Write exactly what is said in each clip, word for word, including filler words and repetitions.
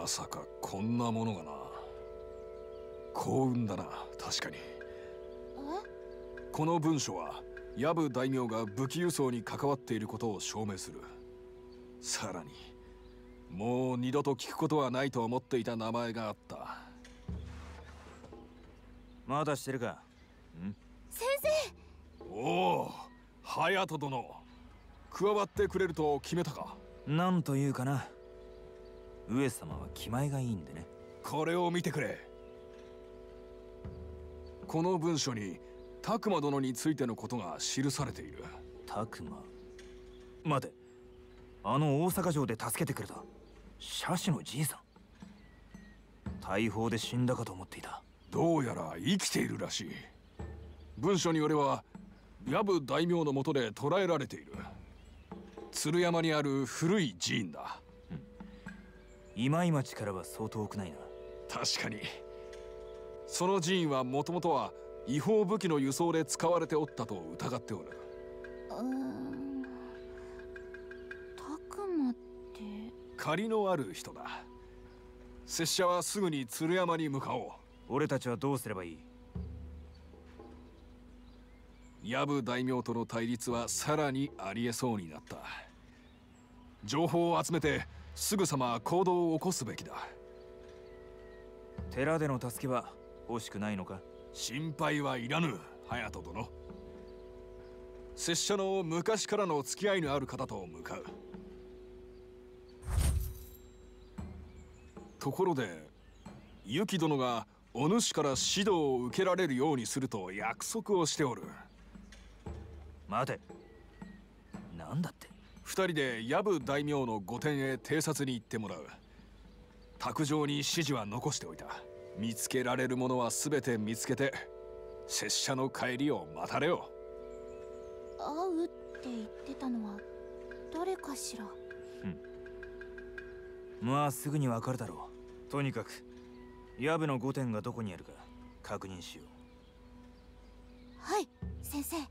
まさかこんなものがな。幸運だな、確かに。 え？ この文書は藪大名が武器輸送に関わっていることを証明する。さらにもう二度と聞くことはないと思っていた名前があった。 まだしてるか？ん？ 先生。 おお、隼人殿、加わってくれると決めたか？ なんというかな、上様は気前がいいんでね。 これを見てくれ。この文書に拓磨殿についてのことが記されている。 拓磨？待て、あの大阪城で助けてくれた社主のじいさん。大砲で死んだかと思っていた。 どうやら生きているらしい。文書によれば藪大名の下で捕らえられている。鶴山にある古い寺院だ。 うん、今井町からは相当遠くないな。 確かに。その寺院はもともとは違法武器の輸送で使われておったと疑っておる。 うーん、拓磨って借りのある人だ。拙者はすぐに鶴山に向かおう。 俺たちはどうすればいい？ 藪大名との対立はさらにありえそうになった。情報を集めてすぐさま行動を起こすべきだ。 寺での助けは欲しくないのか？ 心配はいらぬ、隼人殿。拙者の昔からの付き合いのある方と向かう。ところでユキ殿がお主から指導を受けられるようにすると約束をしておる。 待て、なんだって？ 二人で藪大名の御殿へ偵察に行ってもらう。卓上に指示は残しておいた。見つけられるものは全て見つけて拙者の帰りを待たれよ。 会うって言ってたのは誰かしら？ うん、まあすぐにわかるだろう。とにかく藪の御殿がどこにあるか確認しよう。 はい、先生。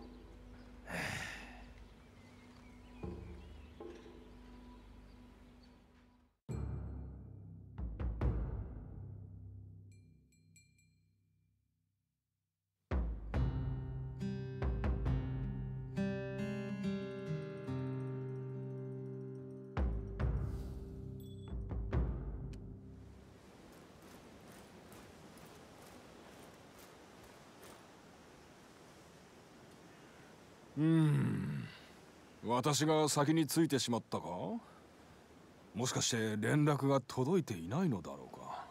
うーん、私が先についてしまったか？もしかして連絡が届いていないのだろうか。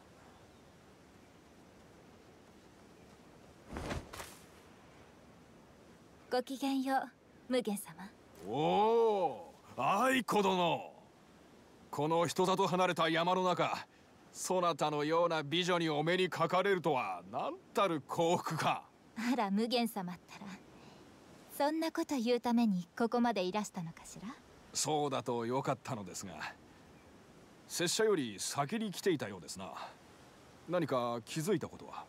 ごきげんよう、無限様。 おお、愛子殿。この人里離れた山の中、そなたのような美女にお目にかかれるとは何たる幸福か。 あら、無限様ったらそんなこと言うためにここまでいらしたのかしら？ そうだとよかったのですが、拙者より先に来ていたようですな。何か気づいたことは？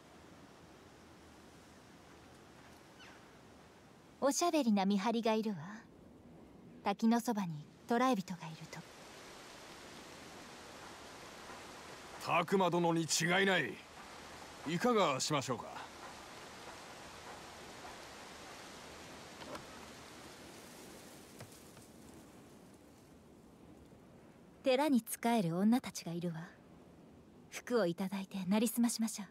おしゃべりな見張りがいるわ。滝のそばに捕らえ人がいると。 拓磨殿に違いない。いかがしましょうか？ 寺に仕える女たちがいるわ。服をいただいてなりすましましょう。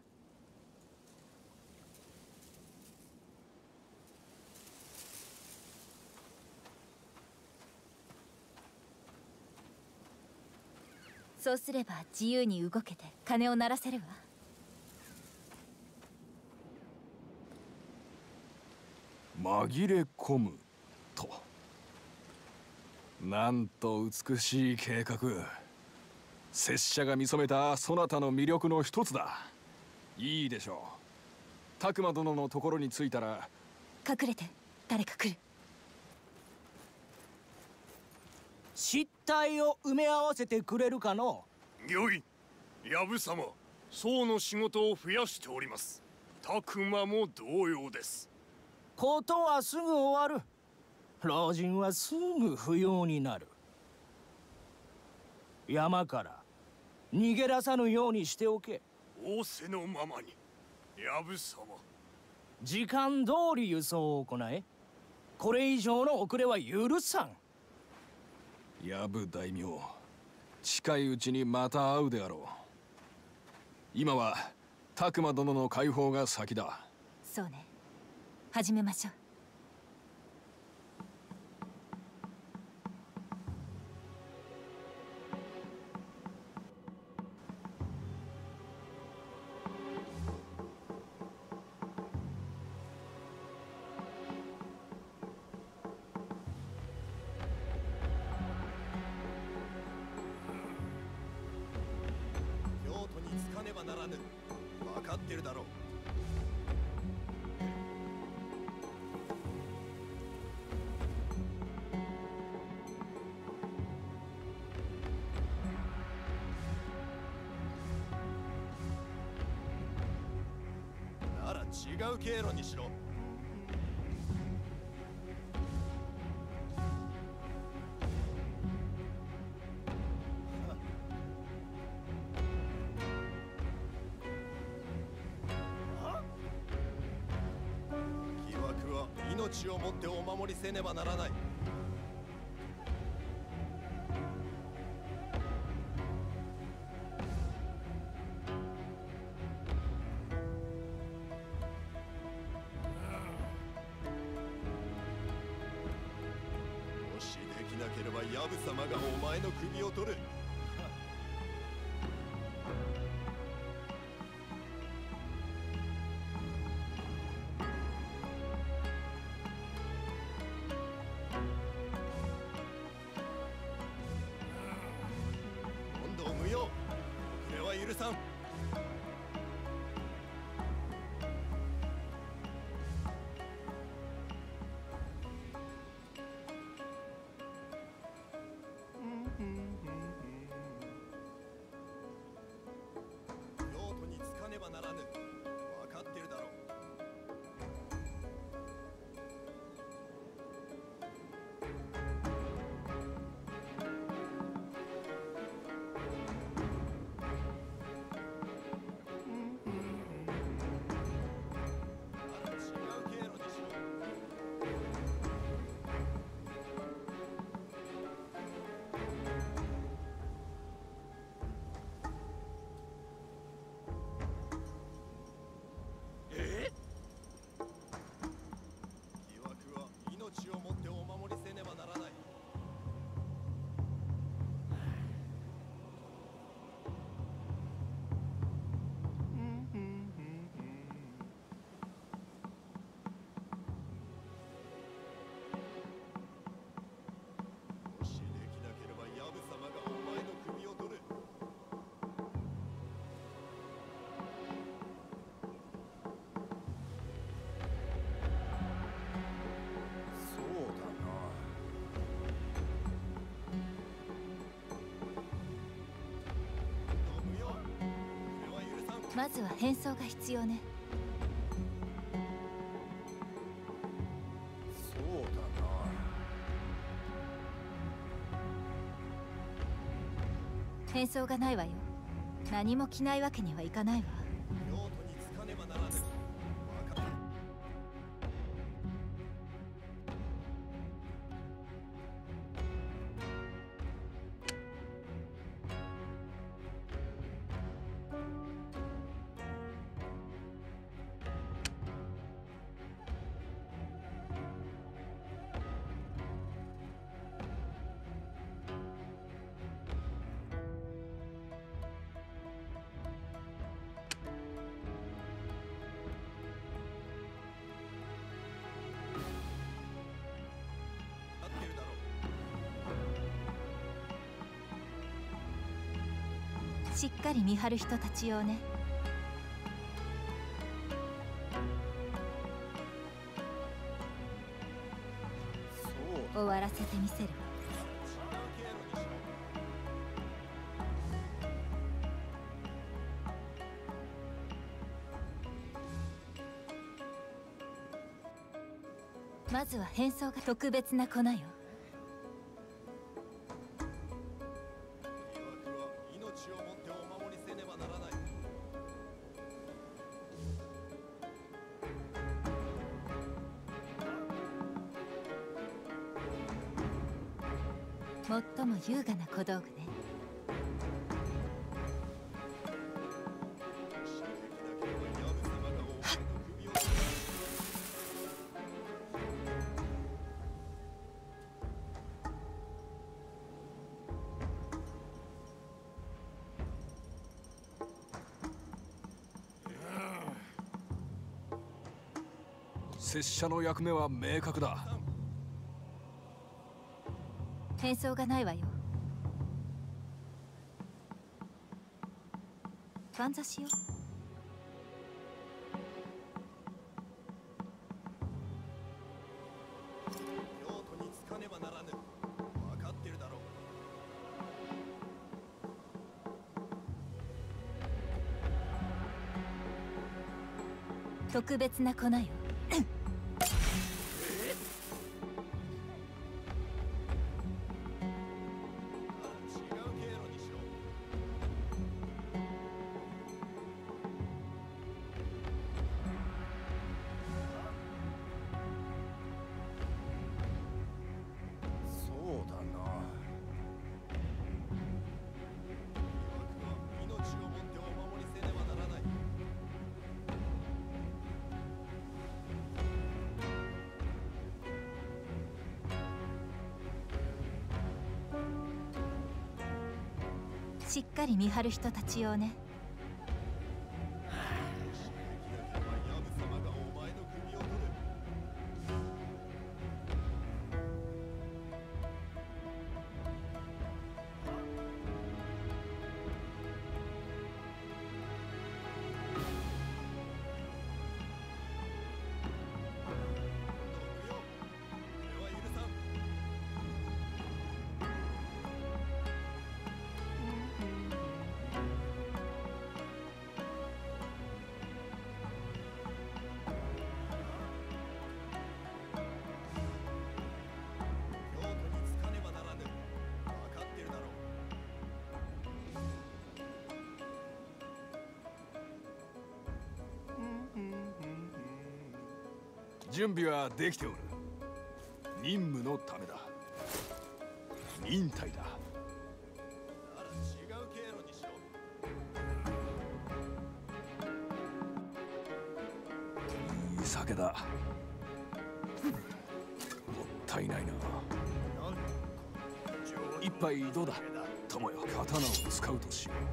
そうすれば自由に動けて鐘を鳴らせるわ。 紛れ込むと。なんと美しい計画。拙者が見初めたそなたの魅力の一つだ。いいでしょう。拓磨殿のところに着いたら隠れて、誰か来る。 失態を埋め合わせてくれるかの？ 御意、藪様、僧の仕事を増やしております。拓磨も同様です。 ことはすぐ終わる。老人はすぐ不要になる。山から逃げ出さぬようにしておけ。 仰せのままに。藪様。 時間通り輸送を行え。これ以上の遅れは許さん。 藪大名、近いうちにまた会うであろう。今は拓磨殿の解放が先だ。 そうね、始めましょう。 違う経路にしろ。疑惑は命をもってお守りせねばならない。なければ藪様がお前の首を取る。今度無用。遅れは許さん。ならぬ。分かってるだろう。あら、違う経路にしろ。命をもってお守りせねばならない。もしできなければ藪様がお前の首を取る。 まずは変装が必要ね。 そうだな。 変装がないわよ。何も着ないわけにはいかないわ。 用途につかねばならぬ。わかる。 しっかり見張る人たち用ね。終わらせてみせるわ。まずは変装が特別な粉よ。 命をもってお最も優雅な小道具ね。 拙者の役目は明確だ。 変装がないわよ。万座しよう。 京都に着かねばならぬ。分かってるだろう。 特別な粉よ。しっかり見張る人たち用ね。 準備はできておる。任務のためだ。忍耐だ。 なら違う経路にしろ。 いい酒だ。もったいないな。一杯どうだ。友よ、刀を使うとしよう。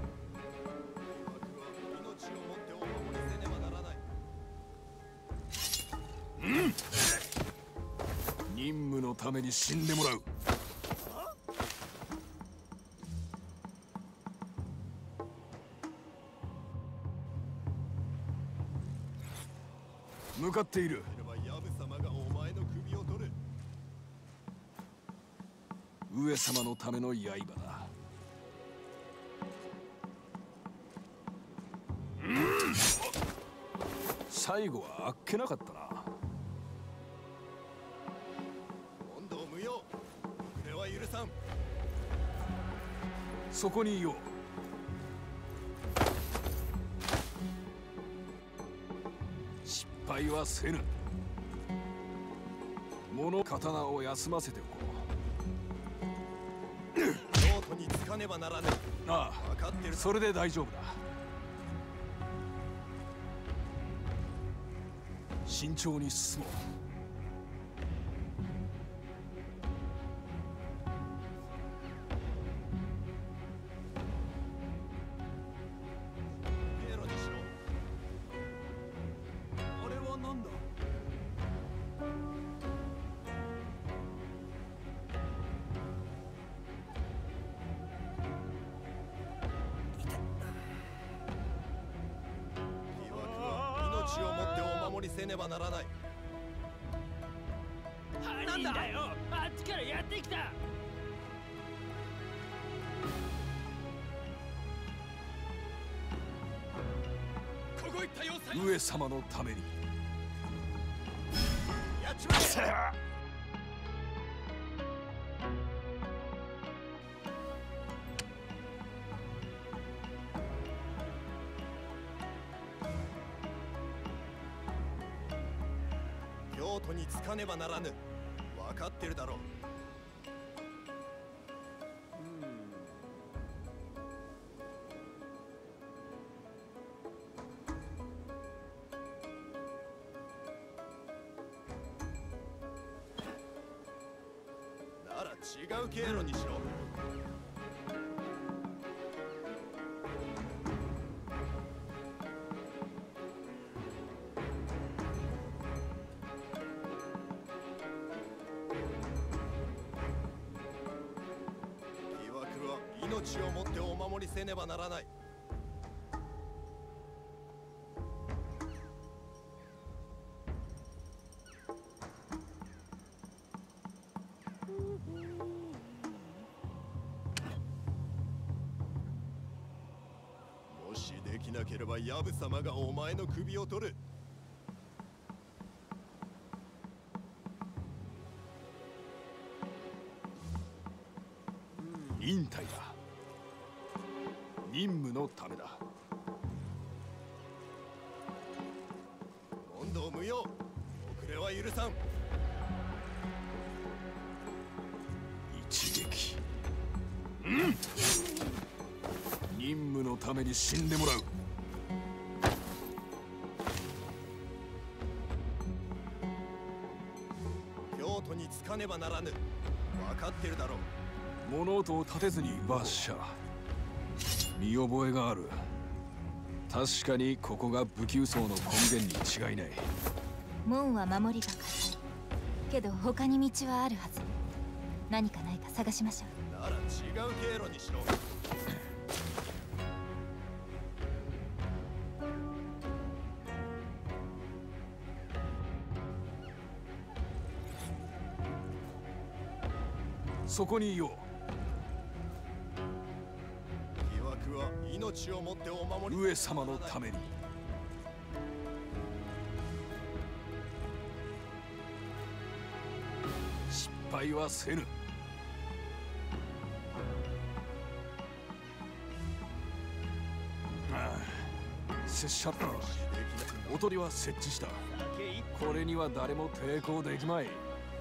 任務のために死んでもらう。向かっている。上様のための刃だ。最後はあっけなかったな。そこにいよう。失敗はせぬ。物刀を休ませておこう。京都に着かねばならぬ。 ああ、分かってる。それで大丈夫だ。慎重に進もう。 命をもってお守りせねばならない。 なんだよ、あっちからやってきた。 ここ行ったよ。 上様のために。 やっちまえ。京都に着かねばならぬ。分かってるだろう。 違う経路にしろ。疑惑は命をもってお守りせねばならない。もしできなければヤブ様がお前の首を取る。 忍耐だ。任務のためだ。 問答無用。遅れは許さん。 一撃。うん。任務のために死んでもらう。 京都に着かねばならぬ。分かってるだろう。 物音を立てずにバッシャー。見覚えがある。確かにここが武器輸送の根源に違いない。 門は守りが固いけど他に道はあるはず。何かないか探しましょう。 なら違う経路にしろ。 そこにいよう。 疑惑は命をもってお守り。 上様のために。失敗はせぬ。ああ、拙者だ。おとりは設置した。これには誰も抵抗できまい。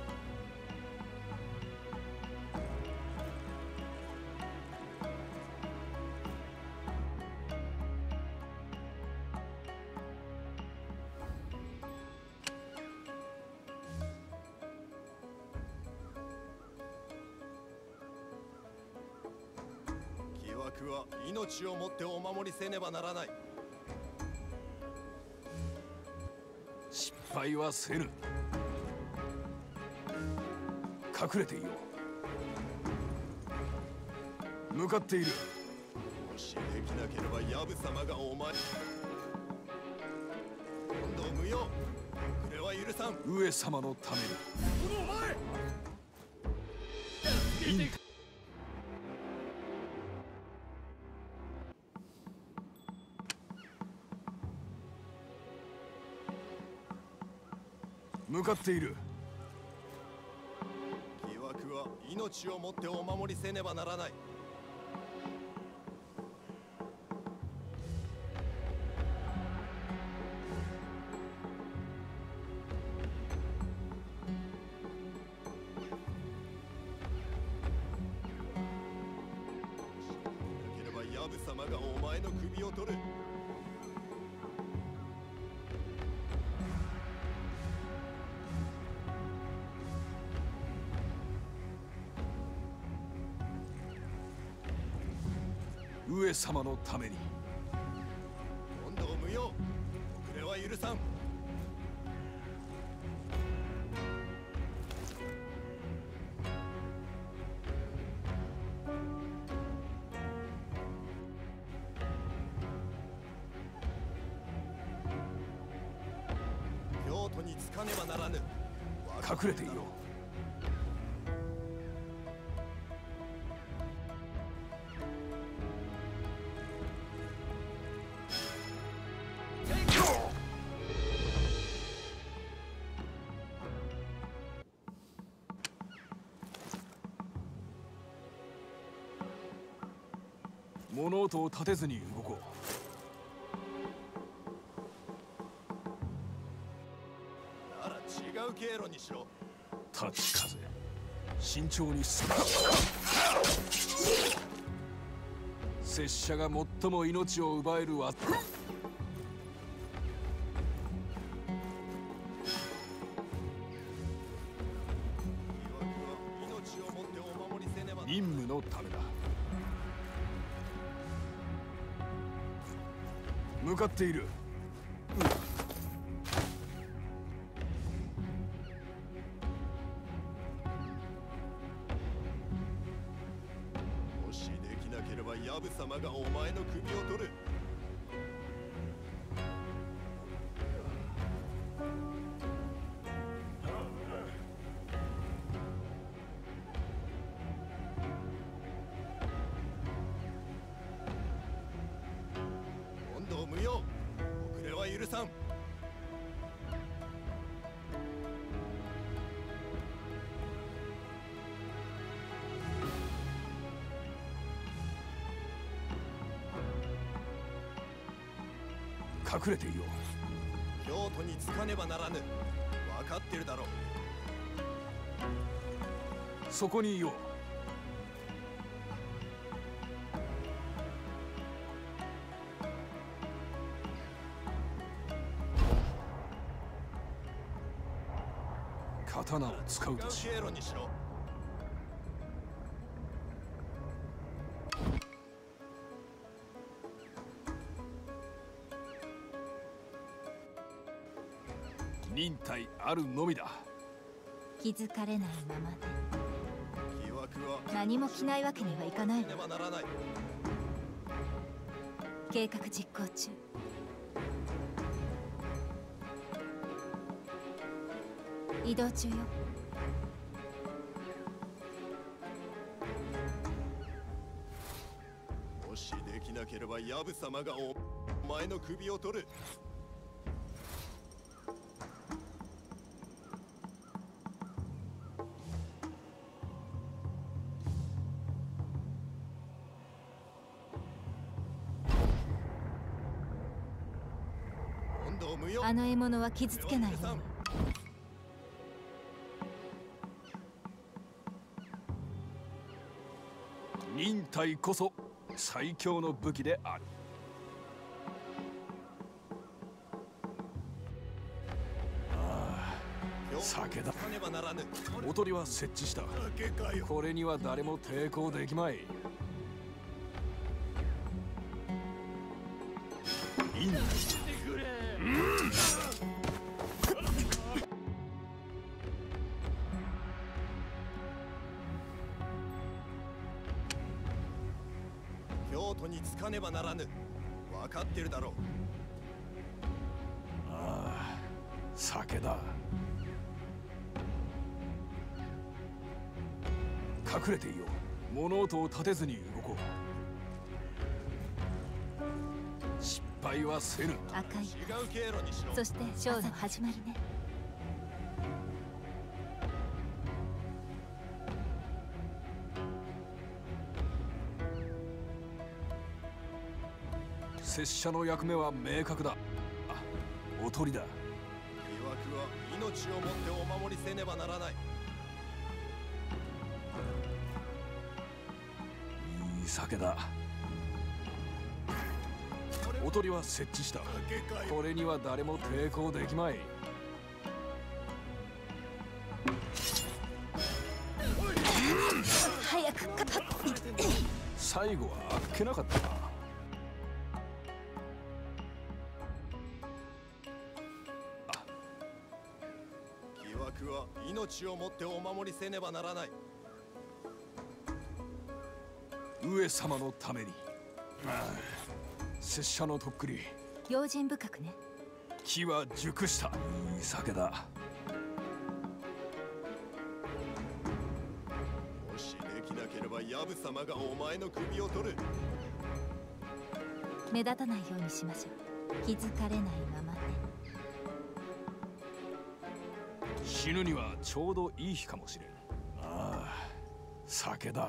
疑惑は命をもってお守りせねばならない。 失敗はせぬ。隠れていよう。向かっている。 もしできなければヤブ様がお前。問答無用。遅れは許さん。 上様のために。 このお前。 忍耐。向かっている。 疑惑は命をもってお守りせねばならない。なければヤブ様がお前の首を取る。 上様のために。 問答無用。遅れは許さん。京都に着かねばならぬ。 隠れていよう。物音を立てずに動こなら違う経路にしろ。 う。立ち風。慎重に進む。拙者が最も命を奪えるわ。 疑惑は命をもってお任務のためだ。向かっている。 もしできなければヤブ様がお前の首を取る。問答無用。遅れは許さん。 隠れていよう。 京都に着かねばならぬ。分かってるだろう。 そこにいよう。刀を使うとし。 違う経路にしろ。 忍耐あるのみだ。 気づかれないままで疑惑は何も着ないわけにはいかないねわ。 ばならない。 計画実行中。移動中よ。 もしできなければヤブ様がお前の首を取る。問答無用。 あの獲物は傷つけないように。 忍耐こそ最強の武器である。ああ、酒だ。 かねばならぬ。 おとりは設置した。 酒かよ。 これには誰も抵抗できまい。忍耐。 京都に着かねばならぬ。分かってるだろう。 ああ、酒だ。隠れていよう。物音を立てずに動こう。失敗はせぬ。 赤い。 違う経路にしろ。 そしてショーの始まりね。 拙者の役目は明確だ。あ、おとりだ。 疑惑は命をもってお守りせねばならない。 いい酒だ。おとりは設置した。これには誰も抵抗できまい。 早くか。 最後はあっけなかったな。 疑惑は命をもってお守りせねばならない。 上様のために。ああ、拙者のとっくり。 用心深くね。 木は熟した。いい酒だ。 もしできなければヤブ様がお前の首を取る。 目立たないようにしましょう。気づかれないままね。 死ぬにはちょうどいい日かもしれん。ああ、酒だ。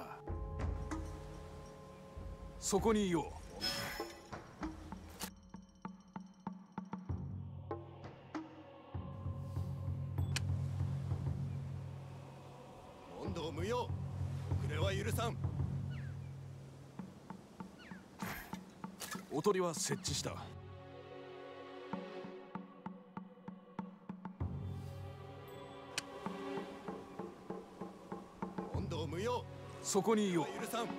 そこにいよう。 問答無用。遅れは許さん。 おとりは設置した。 問答無用。 そこにいよう。 許さん。 いい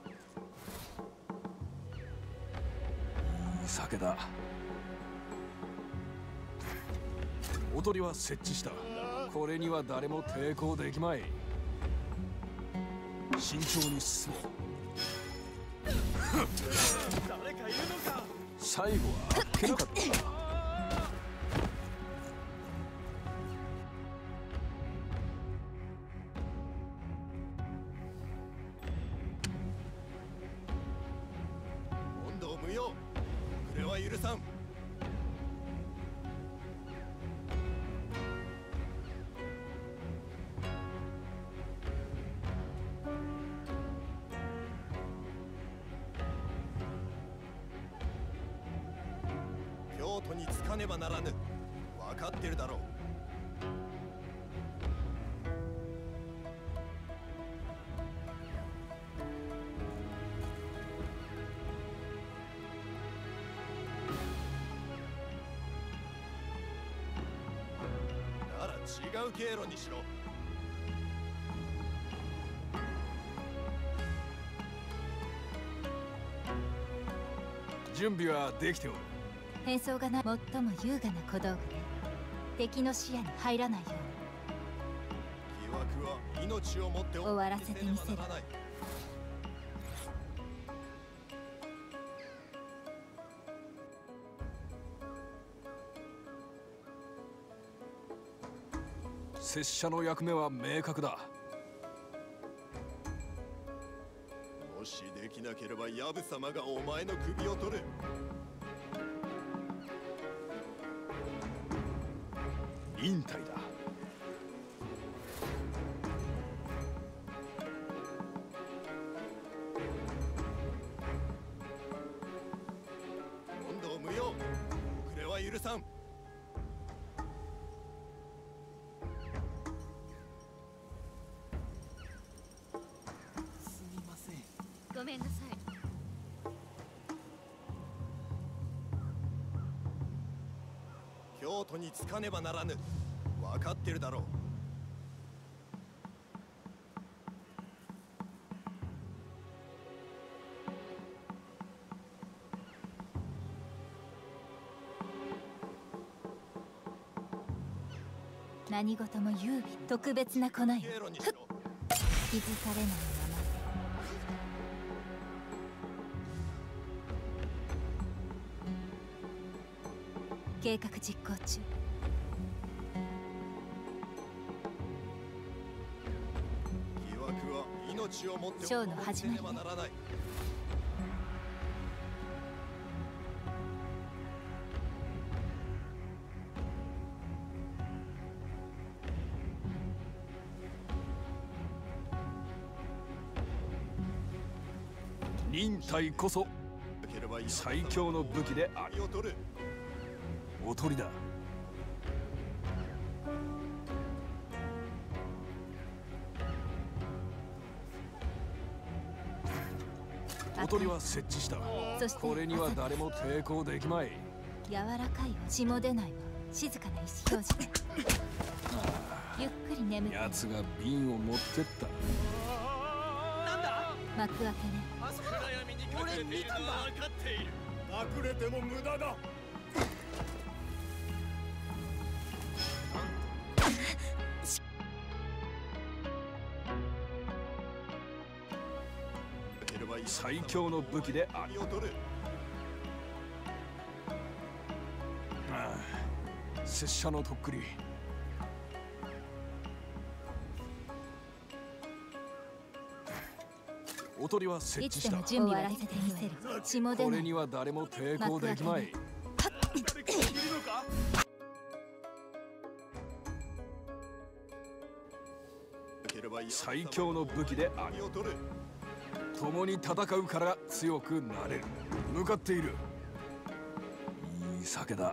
酒だ。おとりは設置した。これには誰も抵抗できまい。慎重に進もう。 誰かいるのか。 最後はあっけなかった。 問答無用。これは許さん。京都に着かねばならぬ。分かってるだろう。なら違う経路にしろ。 準備はできておる。 変装がない最も優雅な小道具で敵の視野に入らないよ疑惑は命をもって終わらせてみせる。 ならない。 拙者の役目は明確だ。 もしできなければヤブ様がお前の首を取る。 忍耐だ。 問答無用。遅れは許さん。 すみません。 ごめんなさい。 京都に着かねばならぬ。分かってるだろう。 何事も優美特別な粉よ。 経路にしろ。 気づかれないまま計画実行中。 疑惑は命をもってショーの始まりねばならない。 忍耐こそ最強の武器である。 身を取る。 おとりだ。おとりは設置した。 そしてこれには誰も抵抗できまい。 柔らかい血も出ないわ。静かな意思表示でゆっくり眠って奴が瓶を持ってった。 なんだ。 幕開けね。 あそこ暗闇に隠れているのは分かっている。 隠れても無駄だ。 最強の武器である。 身を取る。 ああ、拙者のとっくり。おとりは設い置した。 つでも準備はさせてみせる。血も出ない。 これには誰も抵抗できまい。 誰かいるのか。 最強の武器である。 身を取る。 共に戦うから強くなれる。向かっている。いい酒だ。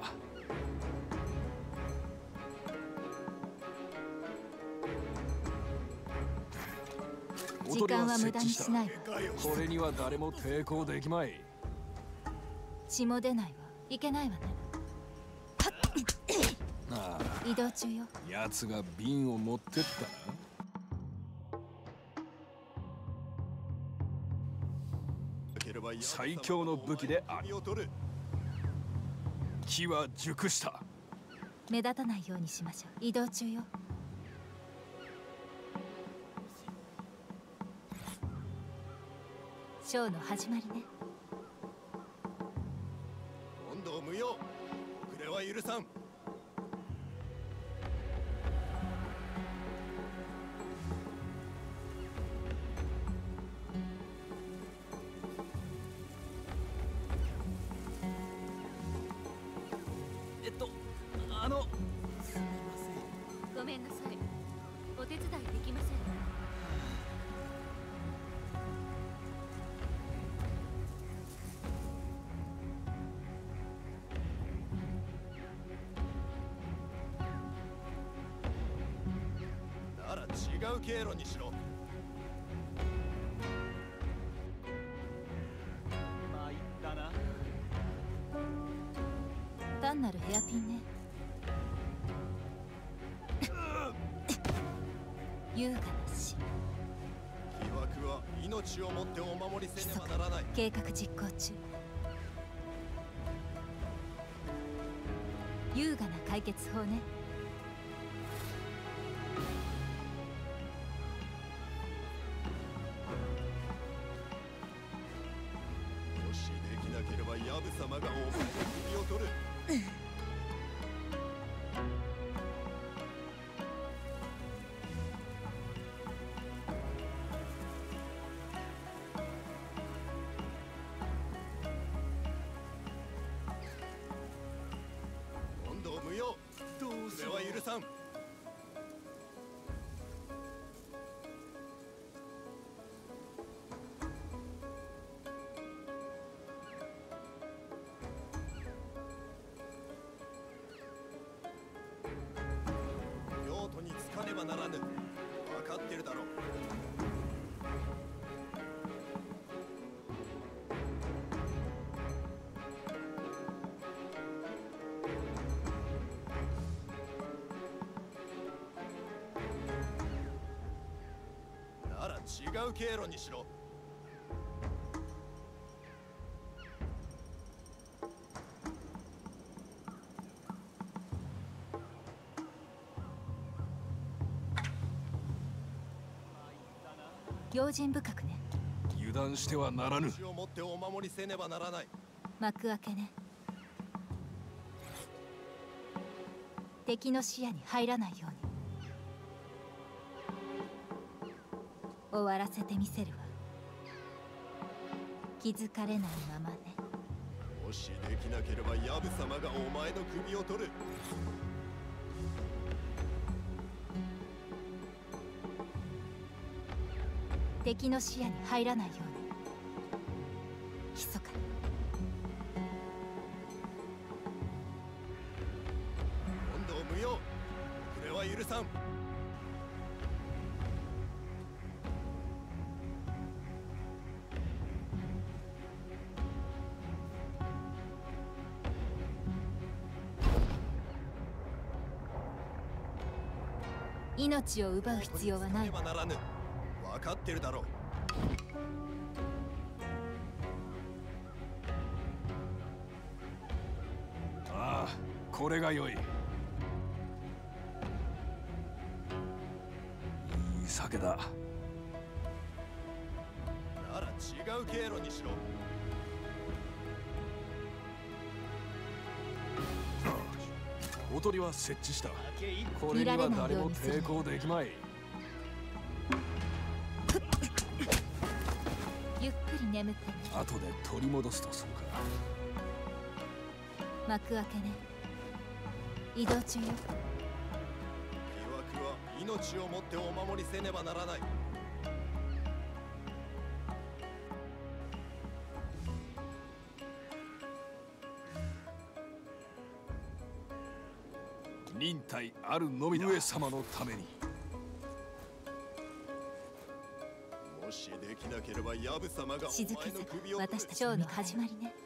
時間は無駄にしないわ。 これには誰も抵抗できまい。 血も出ないわ。いけないわね。 ああ、 移動中よ。 奴が瓶を持ってったな。 最強の武器である。機は熟した。 目立たないようにしましょう。移動中よ。ショーの始まりね。 今度無用。遅れは許さん。 えっとあのすみません。ごめんなさい。お手伝いできません。 なら違う経路にしろ。 参ったな。 単なるヘアピンね。優雅な死。 疑惑は命をもってお守りせねばならない。 計画実行中。優雅な解決法ね。 もしできなければヤブ様がお前の首を取る。今度無用。 どうそれは許さん。用途につかねばならぬ。分かってるだろう。なら違う経路にしろ。 用心深くね。 油断してはならぬ。 命をもってお守りせねばならない。 幕開けね。敵の視野に入らないように。終わらせてみせるわ。気づかれないままね。 もしできなければヤブ様がお前の首を取る。 敵の視野に入らないように。密かに。 今度無用。これは許さん。 命を奪う必要はないわ。 ならぬ。分かってるだろう。 ああ、これが良い。いい酒だ。 なら違う経路にしろ。 おとりは設置した。これには誰も抵抗できまい。 ゆっくり眠ってね。 後で取り戻すとするか。 幕開けね。移動中よ。 疑惑は命をもってお守りせねばならない。 忍耐あるのみだ。上様のために。 もしできなければヤブ様がお静け前のさ首を取る。 私たちの始まりね。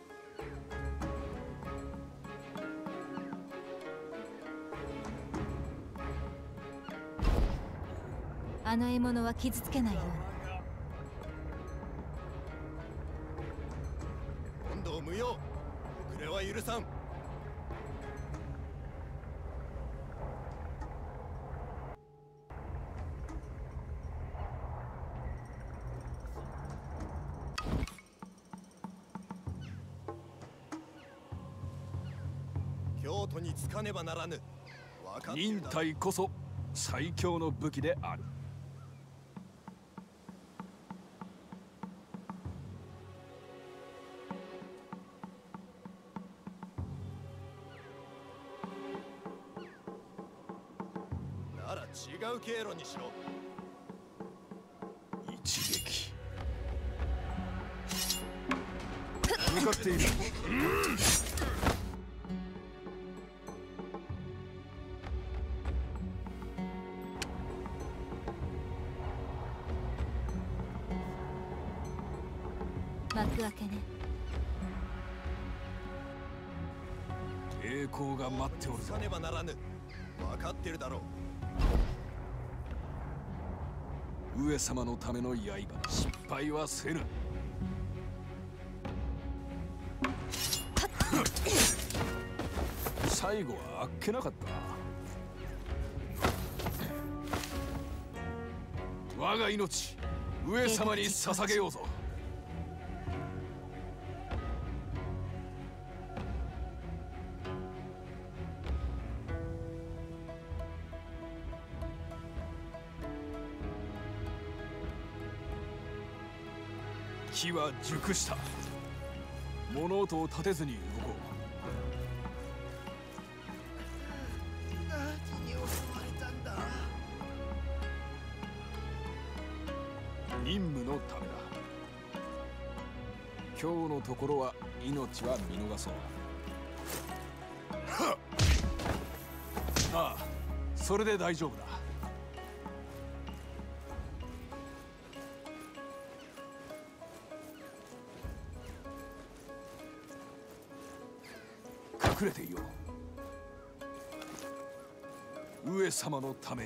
あの獲物は傷つけないように。 無用。遅れは許さん。京都につかねばならぬ。分かってい忍るだろう。 耐こそ最強の武器である。 なら違う経路にしろ。 一撃。向かっている。 幕開けね。 栄光が待っておるぞつか。ねばならぬ。分かってるだろう。 上様のための刃、失敗はせぬ。最後はあっけなかった。我が命、上様に捧げようぞ。機は熟した。物音を立てずに動こ何に襲われたんだ。 う。任務のためだ。今日のところは命は見逃そう。ああ、それで大丈夫だ。隠れていよう。上様のために。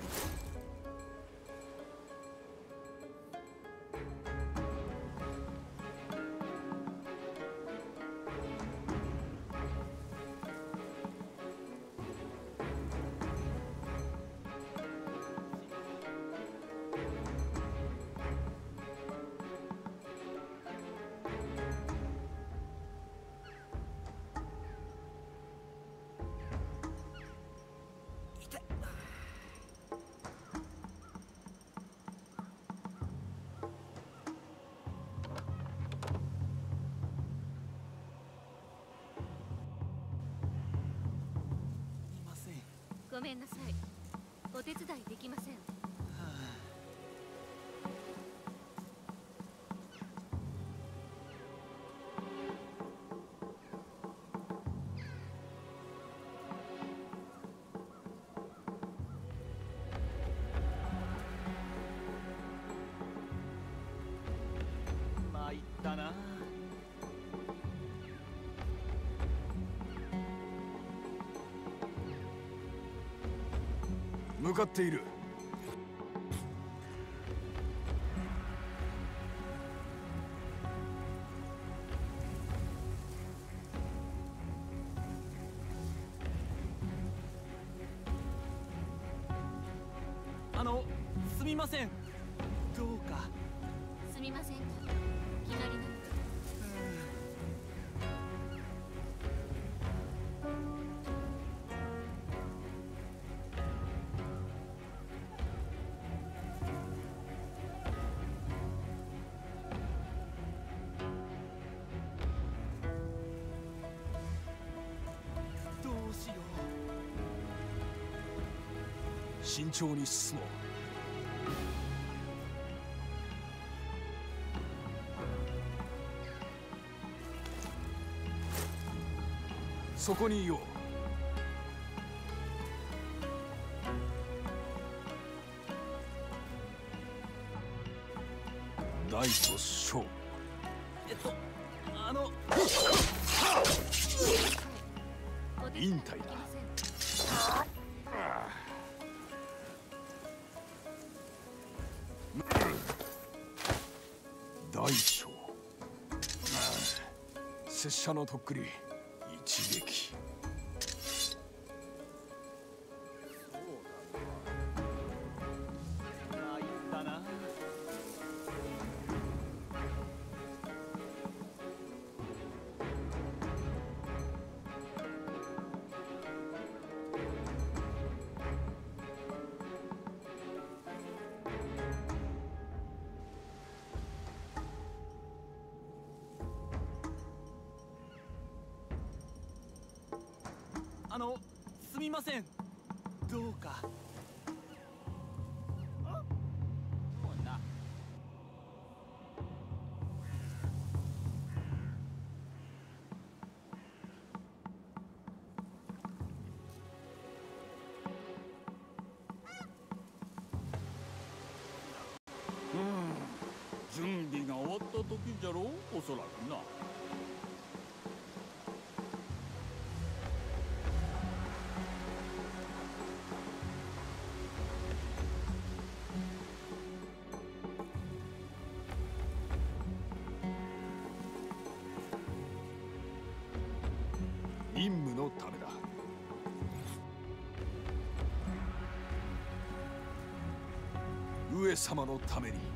ごめんなさい。お手伝いできません。 参ったな。 向かっている。 あの、すみません。どうか。 すみませんが、決まりなので。 どうしよ慎重に進もう。そこにいよう。大と小。 う。えっと、あの。 お手伝いでき忍耐だ。 ません。 大小。 拙者のとっくり一撃。 あの、すみません。どうか。 うん、準備が終わった時じゃろう、おそらくな。 任務のためだ。上様のために。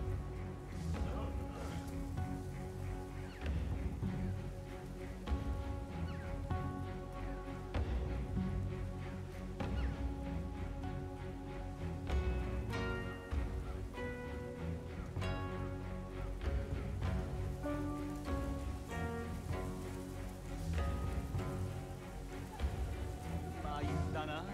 まあ言ったな。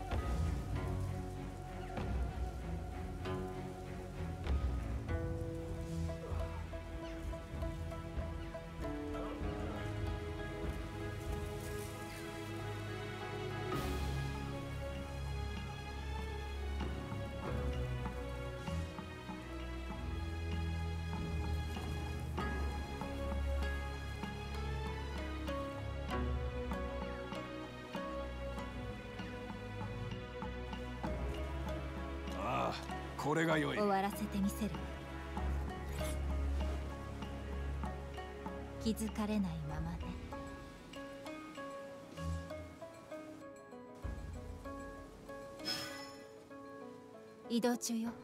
ああ、これが良い。 終わらせてみせる。気づかれないままね。移動中よ。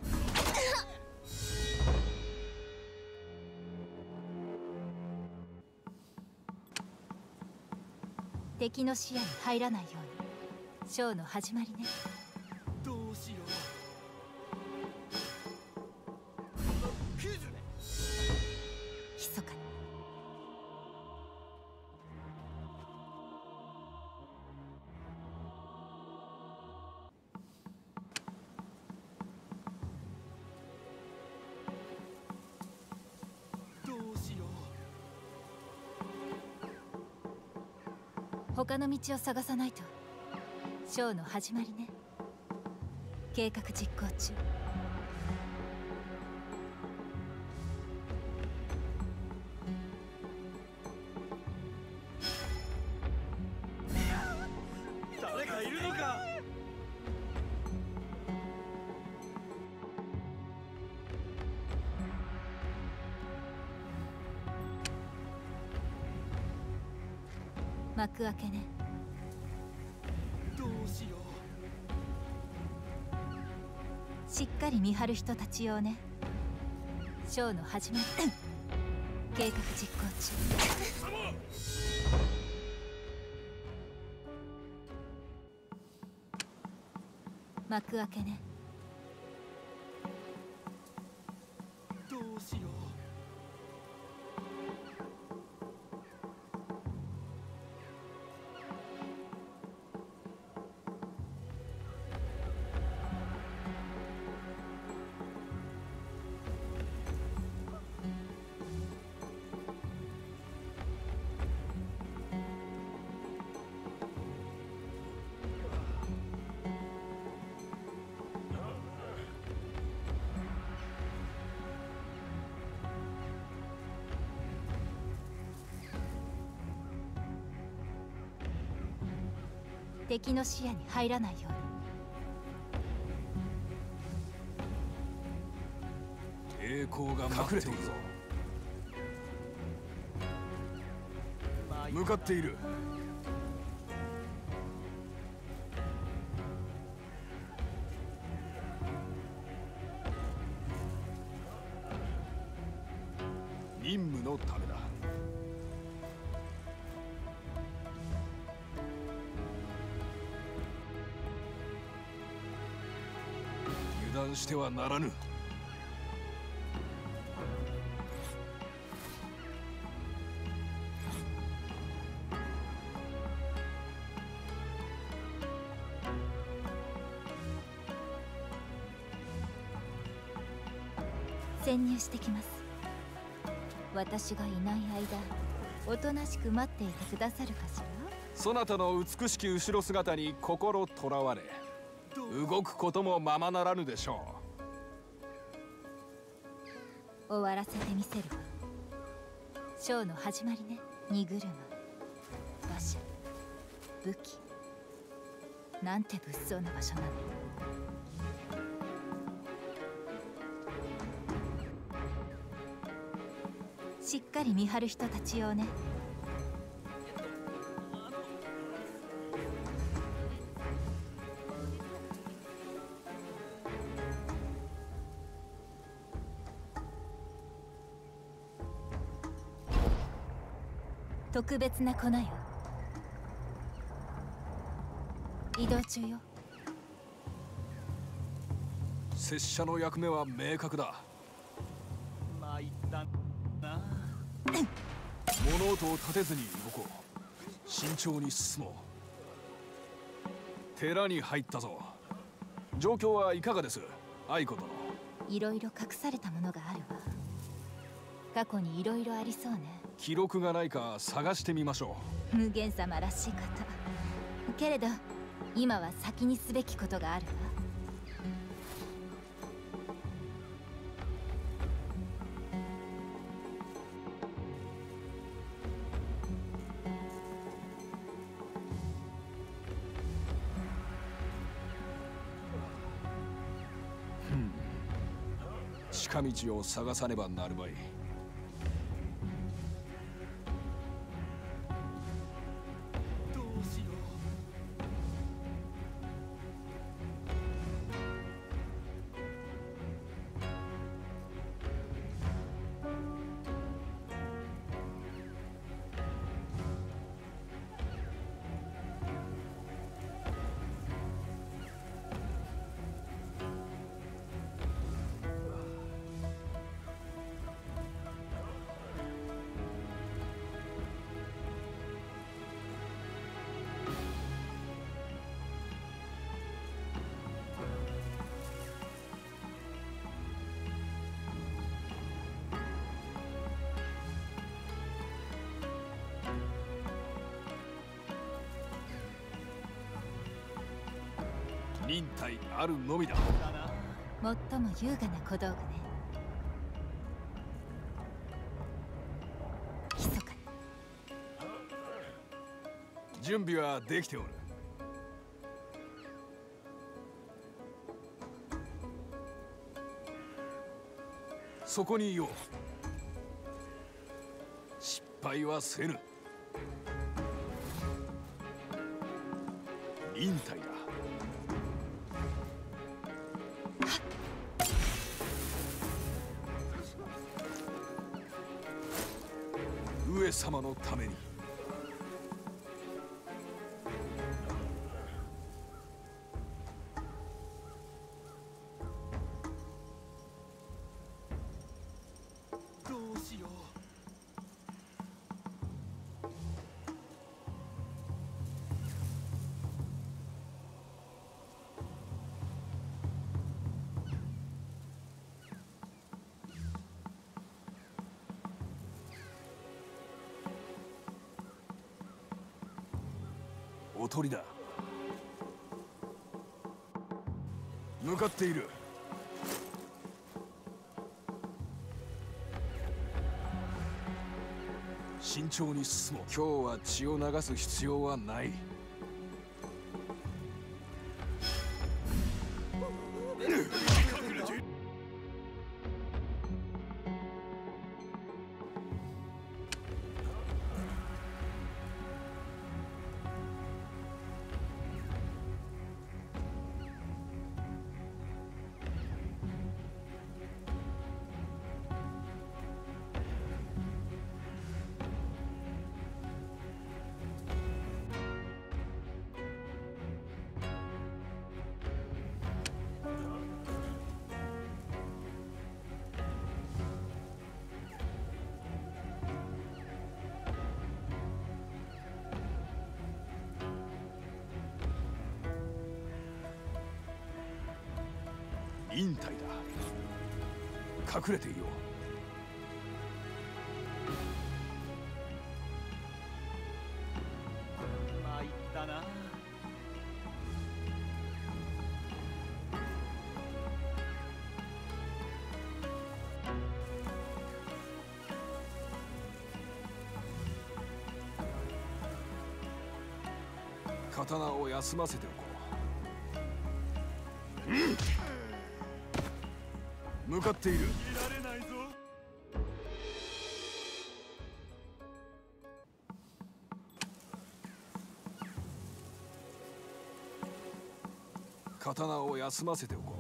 敵の視野に入らないように。ショーの始まりね。 どうしよう。 密かに。 どうしよう。 他の道を探さないと。ショーの始まりね。計画実行中。 誰かいるのか。 幕開けね。 どうしよしっかり見張る人たち用ね。ショーの始まり。計画実行中。幕開けね。 う。どうしよう。 敵の視野に入らないように。 抵抗が待っているぞ。 向かっている。任務のためだ。油断してはならぬ。 潜入してきます。私がいない間、おとなしく待っていてくださるかしら。 そなたの美しき後ろ姿に心とらわれ、動くこともままならぬでしょう。終わらせてみせるわ。ショーの始まりね。荷車、馬車、武器、なんて物騒な場所なの。しっかり見張る人たちよね。特別な粉よ。移動中よ。 拙者の役目は明確だ。 参ったな。 物音を立てずに動こう。慎重に進もう。寺に入ったぞ。状況はいかがです、愛子殿。 いろいろ隠されたものがあるわ。過去にいろいろありそうね。 記録がないか探してみましょう。無限様らしい方。けれど今は先にすべきことがあるわ。 近道を探さねばなるまい。 どうしよう。 忍耐あるのみだ。 最も優雅な小道具ね。密かに。 準備はできておる。そこにいよう。失敗はせぬ。忍耐だ。上様のために。 どうしよう。 おとりだ。向かっている。慎重に進もう。今日は血を流す必要はない。 退だ。隠れていよう。 参ったな。 刀を休ませておこう。うん、向かっている。 いられないぞ。 刀を休ませておこ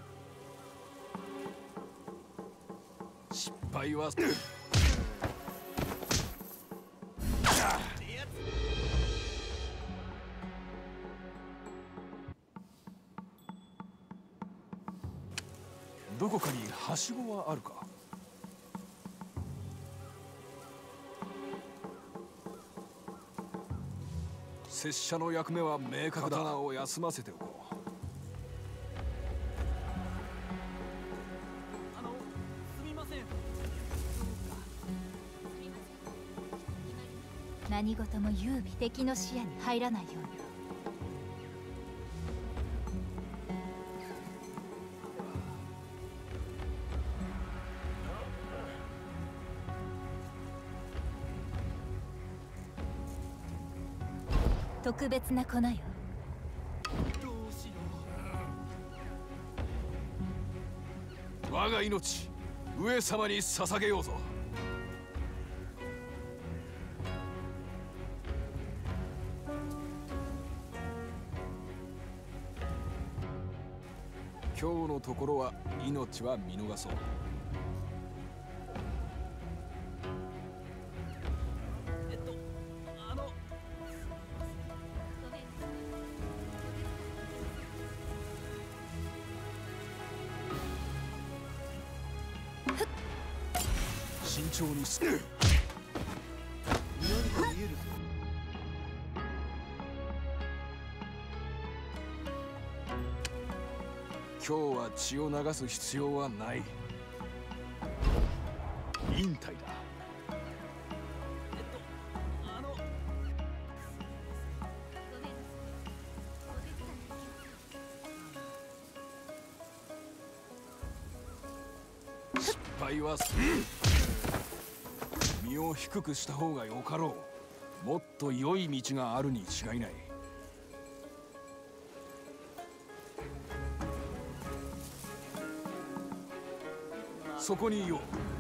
う。失敗はどこかにはしごはあるか。拙者の役目は明確だ。刀を休ませておこう。 あのすみません。 何事も優美、敵の視野に入らないように。特別な粉よ。 どうしよう。我が命、上様に捧げようぞ。今日のところは命は見逃そう。 えっとあの慎重にす。何か見えるぞ。今日は血を流す必要はない。引退だ。 えっとあの失敗は身を低くした方がよかろう。もっと良い道があるに違いない。そこにいよう。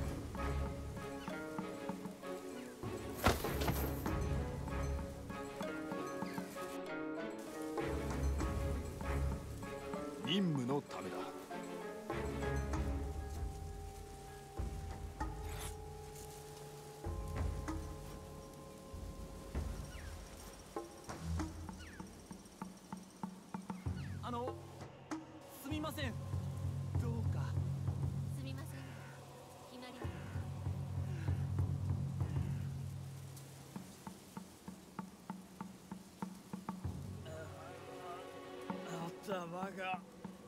任務のためだ。 あのすみません。どうか。 すみません。決まり。 頭が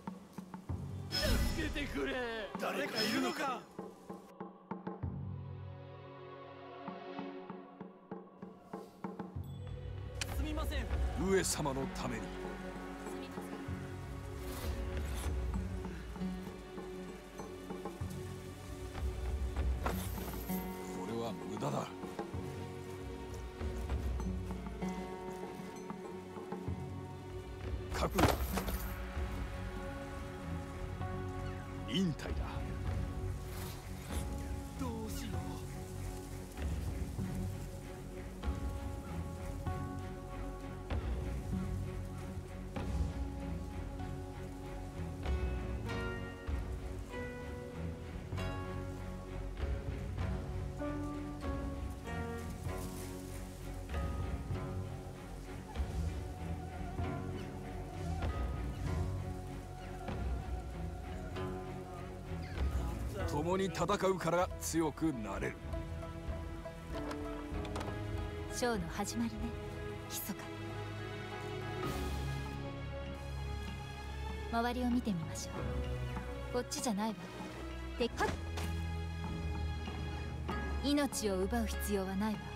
助けてくれ。誰かいるのか。 すみません。 上様のために。 すみません。 これは無駄だ。覚悟。引退だ。 どうしよ共に戦うから強くなれる。 ショーの始まりね、密かに。周りを見てみましょう。 こっちじゃないわ。ではっ、命を奪う必要はないわ。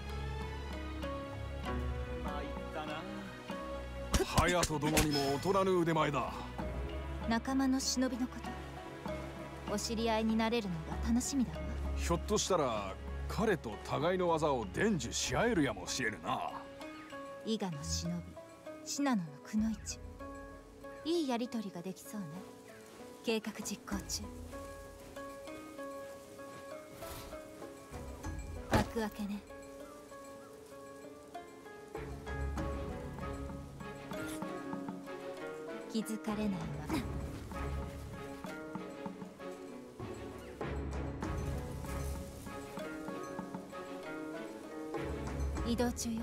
参ったな。 隼人殿にも劣らぬ腕前だ。 仲間の忍びのこと、お知り合いになれるのが楽しみだわ。 ひょっとしたら彼と互いの技を伝授し合えるやもしれぬな。 伊賀の忍び、信濃のくの一、いいやりとりができそうね。計画実行中。幕開けね。気づかれないわ。移動中よ。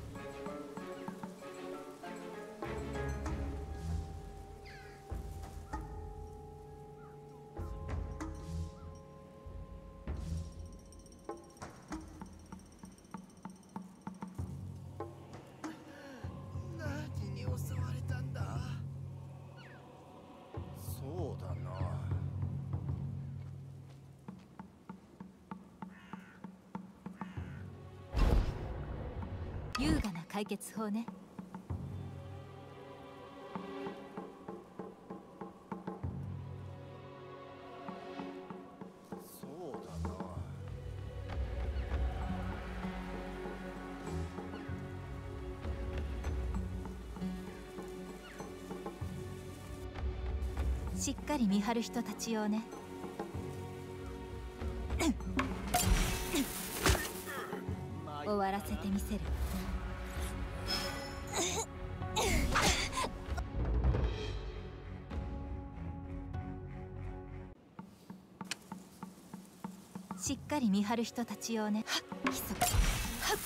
何に襲われたんだ。そうだな。 優雅な解決法ね。 そうだな。 しっかり見張る人たち用ね。終わらせてみせる。しっかり見張る人たち用ね。はっ、規則。はっ。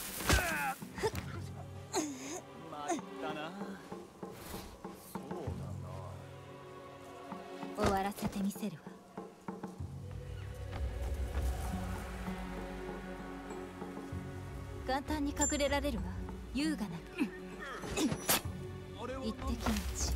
参ったな。 そうだな。 終わらせてみせるわ。簡単に隠れられるわ。優雅な一滴の血。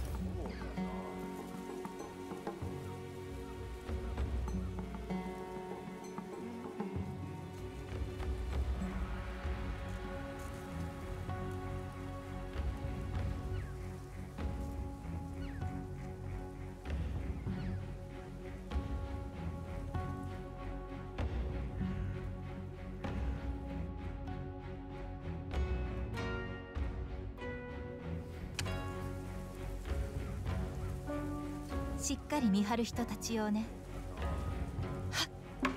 しっかり見張る人たち用ね。はっ。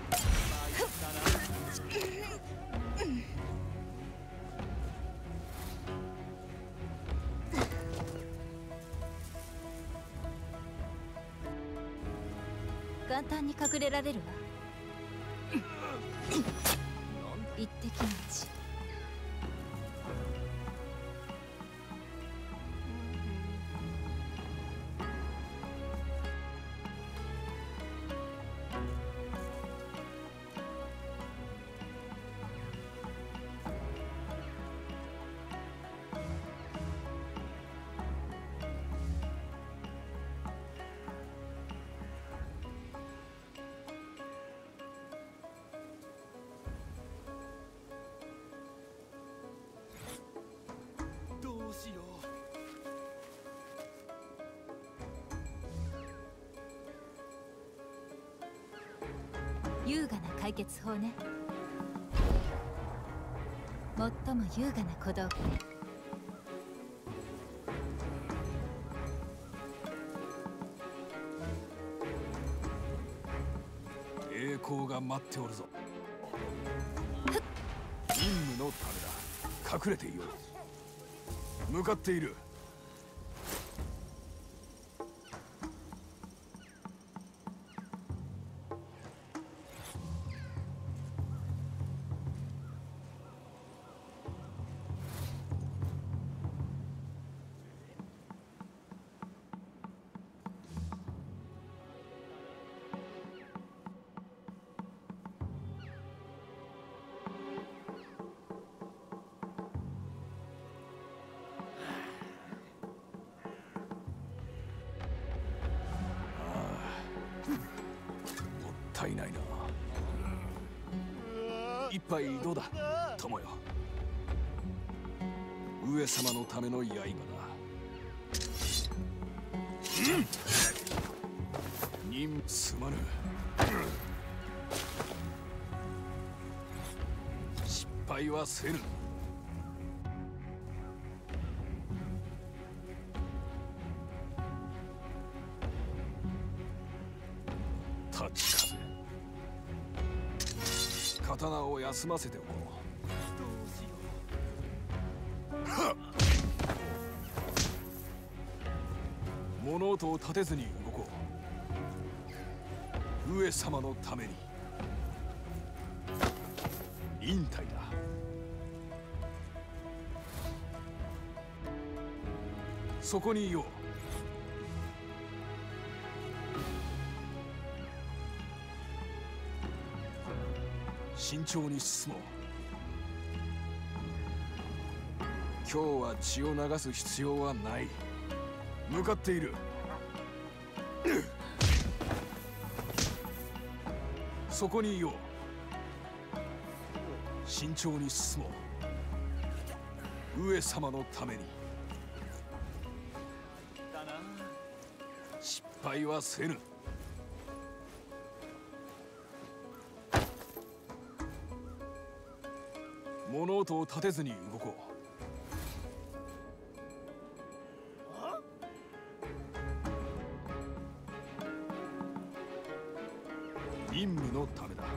簡単に隠れられるわ。一滴の血。 どうしよう。優雅な解決法ね。最も優雅な小道具ね。 栄光が待っておるぞ。任務のためだ。隠れていよう。向かっている。 いないな。一杯どうだ友よ。上様のための刃だ。任すまぬ。失敗はせぬ。立ち風。刀を休ませておこう。物音を立てずに動こう。上様のために。引退だ。そこにいよう。慎重に進もう。今日は血を流す必要はない。向かっている。そこにいよう。慎重に進もう。上様のために。失敗はせぬ。物音を立てずに動こう。任務のためだ。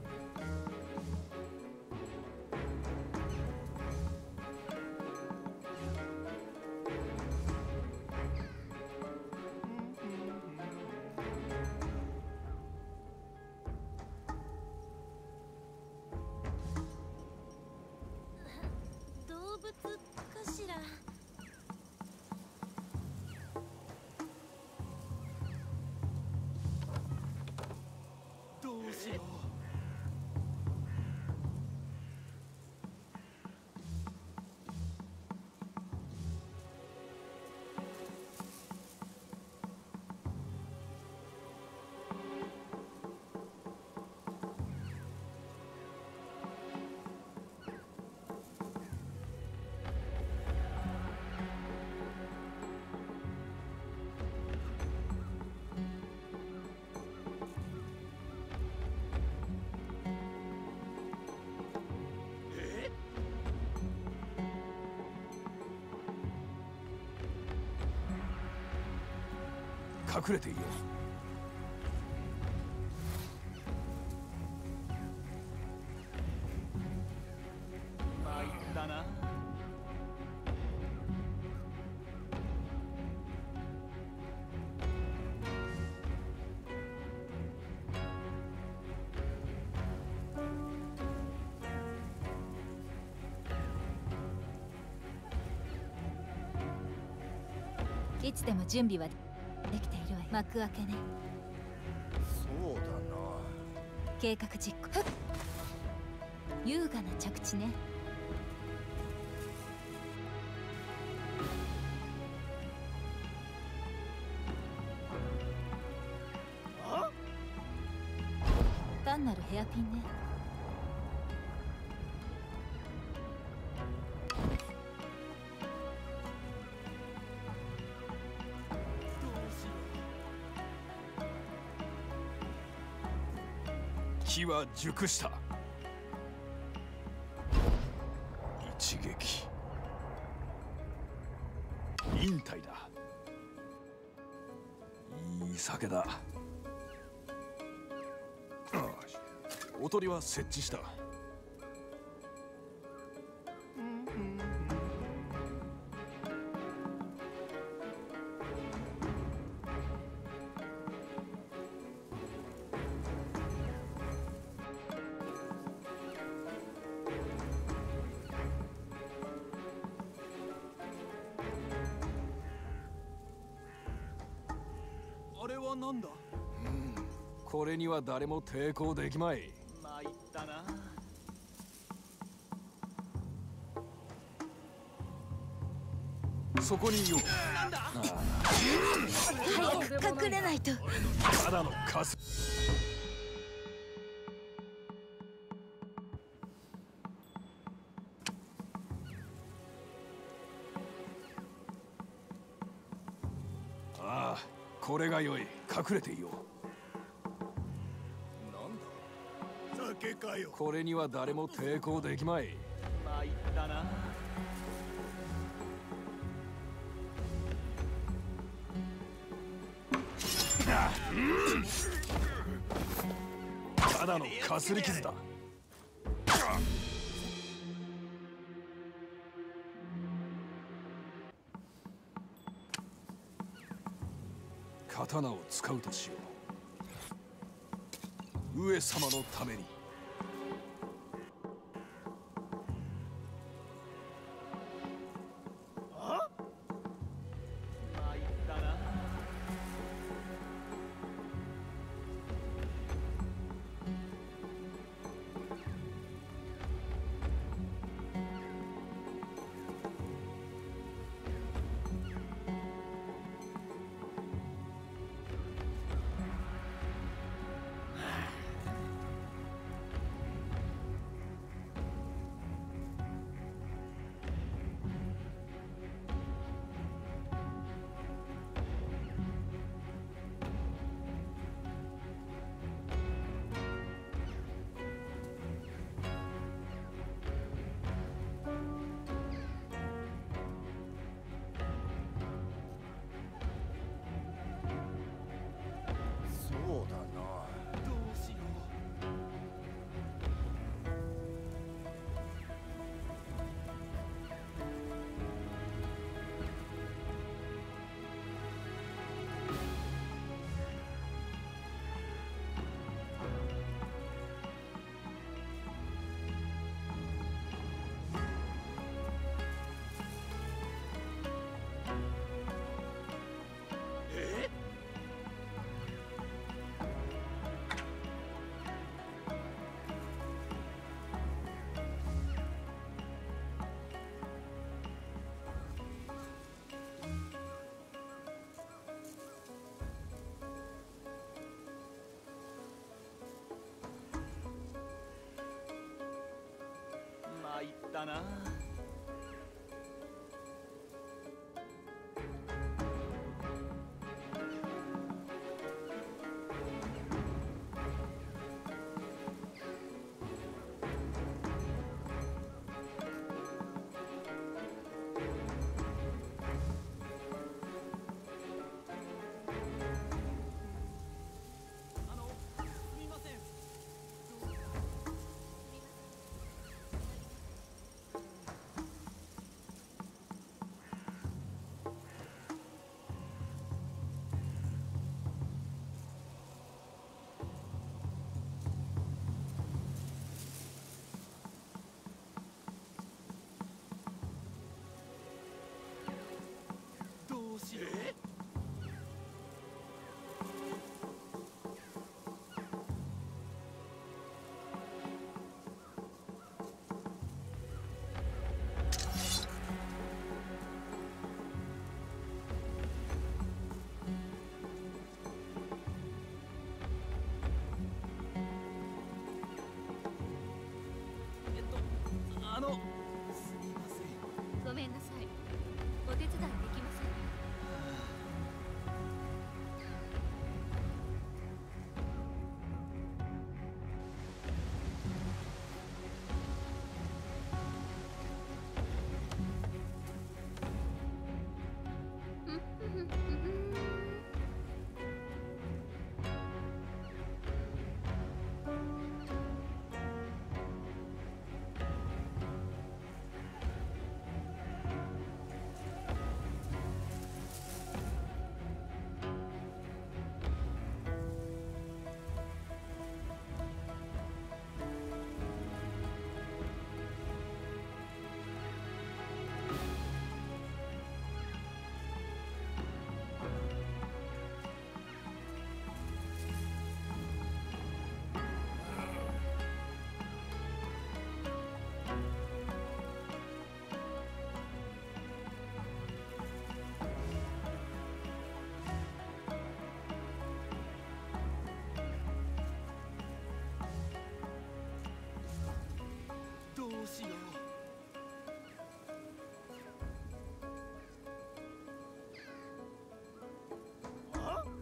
動物かしら。 どうしよう。 隠れていよう。 参ったな。 いつでも準備はできているわよ。幕開けね。 そうだな。 計画実行。優雅な着地ね。単なるヘアピンね。 機は熟した。一撃。引退だ。いい酒だ。おとりは設置した。 あれはなんだ。 これには誰も抵抗できまい。 参ったな。 そこにいよう。 早く隠れないと。 ただのカス。 これが良い。隠れていよなんだ酒かよ。 う。これには誰も抵抗できまい。 参ったな。 ただのかすり傷だ。刀を使うとしよう。上様のために。 参ったな。 そうだな。 どうしよえ？ う。参ったな。あの、すみません。どうしよう。 え？ えっと、あの、すみません。 ごめんなさい。お手伝いできません。 どうしよう。 あ？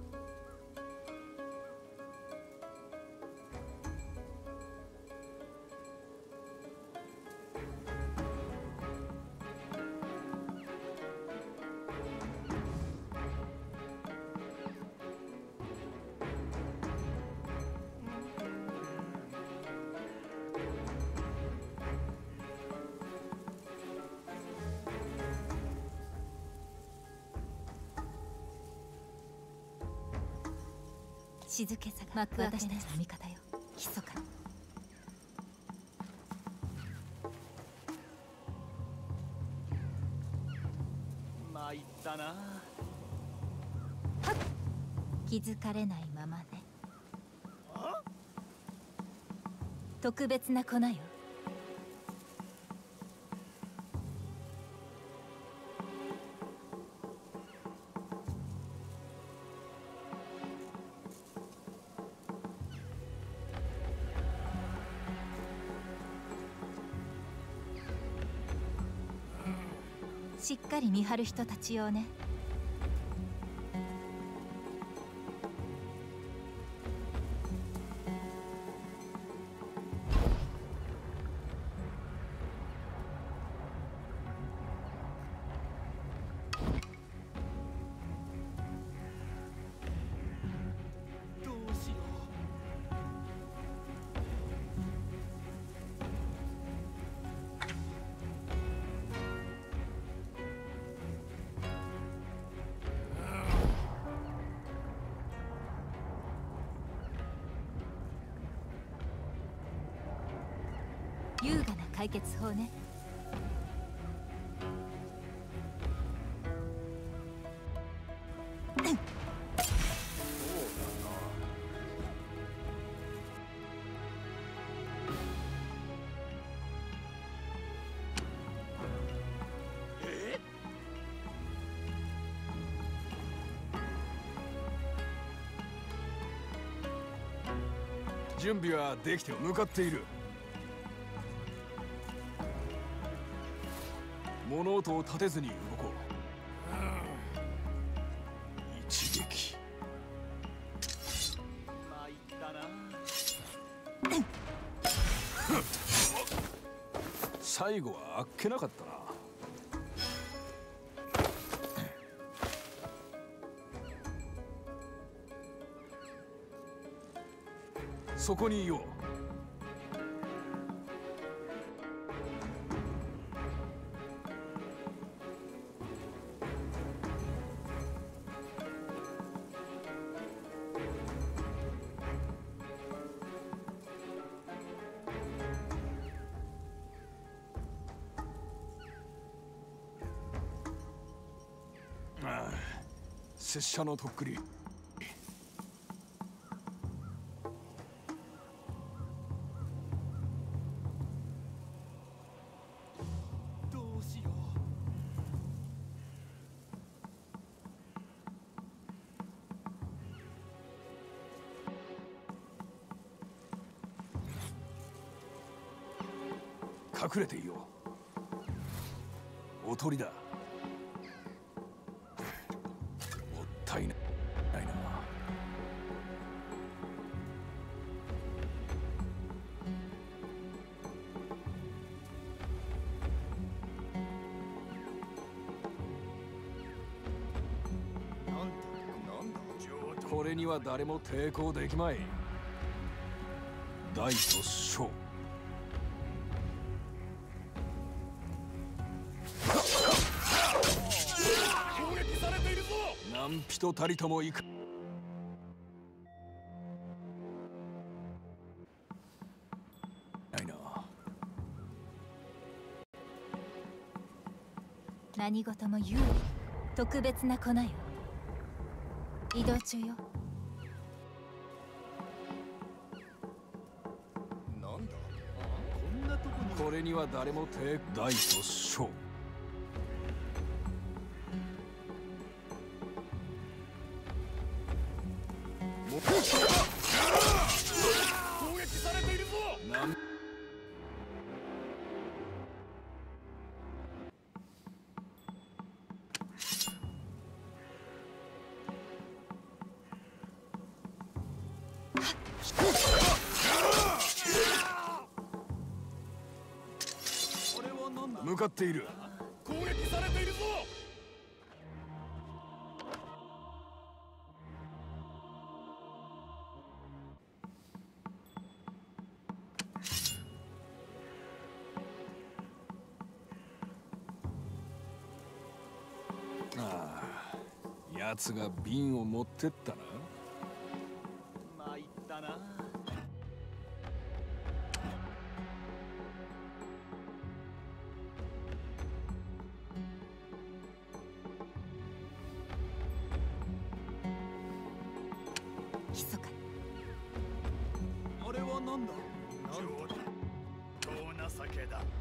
静けさが幕開けの味方よ。密かに。 参ったな。 気づかれないままね。特別な粉よ。しっかり見張る人たち用ね。 どうしよ優雅な解決法ね。 準備はできて向かっている。物音を立てずに動こう。一撃。 参ったな。 最後はあっけなかったな。そこにいよう。ああ、拙者のとっくり。 どうしよ隠れていよう。おとりだ。もったいないな。これには誰も抵抗できまい。大と小。何人たりとも行く。ないな。 何事も有利。特別な粉よ。移動中よ。 なんだ。 こんなとこに。 これには誰も抵抗。大と小。 攻撃されているぞ。 なん向かっている。 攻撃されているぞ。 ああ、奴が瓶を持ってったな。 ったな。 密かに。 あれは何だ。 冗談。遠情けだ。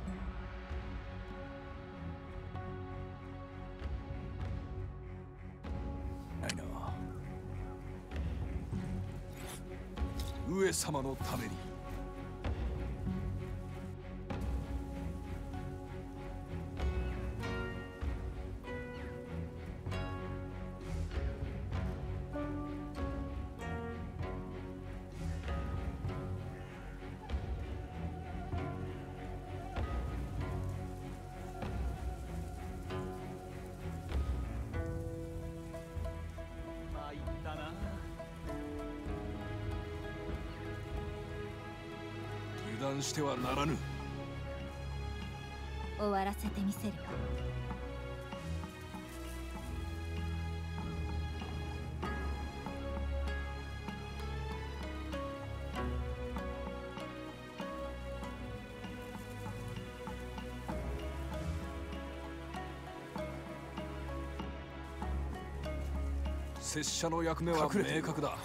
ないな。上様のために。 参ったな。 油断してはならぬ。 終わらせてみせるわ。 拙者の役目は明確だ。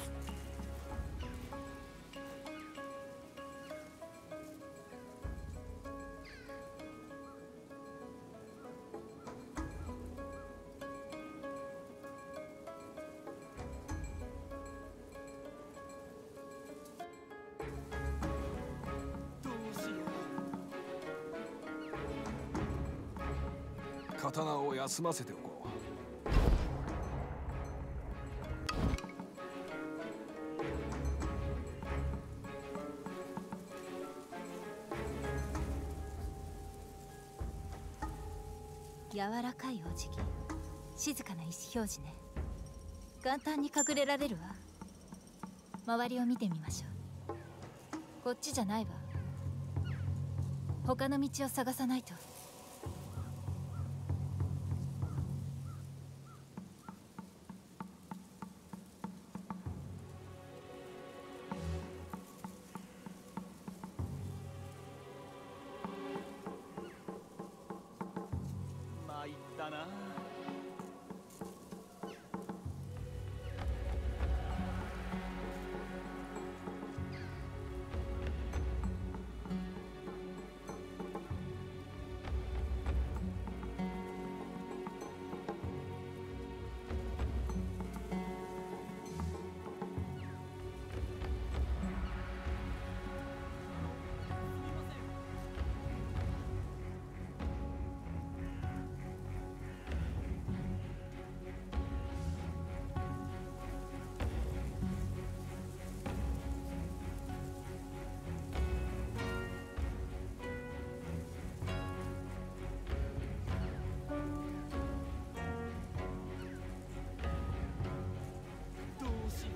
どうしよう。 刀を休ませておこう。 柔らかいお辞儀、静かな意思表示ね。簡単に隠れられるわ。周りを見てみましょう。こっちじゃないわ。他の道を探さないと。 参ったな。どうしよ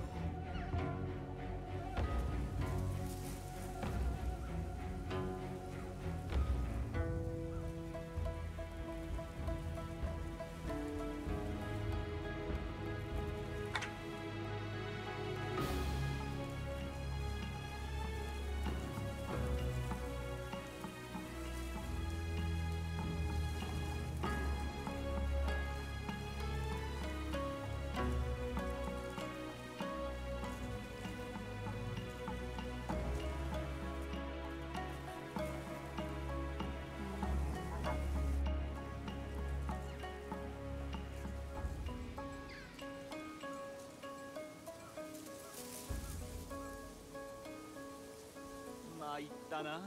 う。参ったな。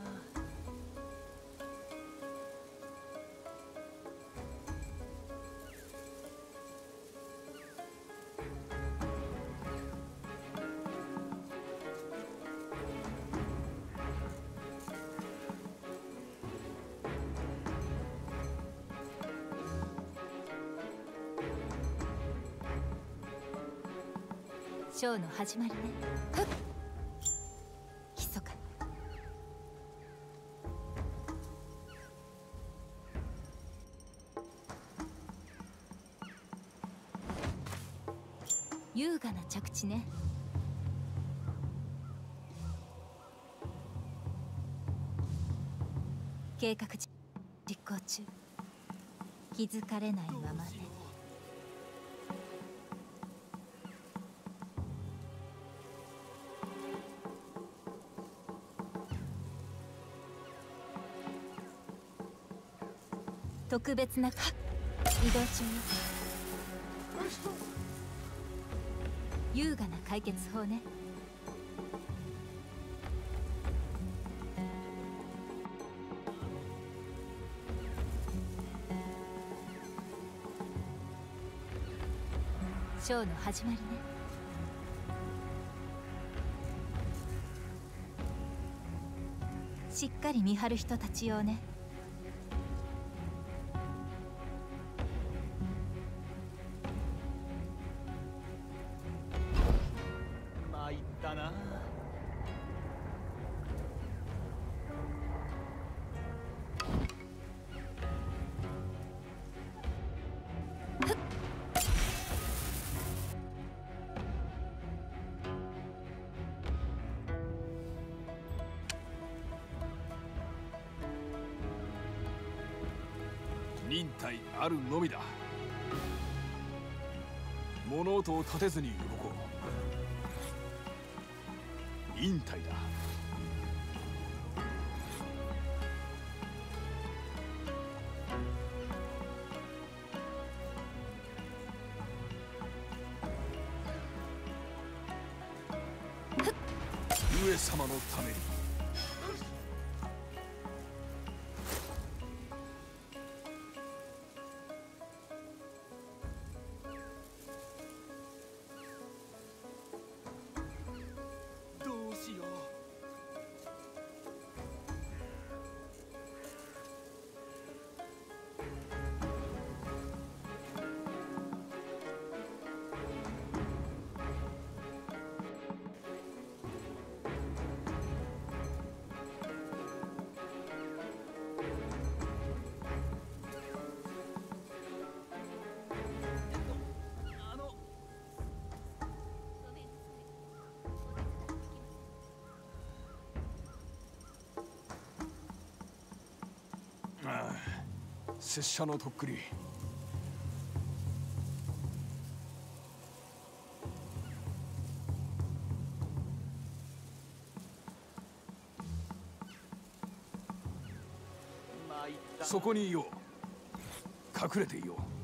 ショーの始まりね。ふっ、密かに。優雅な着地ね。 計画実行中。気づかれないままね。特別な移動中よ。優雅な解決法ね。ショーの始まりね。しっかり見張る人たち用ね。 参ったな。 忍耐あるのみだ。物音を立てずに動こう。忍耐だ。上様のために。拙者のとっくり。そこにいよう。隠れていよう。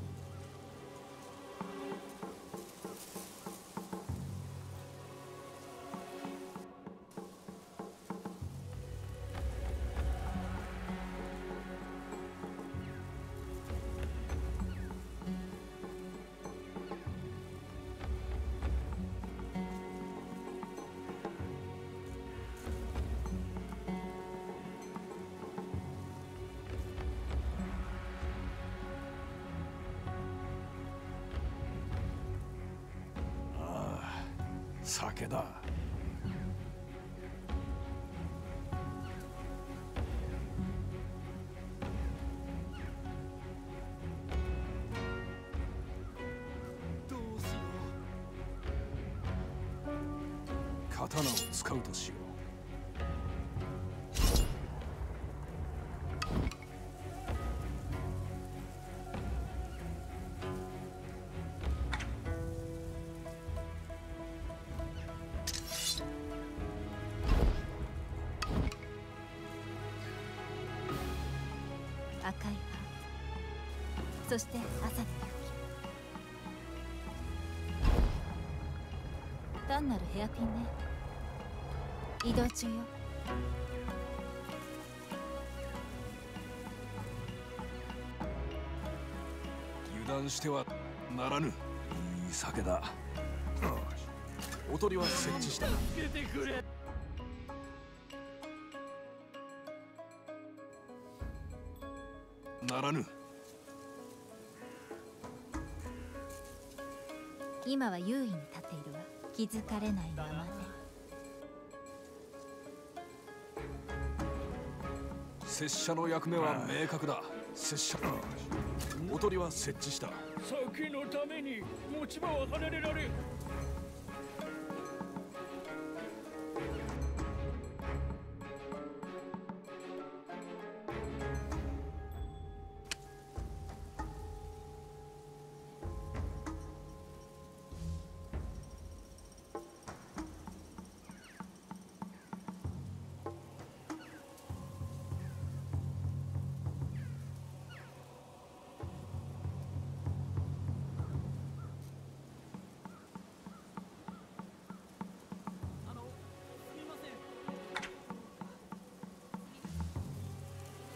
酒だ。 どうしよう。刀を使うとしよう。 赤い葉、そして朝の雪。単なるヘアピンね。移動中よ。 油断してはならぬ。いい酒だ。おとりは設置した。 助けてくれ。 ならぬ。 今は優位に立っているわ。気づかれないままね。 拙者の役目は明確だ。拙者おとりは設置した。 酒のために持ち場は離れられん。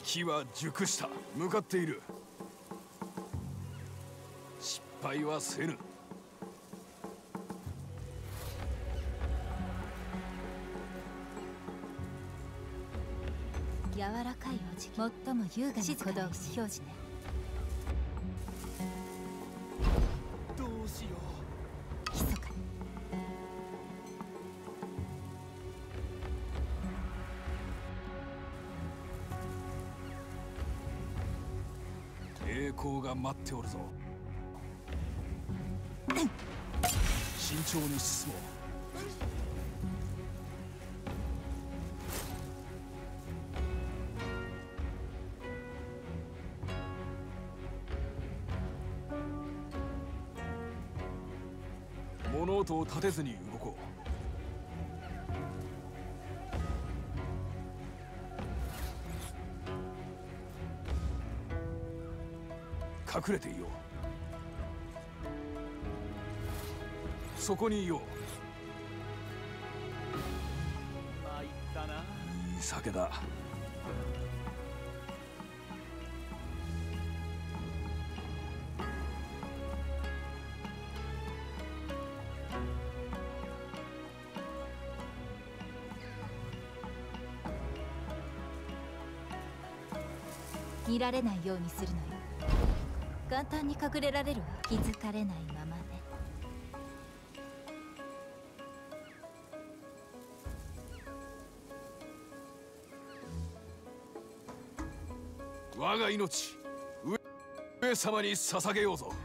機は熟した。向かっている。失敗はせぬ。 柔らかいおじき、最も優雅な鼓動表示ね。 どうしよう。 密かに栄光が待っておるぞ。慎重に進もう。物音を立てずに動こう。隠れていよう。そこにいよう。 参ったな。 いい酒だ。 見られないようにするのよ。簡単に隠れられるわ。気づかれないままね。 我が命、上上様に捧げようぞ。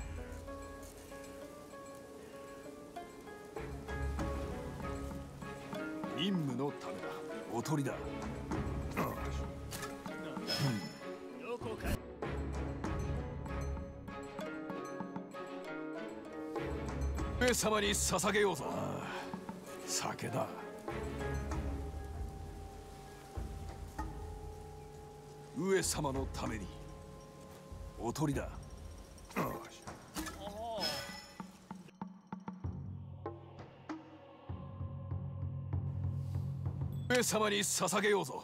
任務のためだ。おとりだ。 どこか上様に捧げようぞ。酒だ。上様のためにおとりだ。上様に捧げようぞ。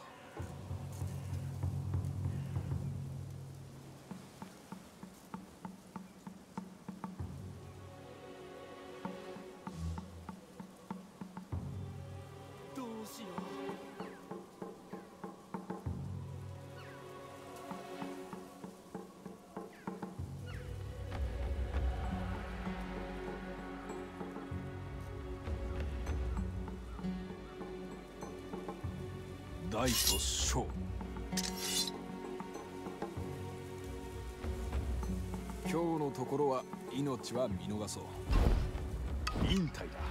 どうしよ大と小。今日のところは命は見逃そう。忍耐だ。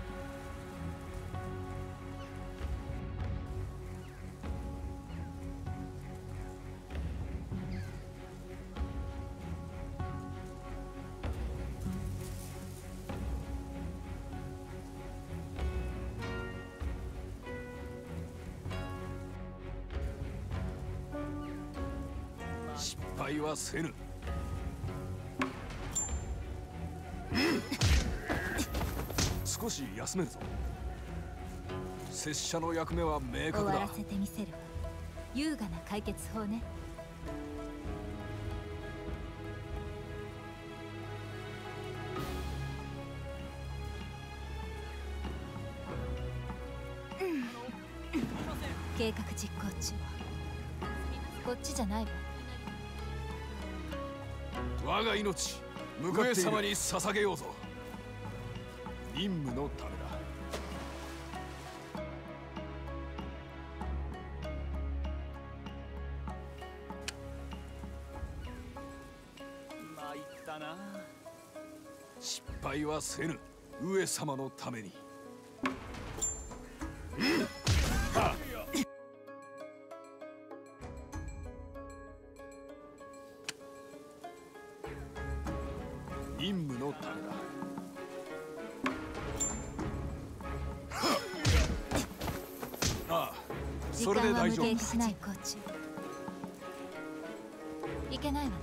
失敗はせぬ。少し休めるぞ。拙者の役目は明確だ。 終わらせてみせるわ。優雅な解決法ね。計画実行中。こっちじゃないわ。 我が命、上様に捧げようぞ。任務のためだ。 う。参ったな。 失敗はせぬ。上様のために。任務のためだ。ああ、それで大丈夫。 時間は無限しない。いけないわね。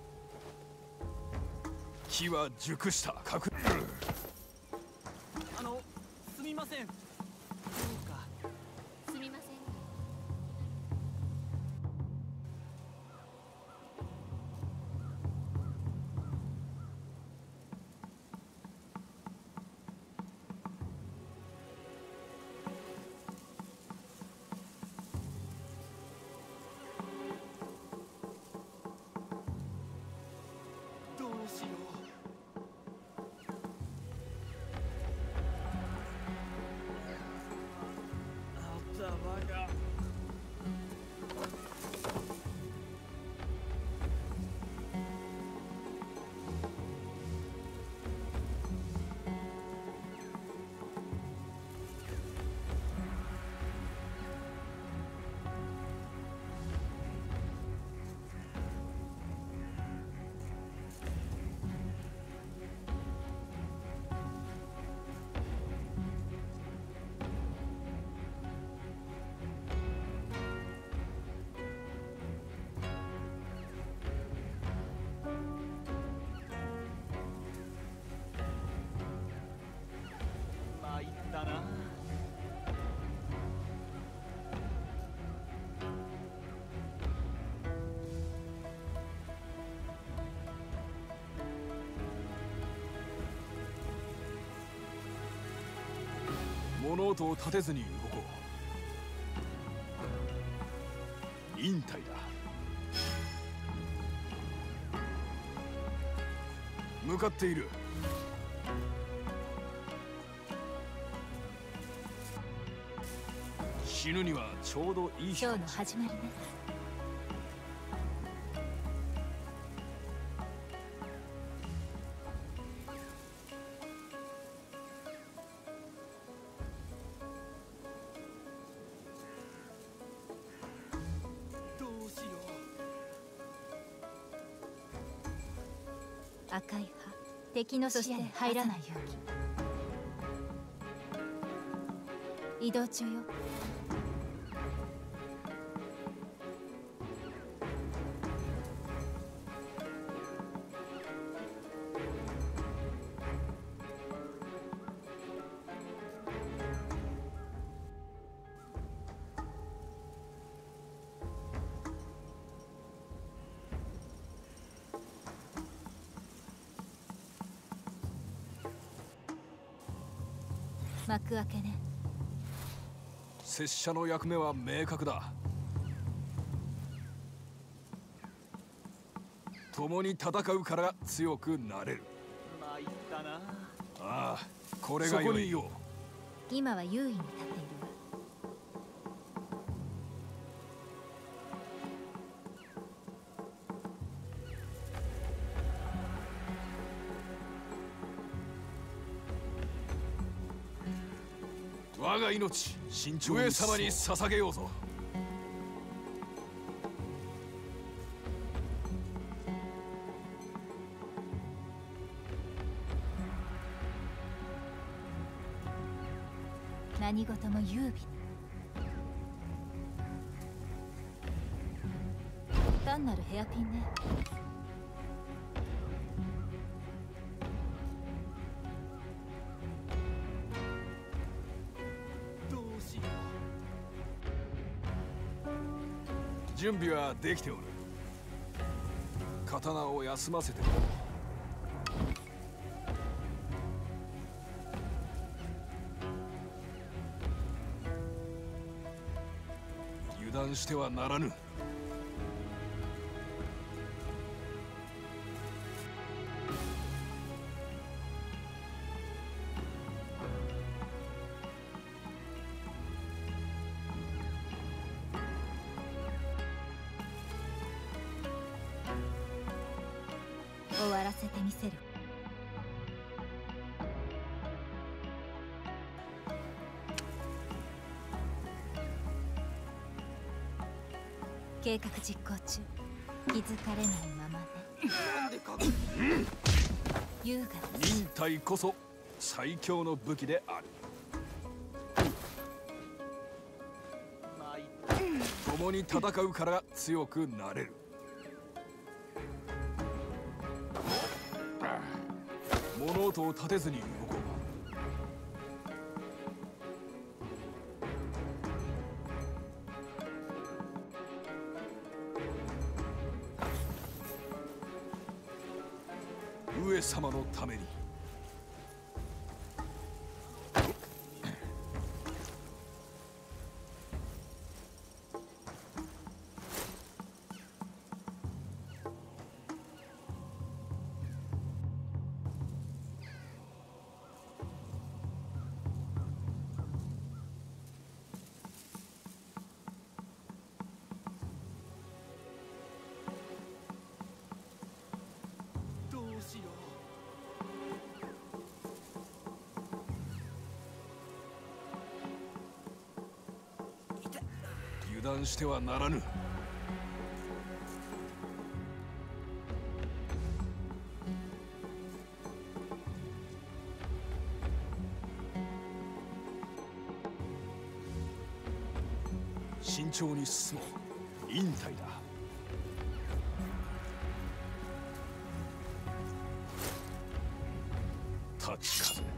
機は熟した。確あのみません。どうか。 すみません。 どうしよう。頭が。参ったな。 物音を立てずに動こう。忍耐だ。向かっている。死ぬにはちょうどいい日ショーかもしれない。 の始まりね。 どうしよ赤い葉、敵の視野に入らないように。移動中よ。幕開けね。 拙者の役目は明確だ。共に戦うから強くなれる。 う。参ったな。 ああ、これが良いよ。 今は優位に立っているわ。 我が命、上様に捧げようぞ。 何事も優美に。単なるヘアピンね。 どうしよ準備はできておる。刀を休ませてくれ。油断してはならぬ。 終わらせてみせる。計画実行中。気づかれないままね。優雅だし。 忍耐こそ最強の武器である。 う。参った。 共に戦うから強くなれる。物音を立てずに動こ上様のために。 どうしよ油断してはならぬ。慎重に進もう。引退だ。立ち風。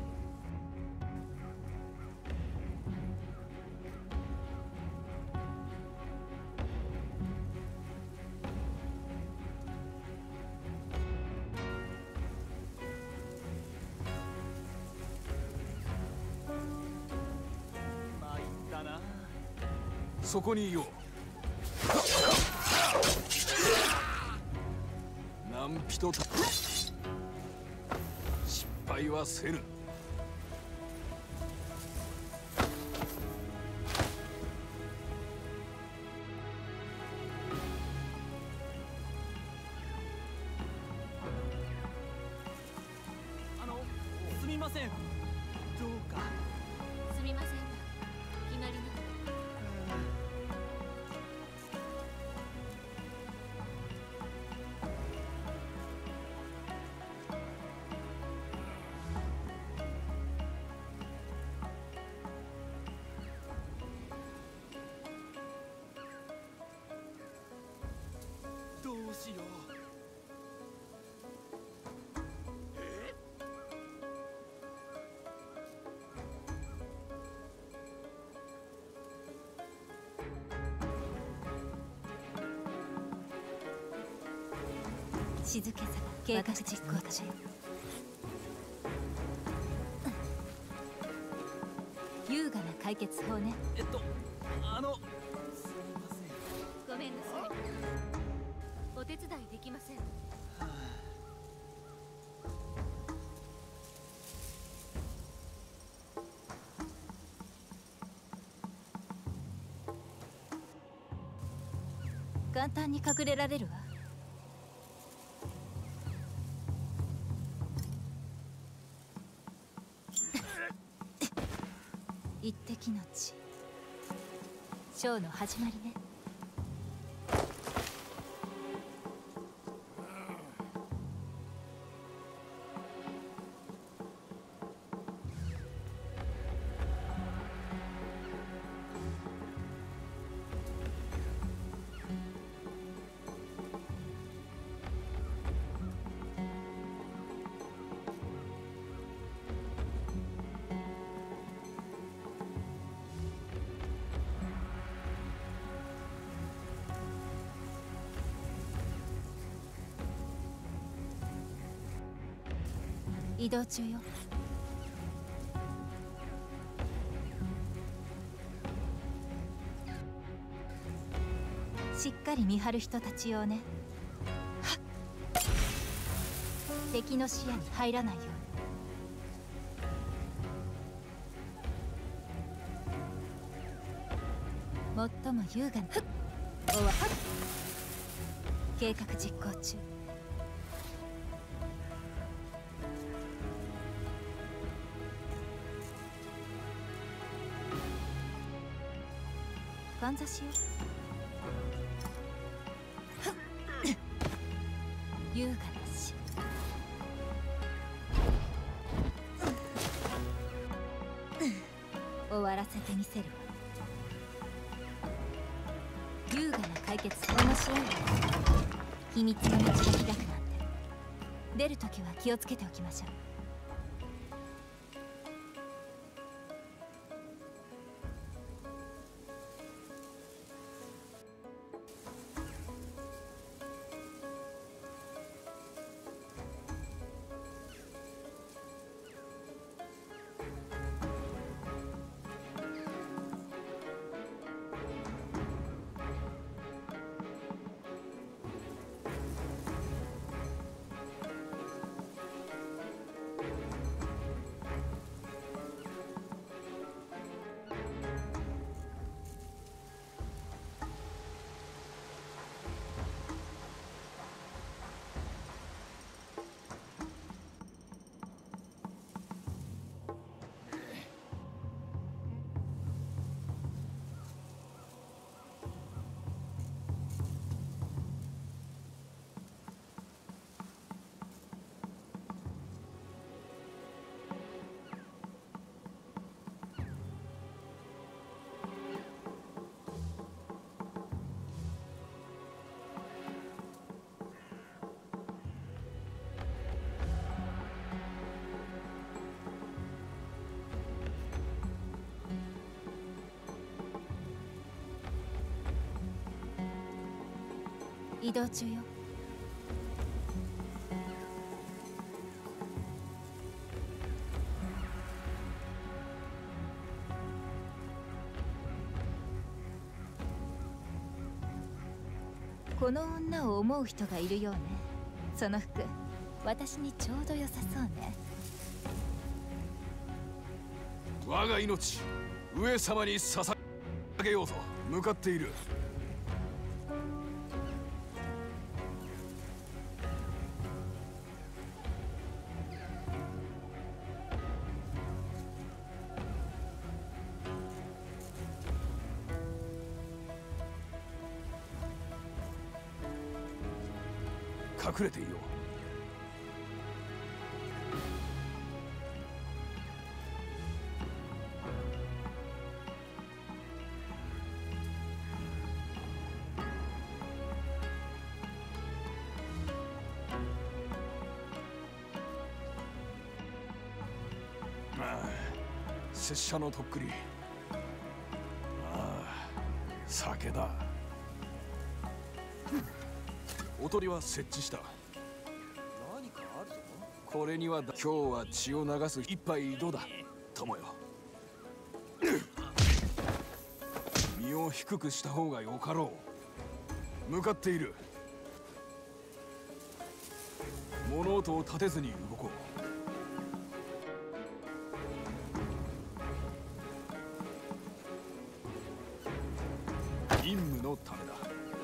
う。参ったな。 そこにいよう。何人た失敗はせぬ。 あの、すみません。どうか。 すみませんが決まりなく。 どうしよう。 静けさが計画実行中。優雅な解決法ね。 えっと、あの、すみません。 ごめんなさい。お手伝いできません。 簡単に隠れられるわ。一滴の血、ショーの始まりね。移動中よ。しっかり見張る人たち用ね。敵の視野に入らないように。最も優雅なおわ計画実行中。かんざしよ。優雅な死。終わらせてみせるわ。優雅な解決法の試合は秘密の道が開くなんて。出るときは気をつけておきましょう。 移動中よ。この女を思う人がいるようね。その服、私にちょうど良さそうね。 我が命、上様に捧げようと向かっている。隠れていよう。ああ、拙者のとっくり。ああ、酒だ。おとりは設置した。 何かあるぞ。 これには今日は血を流す一杯井戸だ、友よ。身を低くした方がよかろう。向かっている。物音を立てずに動こう。任務のためだ。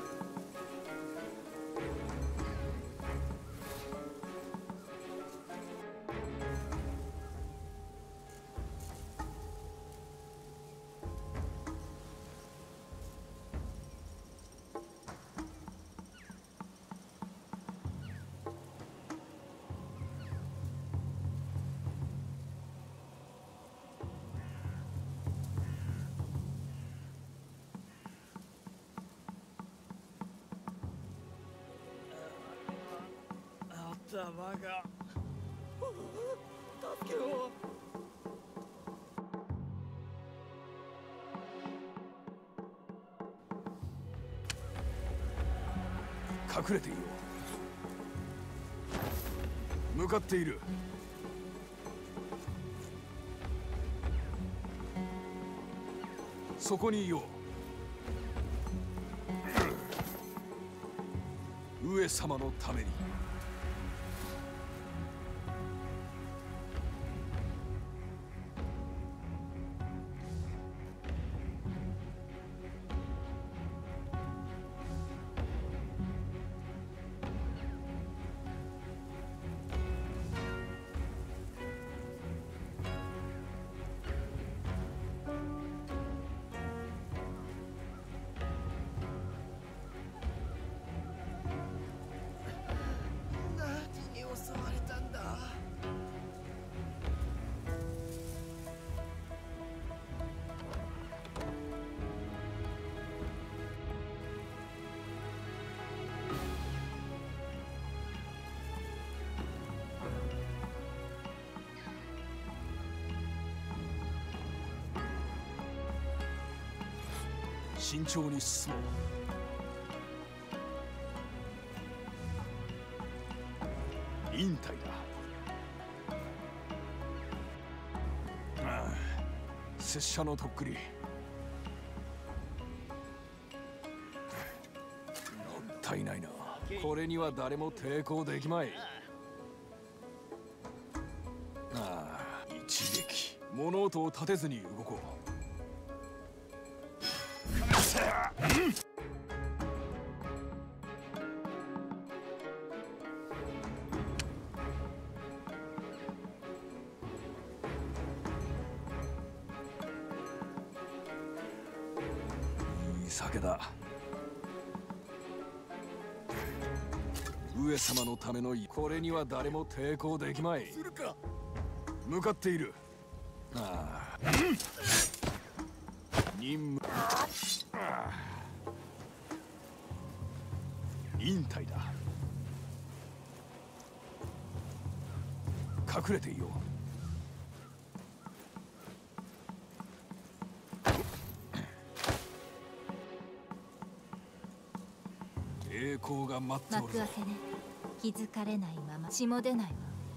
頭が助けろ。 隠れていよう。向かっている。そこにいよう。上様のために。慎重に進もう。引退だ。ああ、拙者のとっくり。もったいないな。これには誰も抵抗できまい。ああ、一撃。物音を立てずに動こう。いい酒だ。上様のためのこれには誰も抵抗できまい。向かっている。ああ、任務。引退だ。隠れていよう。 栄光が待っておる。 幕開けね。気づかれないまま血も出ないわ。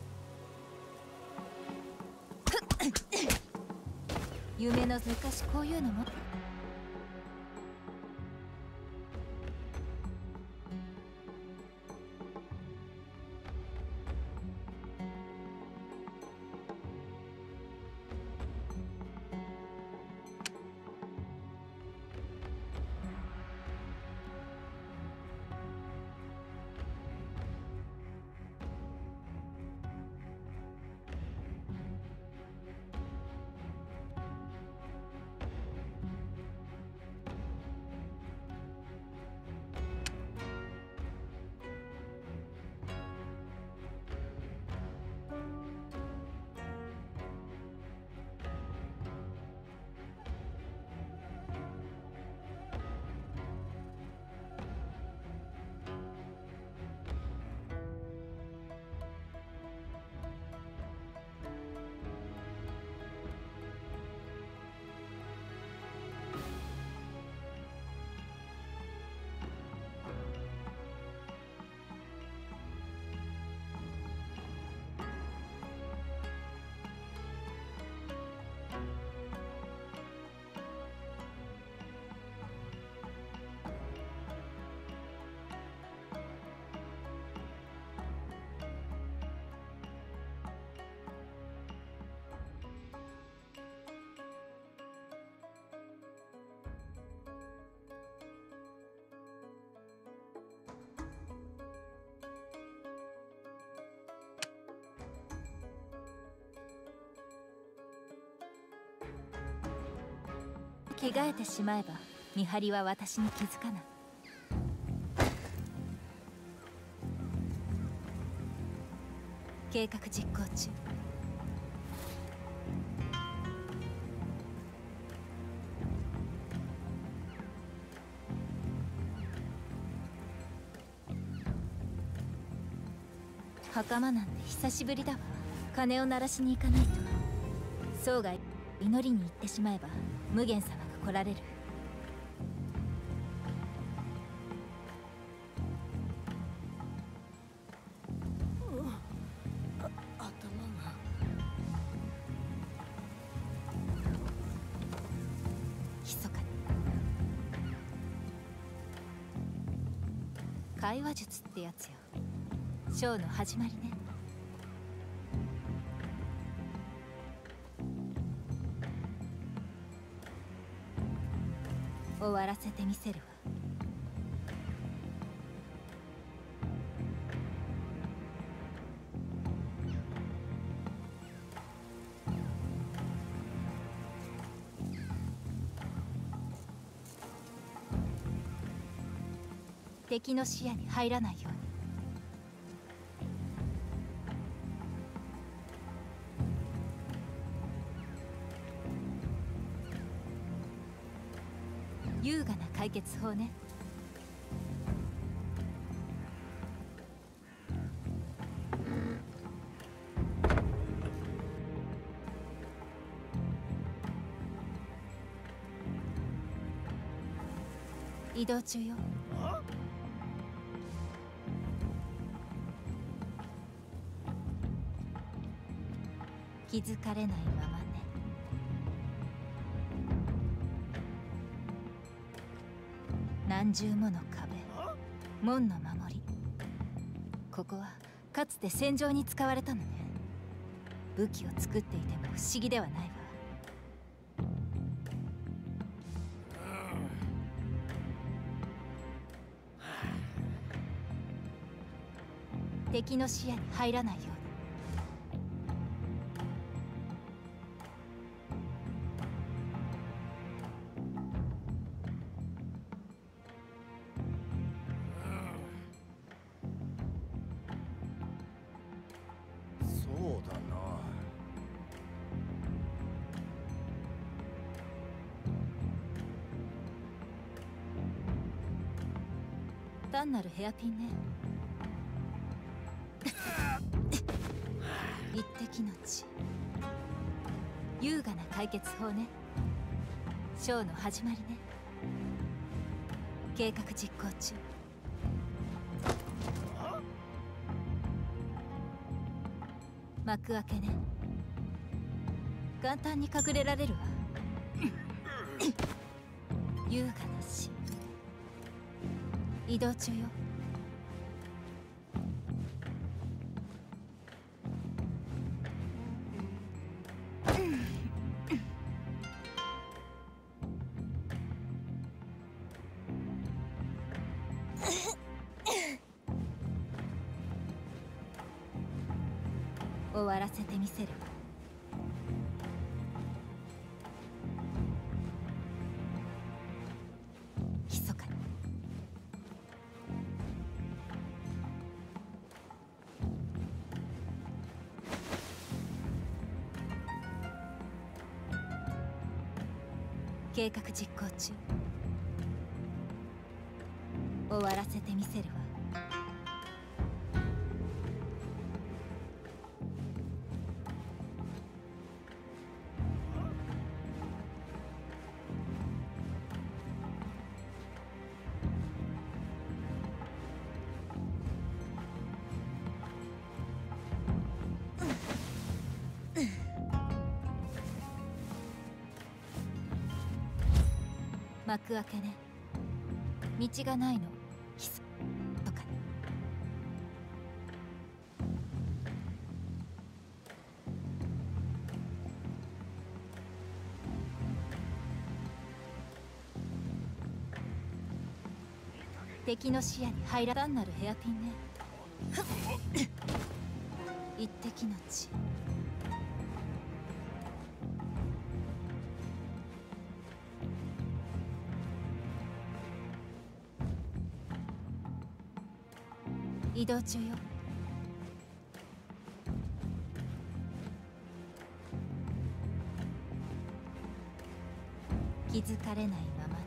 夢の昔こういうのも。着替えてしまえば見張りは私に気づかない。計画実行中。袴なんて久しぶりだわ。鐘を鳴らしに行かないと。僧が祈りに行ってしまえば無限様が来られる。 頭が。 密かに。会話術ってやつよ。ショーの始まりね。終わらせてみせるわ。敵の視野に入らないように。優雅な解決法ね。移動中よ。気づかれないままね。何重もの壁、門の守り。ここはかつて戦場に使われたのね。武器を作っていても不思議ではないわ。敵の視野に入らないように。 そうだな。 単なるヘアピンね。一滴の血。優雅な解決法ね。ショーの始まりね。計画実行中。 幕開けね。簡単に隠れられるわ。優雅な死。移動中よ。終わらせてみせるわ。密かに。計画実行中。終わらせてみせるわ。幕開けね。道がないの。ひそとかに。敵の視野に入ら単なるヘアピンね。一滴の血。移動中よ。気づかれないままね。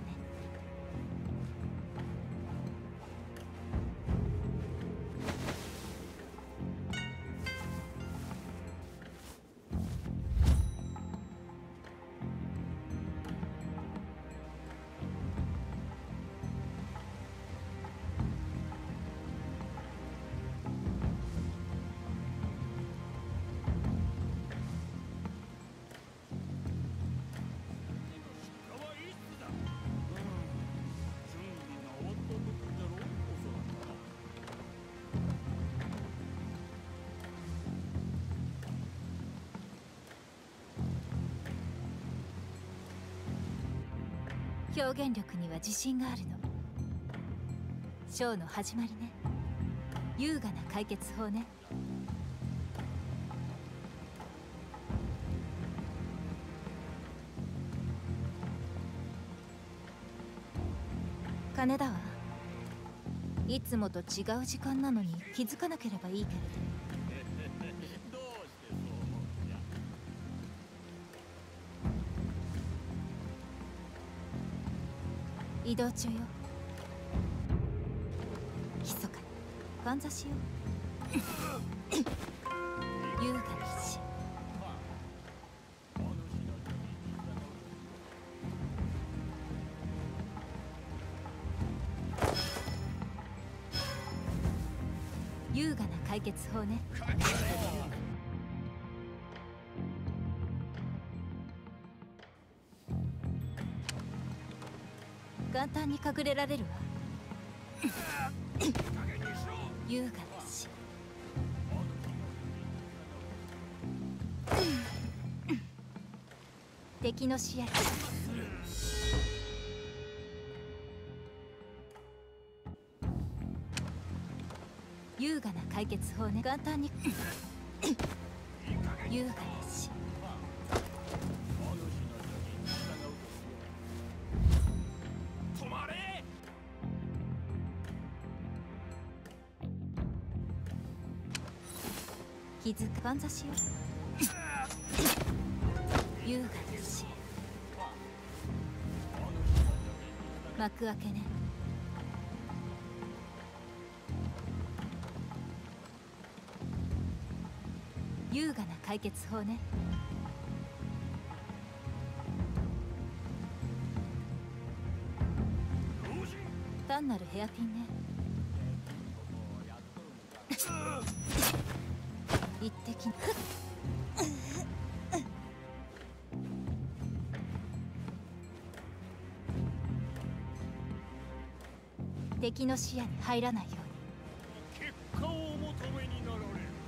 表現力には自信があるの。ショーの始まりね。優雅な解決法ね。金だわ。いつもと違う時間なのに気づかなければいいけれど。移動中よ。密かに。かんざしよ。優雅にし。優雅な解決法ね。簡単に隠れられるわ。優雅なし。敵の視野に。優雅な解決法ね。簡単に。優雅なし。気づくかんざしよ。優雅なし。幕開けね。優雅な解決法ね。単なるヘアピンね。 一滴敵の視野に入らないように。 結果をお求めになられる。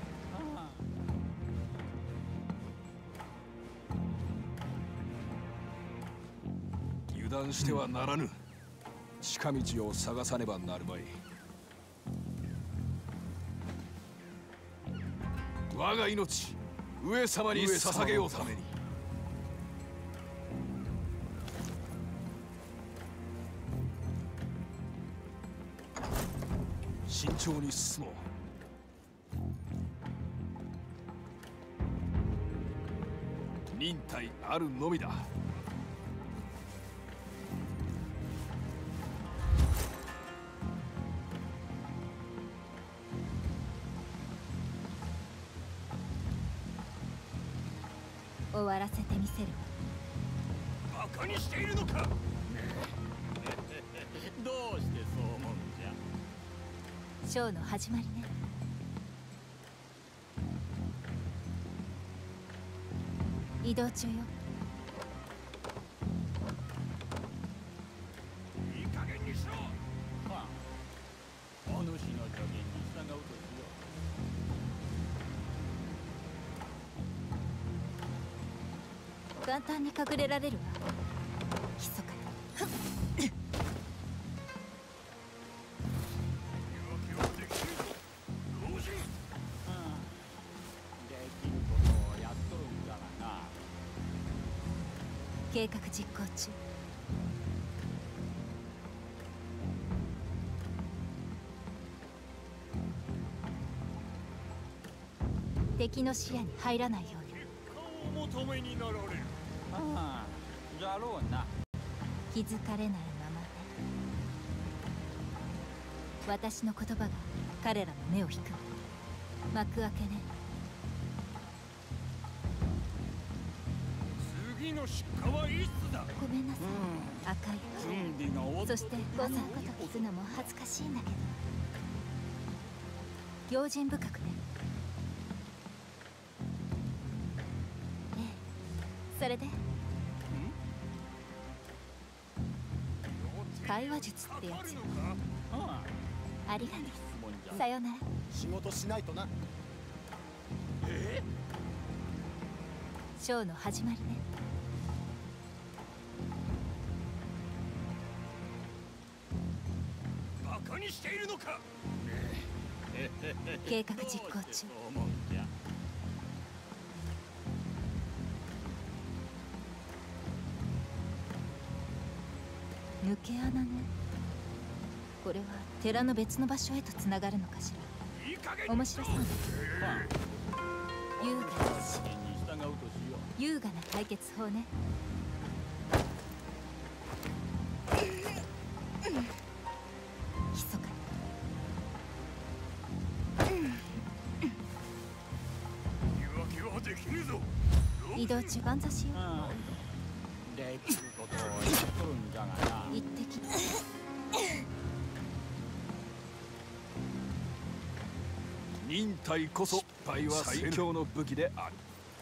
油断してはならぬ。近道を探さねばなるまい。我が命、上様に捧げようために。慎重に進もう。忍耐あるのみだ。 終わらせてみせるバカにしているのか。 どうしてそう思うんじゃ。 ショーの始まりね。移動中よ。 いい加減にしろ。 はあ、お主の助言に従うとしよう。簡単に隠れられるわ。密かに。計画実行中。敵の視野に入らないように。 結果をお求めになられる。 ああ、じゃろうな。 気づかれないままね。私の言葉が彼らの目を引く。幕開けね。 次の出荷はいつだ。 ごめんなさい、赤い準備が終わっそしてこんなこと聞くのも恥ずかしいんだけど、用心深くね。ええ、それで会話術ってやつ。ありがとう。さよなら。 仕事しないとな。 えショーの始まりね。 バカにしているのか。 計画実行中。 そう思うんじゃ。 抜け穴ね。これは寺の別の場所へとつながるのかしら。 いい加減面白そうね。優雅なし助言に従うとしよ優雅な解決法ね。密か言い訳はできぬぞ。 に移動中万座しよう。ああ、できることをやっとるんじゃがな。 う。一滴忍耐こそ失敗は最強の武器である。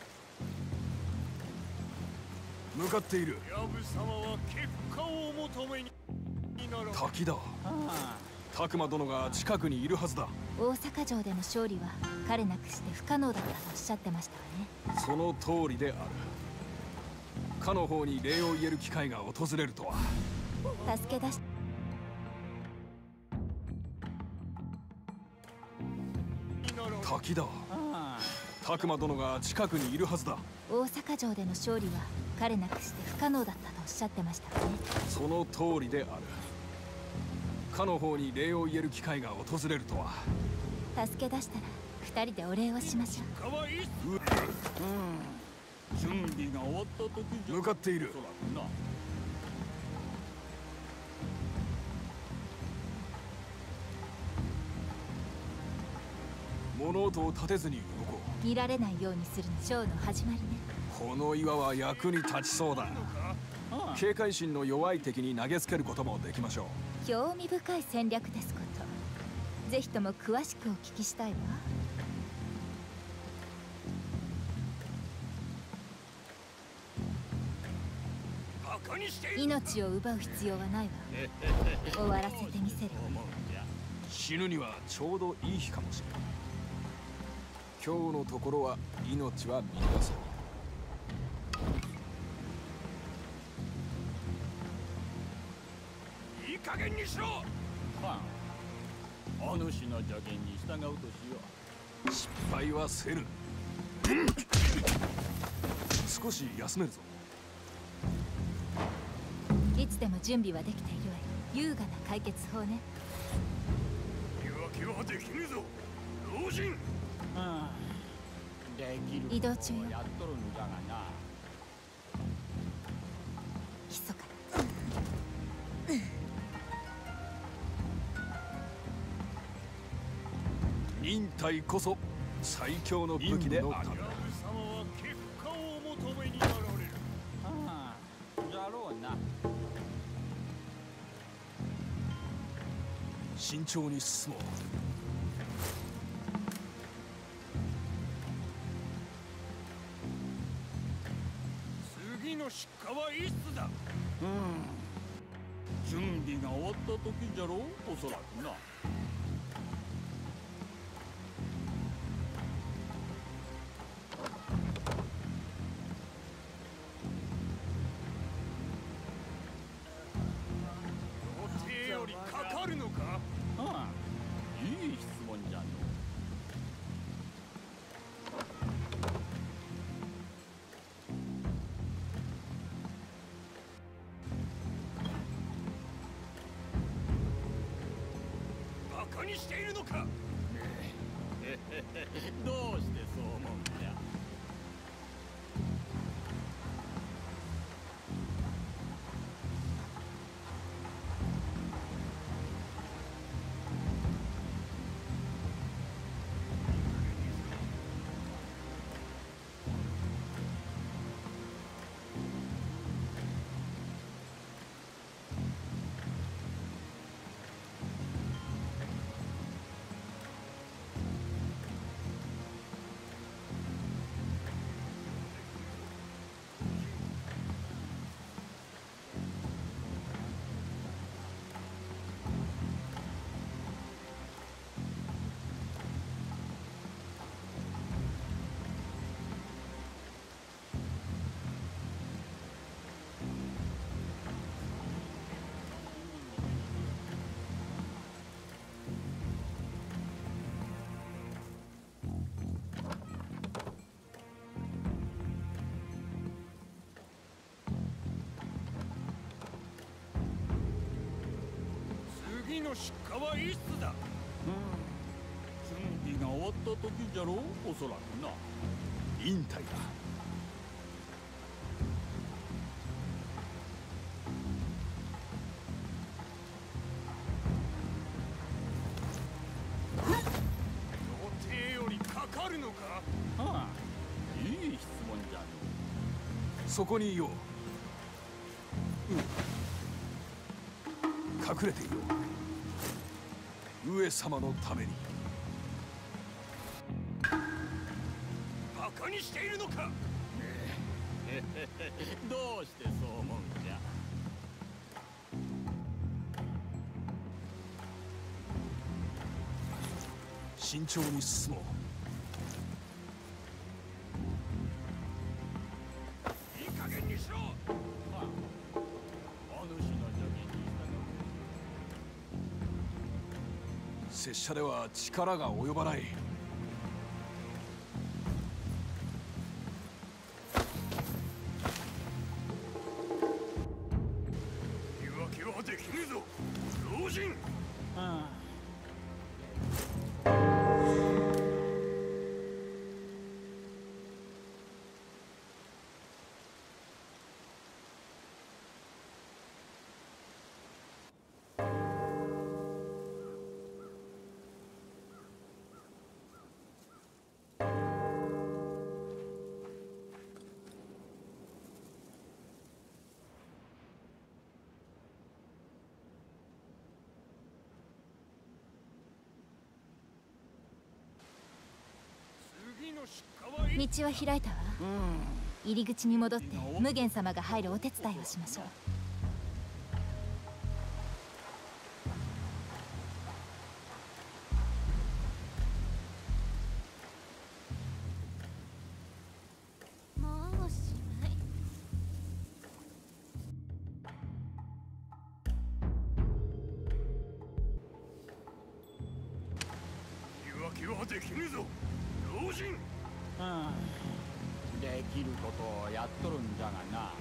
向かっている。 ヤブ様は結果をお求めになられる。 滝だ。拓磨殿が近くにいるはずだ。 大阪城での勝利は彼なくして不可能だったとおっしゃってましたわね。 その通りである。かの方に礼を言える機会が訪れるとは。 助け出し滝だ。拓磨殿が近くにいるはずだ。 大阪城での勝利は彼なくして不可能だったとおっしゃってましたわね。 その通りである。かの方に礼を言える機会が訪れるとは。 助け出したら二人でお礼をしましょう。 かわいい。 準備が終わった時じゃ。 向かっている。 おそらくな。 物音を立てずに動こう。見られないようにするのショーの始まりね。 この岩は役に立ちそうだ。警戒心の弱い敵に投げつけることもできましょう。興味深い戦略ですこと。ぜひとも詳しくお聞きしたいわ。 カにしている。 命を奪う必要はないわ。終わらせてみせるわ。 死ぬにはちょうどいい日かもしれない。今日のところは命は見逃そう。 いい加減にしろ。 はん、お主の助言に従うとしよう。失敗はせぬ。少し休めるぞ。 いつでも準備はできているわよ。優雅な解決法ね。 言い訳はできぬぞ老人。 はあ、できる移動中よ。 やっとるんじゃがな。 密か忍耐こそ最強の武器である。 ヤブ様は結果をお求めになられる。 はあ、じゃろうな。 慎重に進もう。 次の出荷はいつだ。 うん、準備が終わった時じゃろう、おそらくな。 予定よりかかるのか。 はあ、いい質問じゃの。 バカにしているのか。 どうしてそう思うんじゃ。 次の出荷はいつだ。 うん、準備が終わった時じゃろう、おそらくな。 忍耐だ。 予定よりかかるのか。 はあ、いい質問じゃの。 そこにいよう。うん、隠れていよう。上様のために。 バカにしているのか。 どうしてそう思うんじゃ。 慎重に進もう。 いい加減にしろ。 はあ、お主の助言に従う。 拙者では力が及ばない。 言い訳はできぬぞ老人。 はあ、 次の出荷はいつ。 道は開いたわ。 うん。 入り口に戻って無限様が入るお手伝いをしましょう。 もうおしまい。 言い訳はできぬぞ老人。 はあ、できることをやっとるんじゃがな。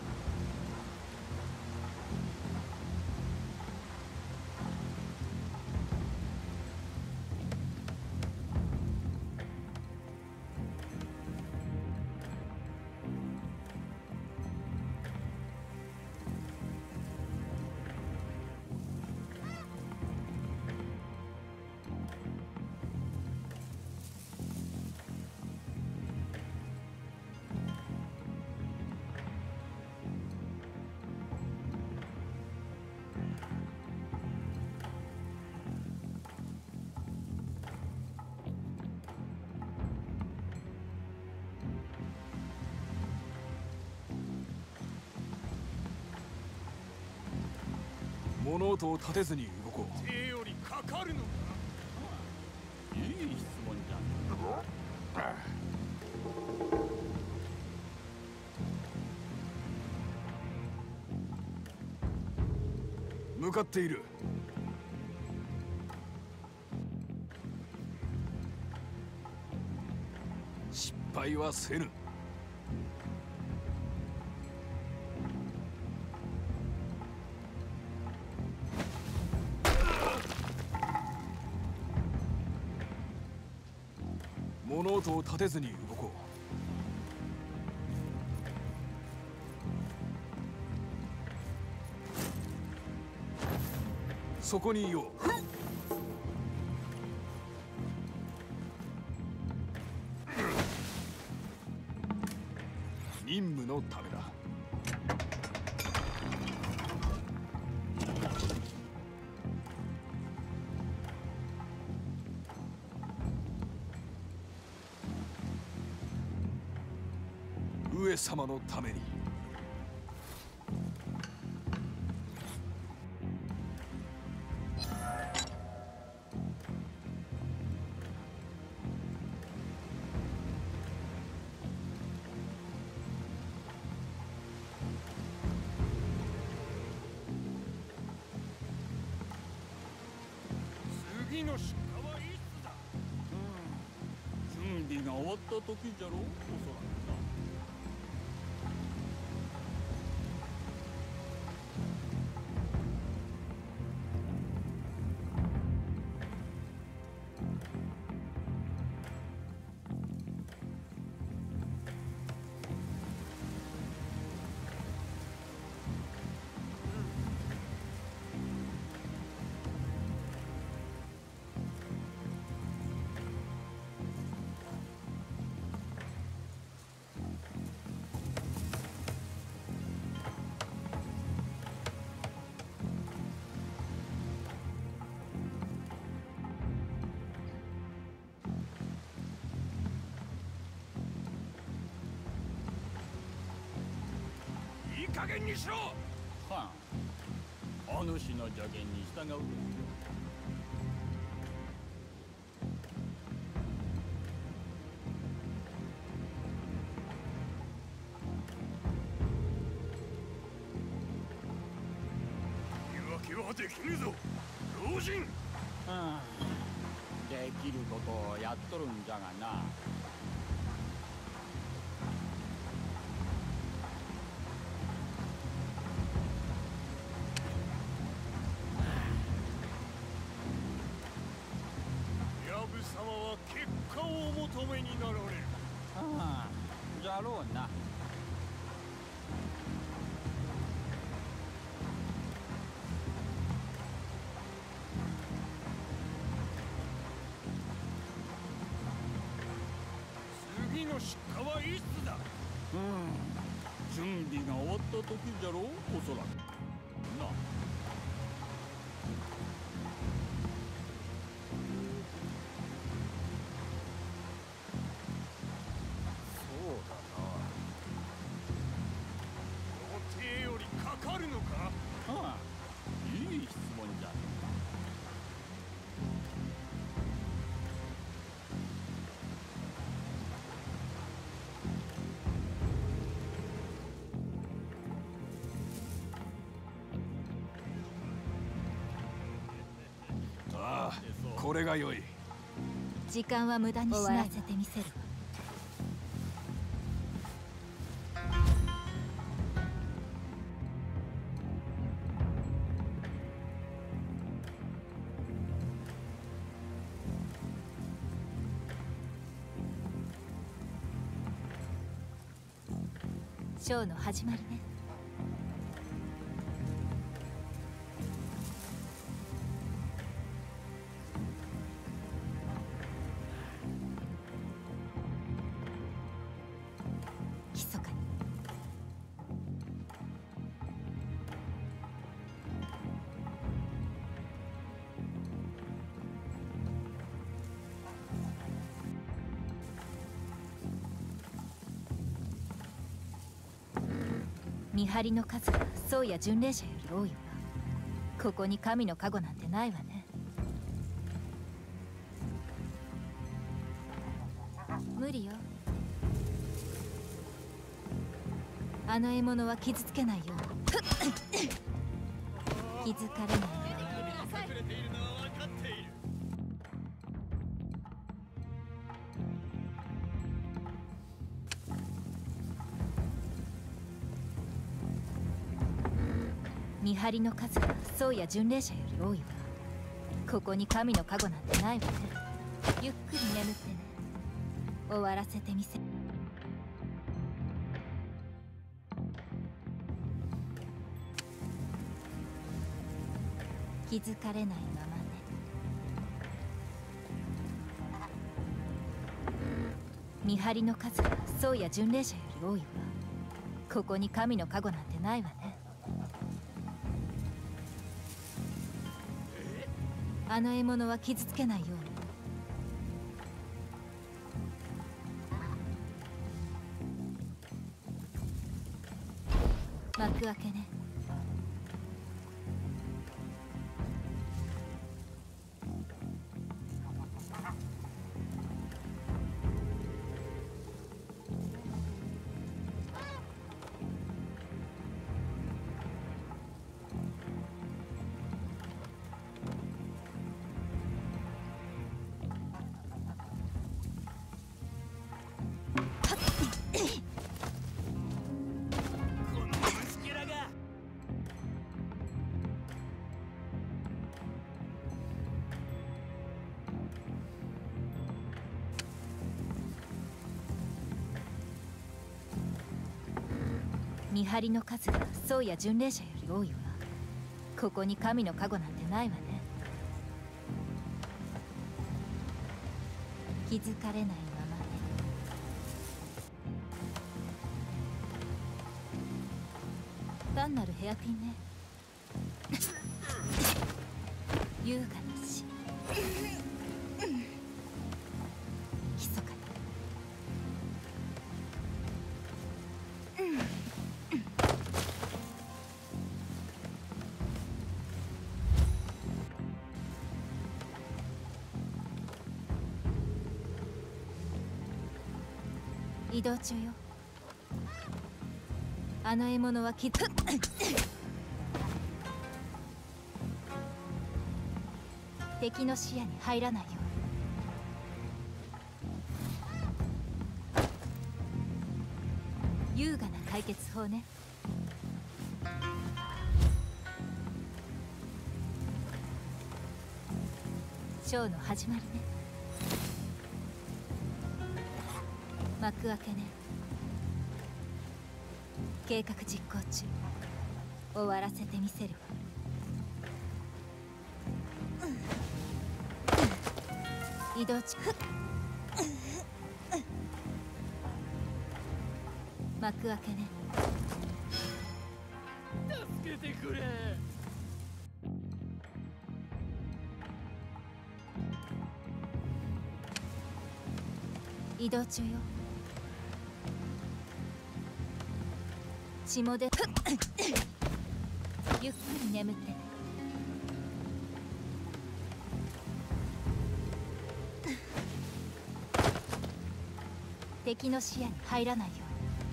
物音を立てずに動こう。 手よりかかるのか。 いい質問じゃ。 向かっている。失敗はせぬ。物音を立てずに動こう。そこにいよう。任務のためだ。上様のために。 次の出荷はいつだ。 準備が終わった時じゃろう、おそらくな。 いい加減にしろ。 はあ、お主の助言に従うよ。 言い訳はできぬぞ老人。 はあ、できることをやっとるんじゃがな。 藪様は結果をお求めになられる。 ああ、じゃろうな。 次の出荷はいつだ。 うん、準備が終わった時じゃろう、おそらくな。 そうだな。 ああ、いい質問じゃ。 ああ、これが良い。 時間は無駄にしない。終わらせてみせるわ。ショーの始まりね。密かに。見張りの数が僧や巡礼者より多いわ。ここに神の加護なんてないわね。無理よ。あの獲物は傷つけないように。気づかれないように。 隠れているのは分かっている。 見張りの数が僧や巡礼者より多いわ。ここに神の加護なんてないわね。ゆっくり眠ってね。終わらせてみせ。気づかれないままね。見張りの数が僧や巡礼者より多いわ。ここに神の加護なんてないわね。あの獲物は傷つけないように。幕開けね。見張りの数が僧や巡礼者より多いわ。ここに神の加護なんてないわね。気づかれないままね。単なるヘアピンね。優雅な死。密かに。移動中よ。あの獲物はき敵の視野に入らないように。優雅な解決法ね。ショーの始まりね。幕開けね。計画実行中。終わらせてみせるわ。移動中。幕開けね。 助けてくれ。 移動中よ。血もでゆっくり眠ってね。敵の視野に入らないよ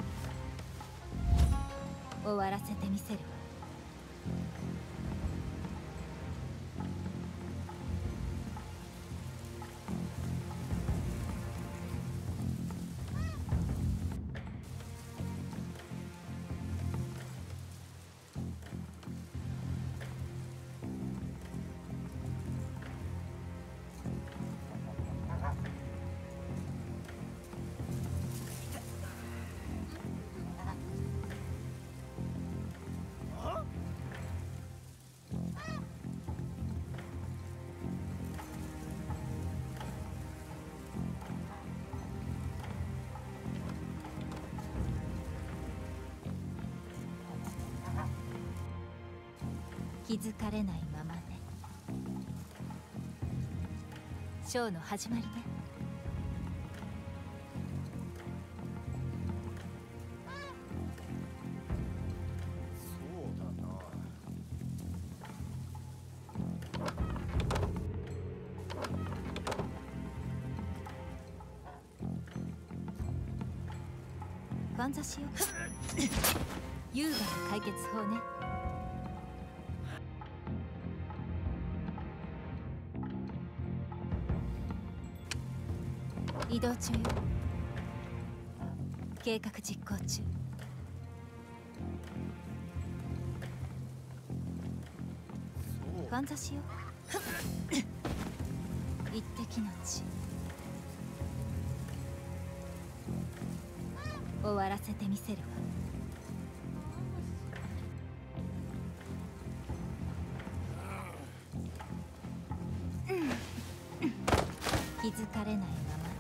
うに終わらせてみせるわ。気づかれないままね。ショーの始まりね。 そうだな。 かんざしよ。優雅な解決法ね。移動中よ。計画実行中。かんざしよ。一滴の血。終わらせてみせるわ。気づかれないままね。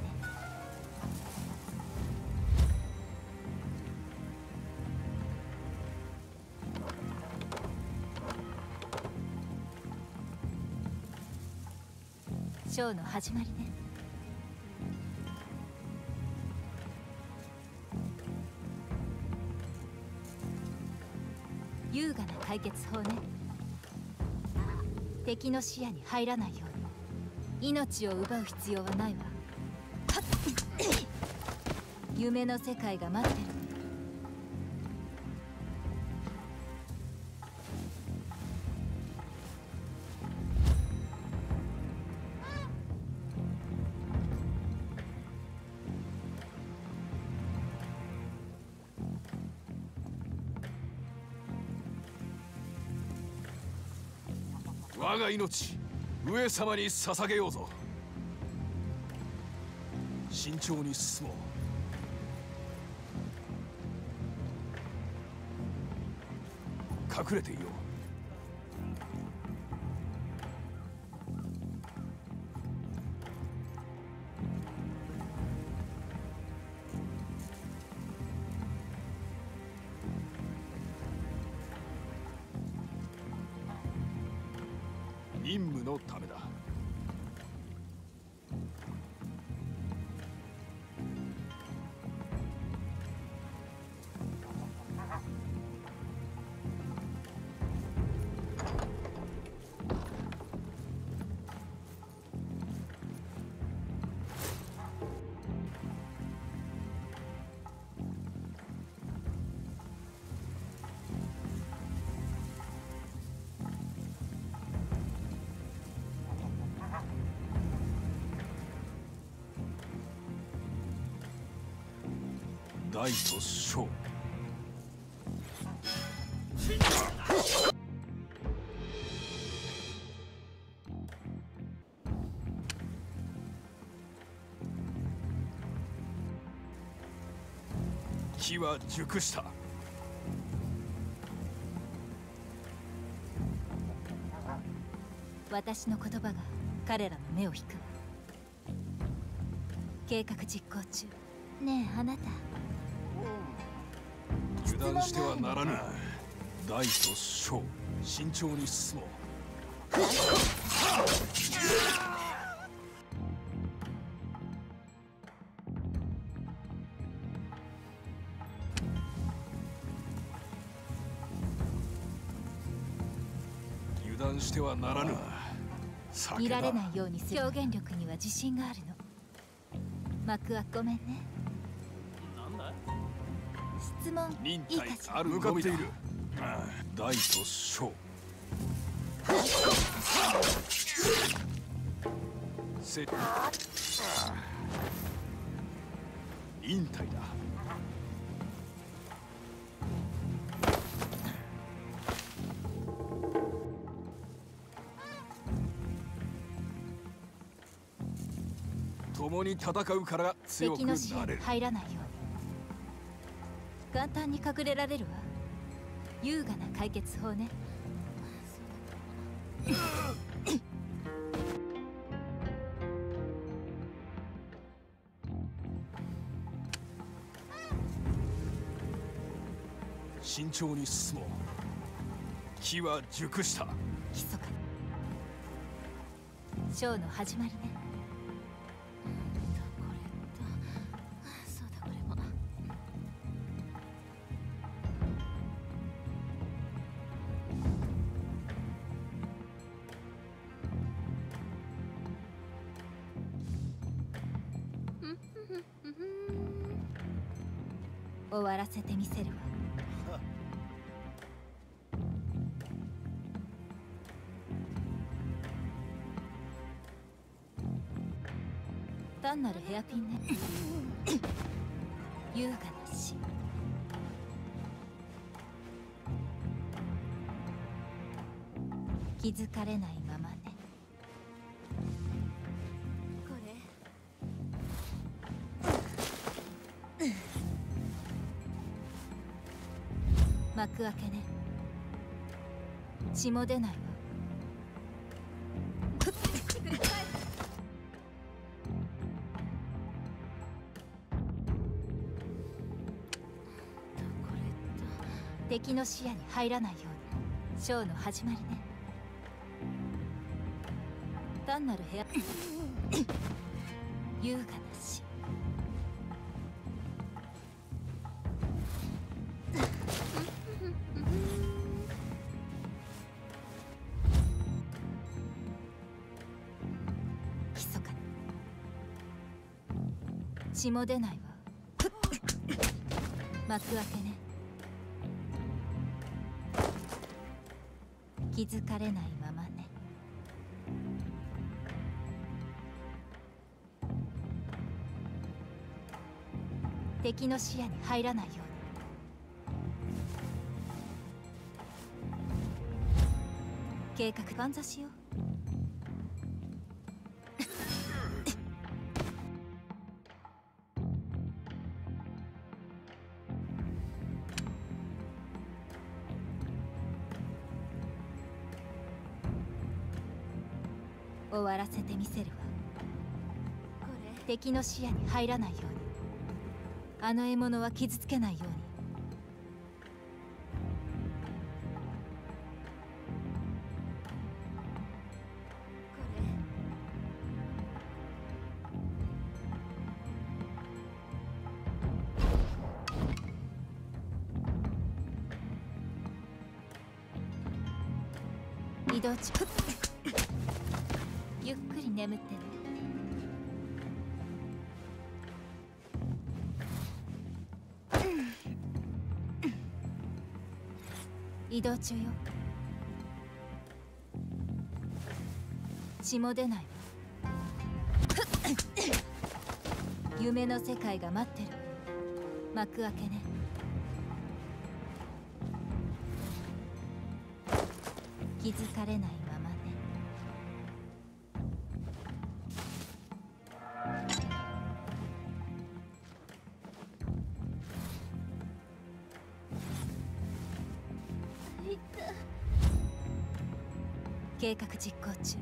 ショーの始まりね。優雅な解決法ね。敵の視野に入らないように命を奪う必要はないわ。夢の世界が待ってる。 我が命、上様に捧げようぞ。慎重に進もう。隠れていよう。任務のためだ。大と小。機は熟した。 私の言葉が彼らの目を引くわ。計画実行中。ねえあなた、 油断してはならぬ。大と小、慎重に進もう。 油断してはならぬ。 見られないようにする表現力には自信があるの。幕はごめんね。 なんだ質問忍いいかしら。 耐ある向かっている。大と小。せ忍耐だ。共に戦うから強く敵の視野になれる。 入らないように。簡単に隠れられるわ。優雅な解決法ね。 慎重に進もう。木は熟した。 密かに。ショーの始まりね。 これとそうだこれも。 終わらせてみせるわ。単なるヘアピンね。優雅な死。気づかれないままね。 これ幕開けね。血も出ないわ。敵の視野に入らないように。ショーの始まりね。単なる部屋優雅な死。密かに。血も出ないわ。幕開けね。気づかれないままね。敵の視野に入らないように。計画万座しよう。終わらせてみせるわ。 これ敵の視野に入らないように。あの獲物は傷つけないように。移動中。ゆっくり眠ってね。移動中よ。血も出ないわ。夢の世界が待ってる。幕開けね。気づかれないままね。計画実行中。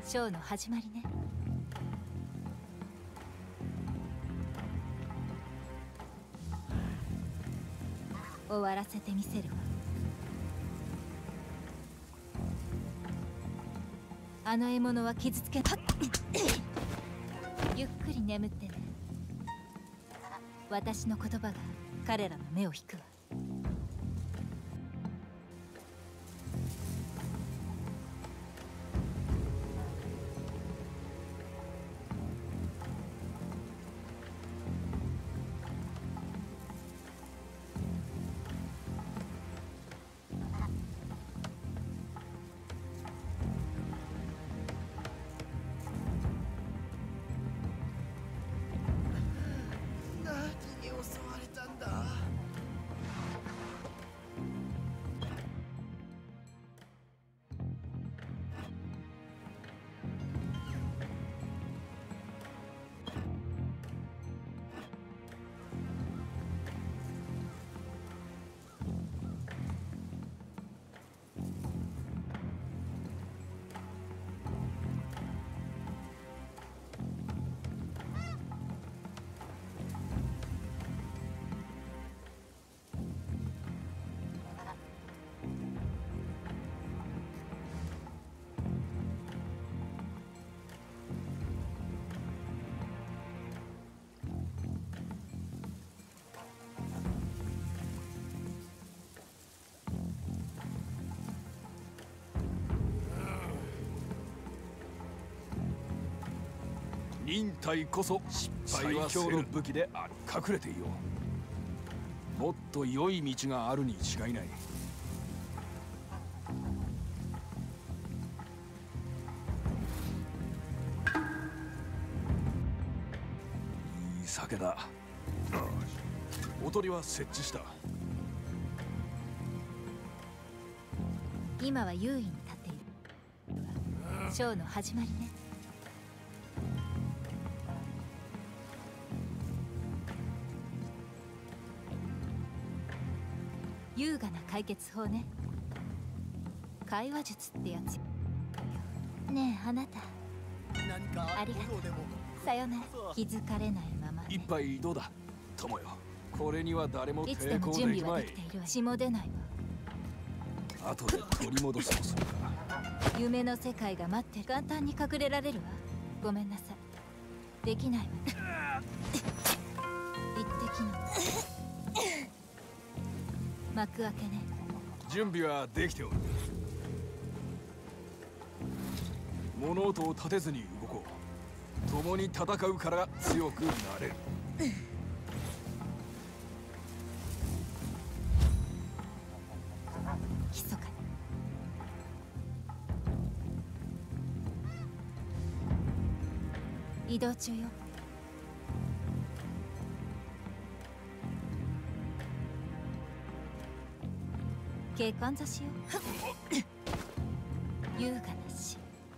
ショーの始まりね。終わらせてみせるわ。あの獲物は傷つけたゆっくり眠ってね。私の言葉が彼らの目を引くわ。 忍耐こそ最強の武器である。隠れていよう。もっと良い道があるに違いない。いい酒だ。おとりは設置した。 今は優位に立っている。ショーの始まりね。優雅な解決法ね。会話術ってやつ。ねえあなた、ありがとう。さよなら。気づかれないまま、ね、 一杯どうだ友よ。これには誰もいつで抵抗も準備できまい。 はできているわ。血も出ないわ。 後で取り戻すとするか。 夢の世界が待ってる。簡単に隠れられるわ。ごめんなさい、できないわ。一滴の幕開けね。 準備はできておる。物音を立てずに動こう。共に戦うから強くなれる。 密かに移動中よ。警官差しよ。優雅な死。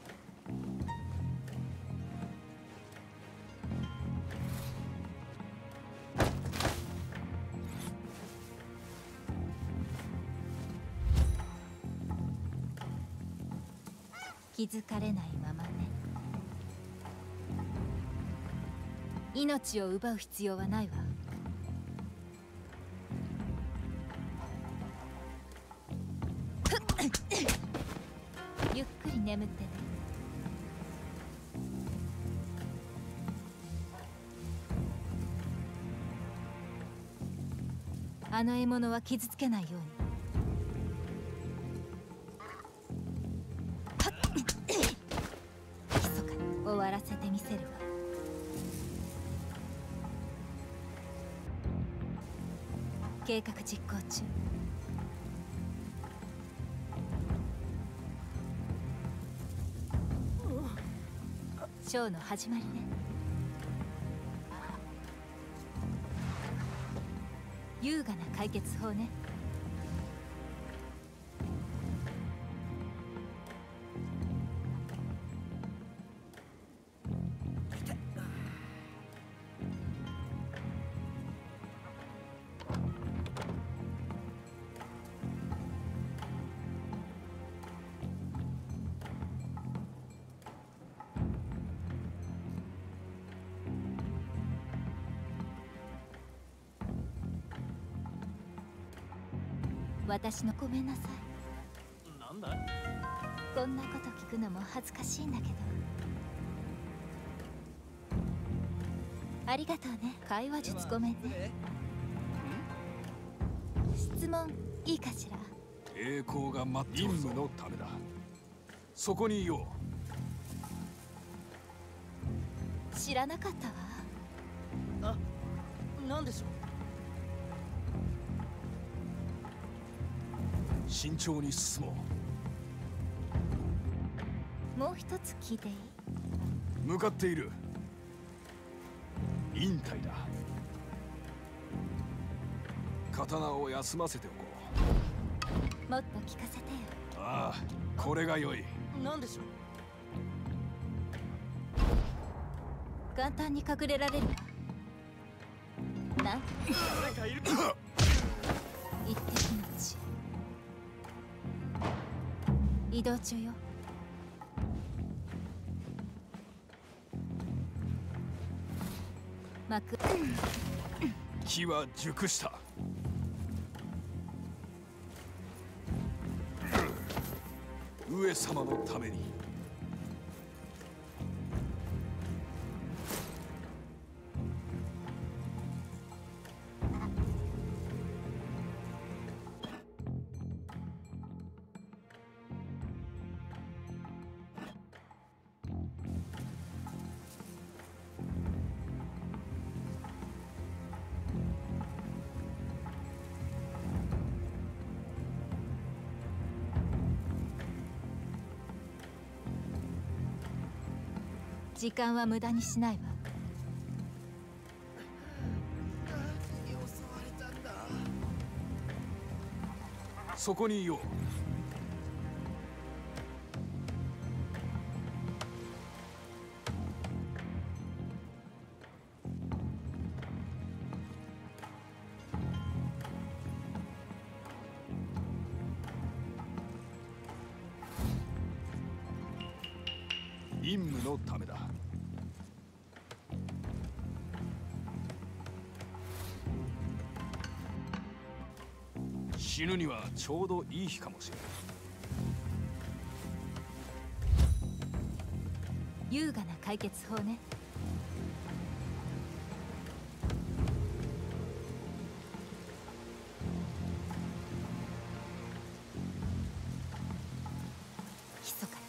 気づかれないままね。命を奪う必要はないわ。ゆっくり眠ってね。あの獲物は傷つけないように。密かに終わらせてみせるわ。計画実行中。ショーの始まりね。優雅な解決法ね。 私のごめんなさい。 なんだ。 こんなこと聞くのも恥ずかしいんだけど。ありがとうね。会話術ごめんね。質問いいかしら。 栄光が待っている任務のためだ。そこにいよう。知らなかったわ。 あ、なんでしょう。慎重に進もう。もう一つ聞いていい？ 向かっている。引退だ。刀を休ませておこう。もっと聞かせてよ。 ああ、これが良い。 なんでしょう。簡単に隠れられるわ。なん誰かいる。 一滴の血。移動中よ。幕。 木は熟した。上様のために。 時間は無駄にしないわ。 そこにいよう。任務のためだ。死ぬにはちょうどいい日かもしれない。 優雅な解決法ね。密かに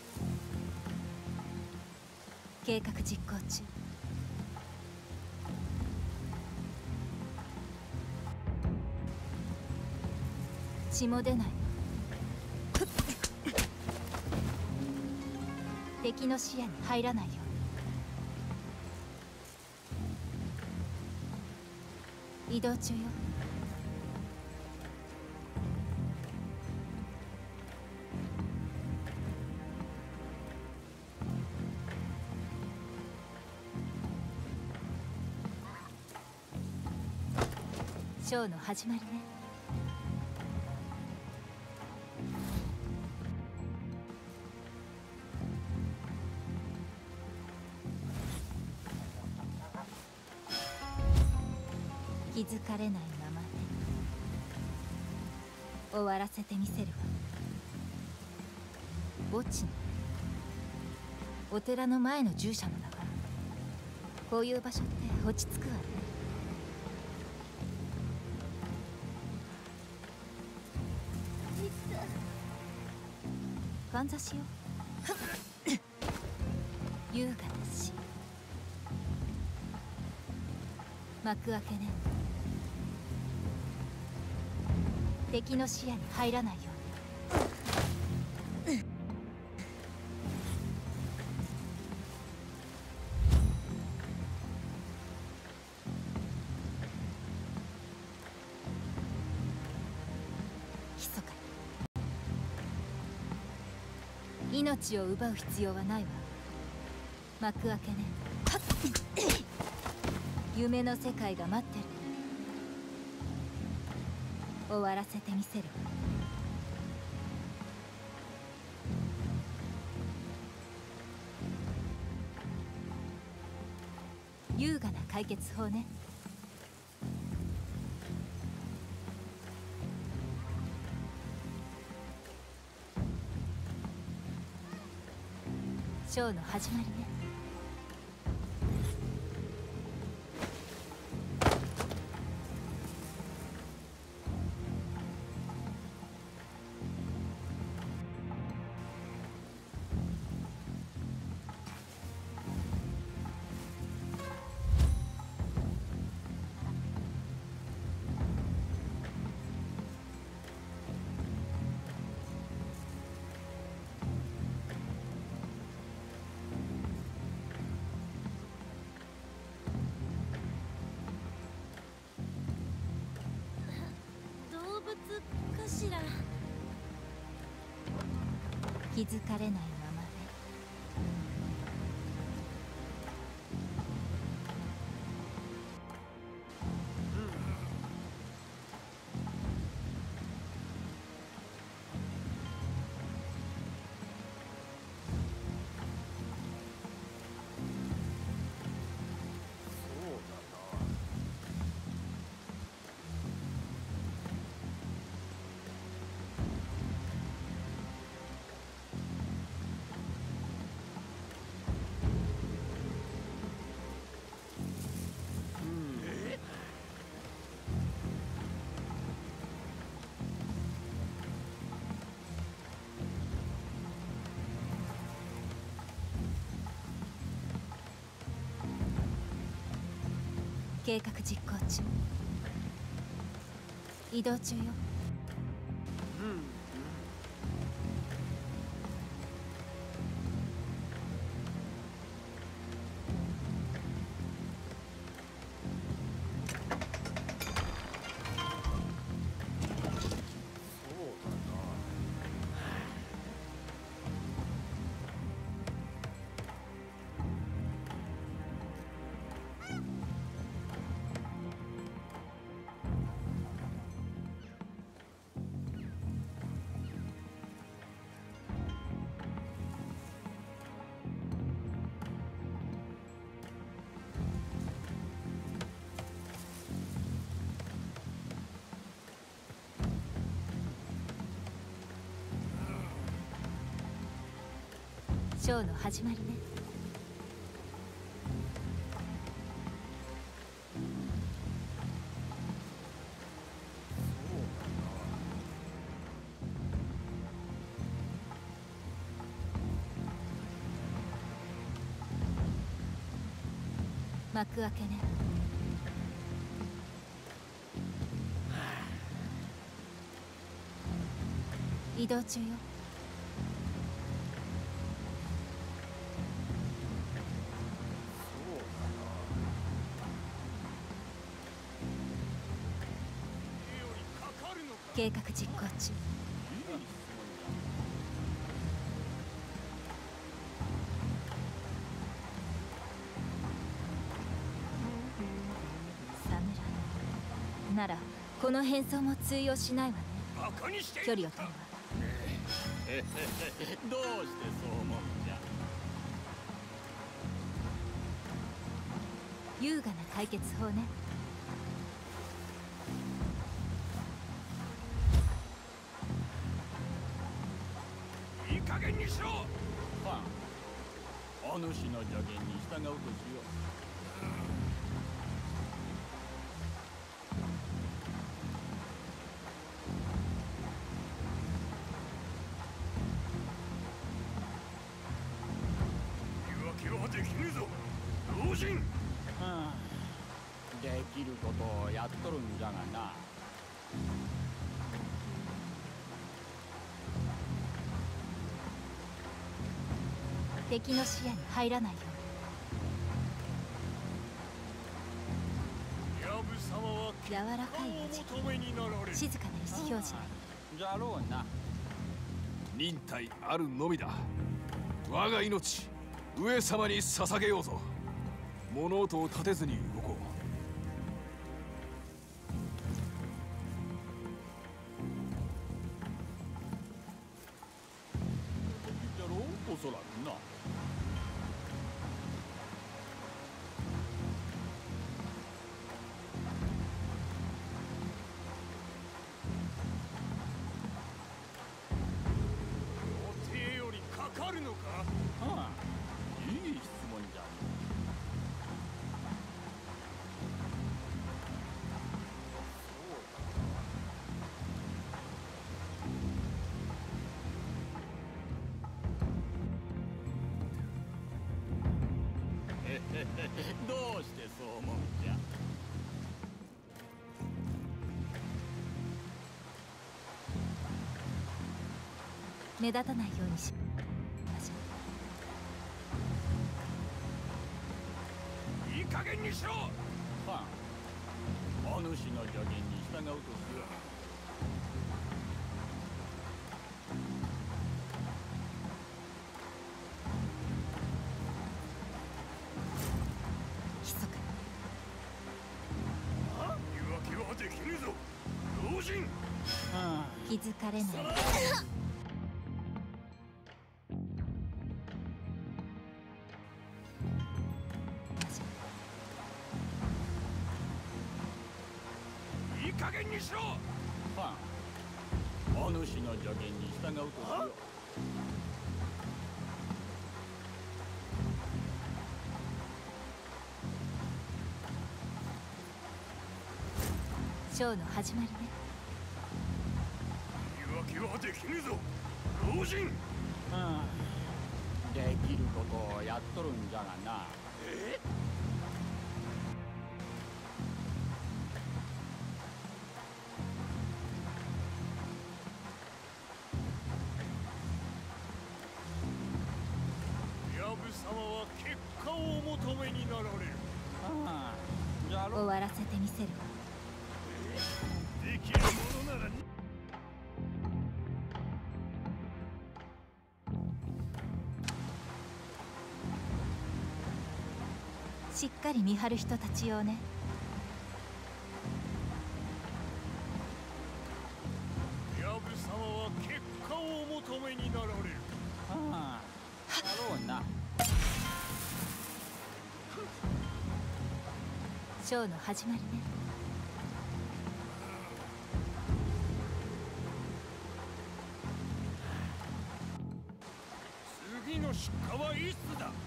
計画実行中。血も出ない。敵の視野に入らないように。移動中よ。ショーの始まりね。気づかれないままね。終わらせてみせるわ。墓地のお寺の前の従者のだから、こういう場所って落ち着くわね。かんざしよ。優雅な死。幕開けね。敵の視野に入らないように。密かに命を奪う必要はないわ。幕開けね。夢の世界が待ってる。終わらせてみせるわ。優雅な解決法ね。 ショーの始まりね。 動物かしら。 気づかれないままね。計画実行中。移動中よ。ショーの始まりね。幕開けね。移動中よ。計画実行中。侍ならこの変装も通用しないわね。距離を取るわ。 どうしてそう思うんじゃ。 優雅な解決法ね。 いい加減にしろ。 ファン、お主の助言に従うとしよう。 できぬぞ老人。 はあ、できることをやっとるんじゃがな。 敵の視野に入らないよヤブ様はうに。柔らかいおお求めになられる。 静かな意思表示ね。 じゃろうな。 忍耐あるのみだ。我が命上様に捧げようぞ。物音を立てずに動こう。 じゃろう、おそらくな。 予定よりかかるのか。 ああ、 い質問じゃん。どうしてそう思うんじゃ。 目立たないようにしいい加減にしろ。 ファン、お主の助言に従うとしよう。 密か言い訳はできぬぞ老人。 気づかれないいい加減にしろ。 ファン、お主の助言に従うとしよう。 ショーの始まりね。 言い訳はできぬぞ老人。 できることをやっとるんじゃがな。 えヤブ様は結果をお求めになられる。 ああ、じゃろ終わらせてみせるわ。 できるものならしっかり見張る人たちよね。 ヤブ様は結果をお求めになられる。 ああ、だろうな。 ショーの始まりね。 次の出荷はいつだ。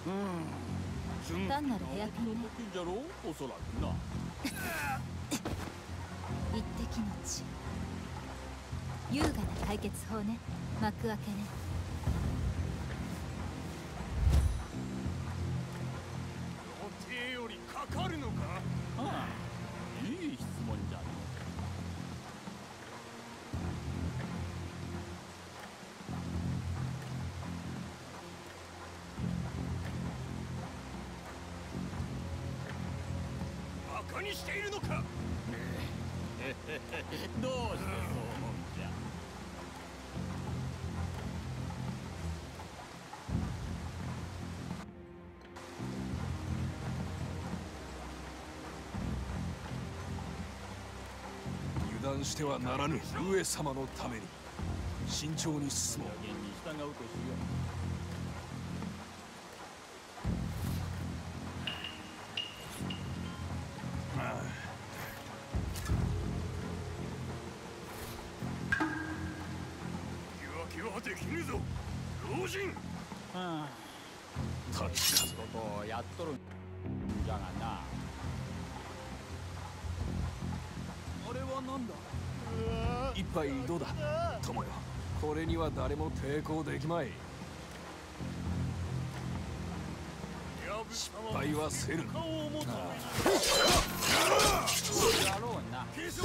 単なるヘアピンね。 時じゃろう、おそらくな。 一滴の血。優雅な解決法ね。幕開けね。 予定よりかかるのか。 ああ、いい質問じゃね。 バカにしているのか。 どうしてそう思うんじゃ。 油断してはならぬ。上様のために慎重に進もう。 助言に従うとしよ言い訳はできぬぞ老人。 う。ああ、 立ちことをやっとるんじゃがな。 あれはなんだ。 一杯どうだ友よ。これには誰も抵抗できまい。失敗はせぬ。 だろうな。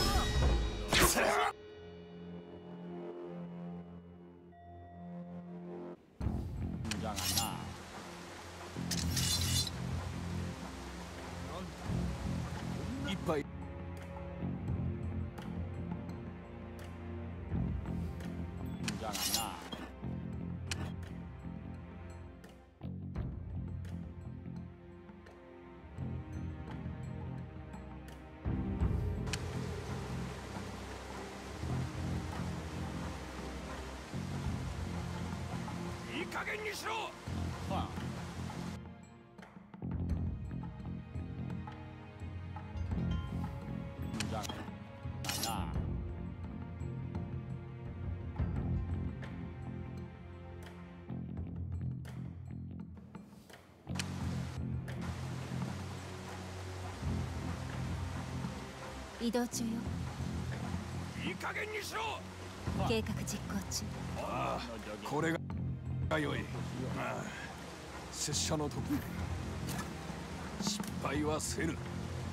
じゃがな。 一杯じゃがな。 いい加減にしろ。 ファン。じゃがな。 移動中よ。 いい加減にしろ。 計画実行中。 ああ、これがよい。ああ、拙者の得意。失敗はせぬ。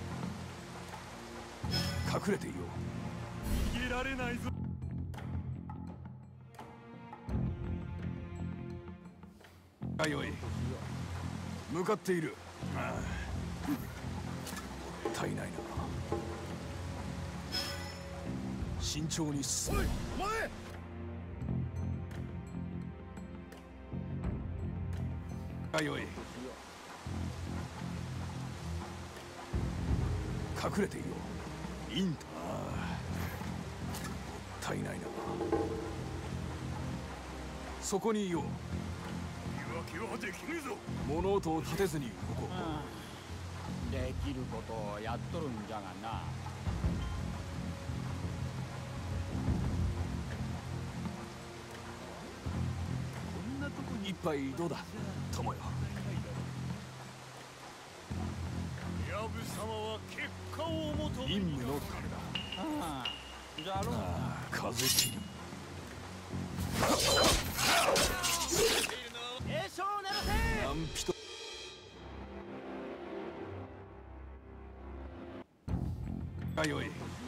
隠れていよう。 逃げられないぞ。 あよい、向かっている。ああ、もったいないな。慎重に進め。おい、お前。あよい、隠れていよう。インター。ああ、もったいないな。そこにいよう。 言い訳はできねえぞ。 物音を立てずに動こう。できることをやっとるんじゃがな。 こんなとこに一杯どうだ、友よ。 ヤブ様は結果を求め任務のためだ。 ああ、じゃろうな。 ああ、風切り。 栄翔を狙せ。 何人。あよい。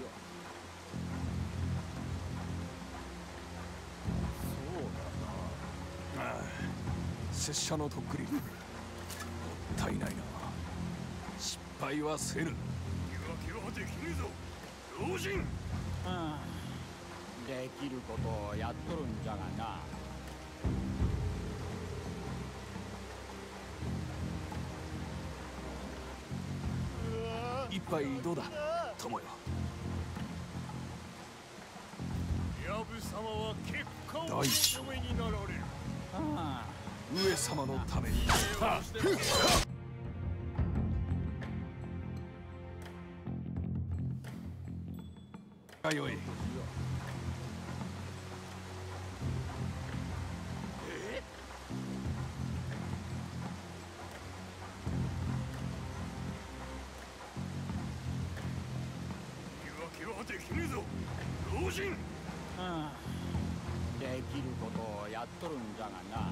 そうだな。ああ、拙者のとっくり。もったいないな。失敗はせぬ。 言い訳はできねえぞ、老人。 うん。できることをやっとるんじゃがな。 一杯どうだ、友よ。 ヤブ様は結果をお求めになられる。 ああ、 上様のために。あよい。 できねえぞ、老人。 うん。できることをやっとるんじゃがな。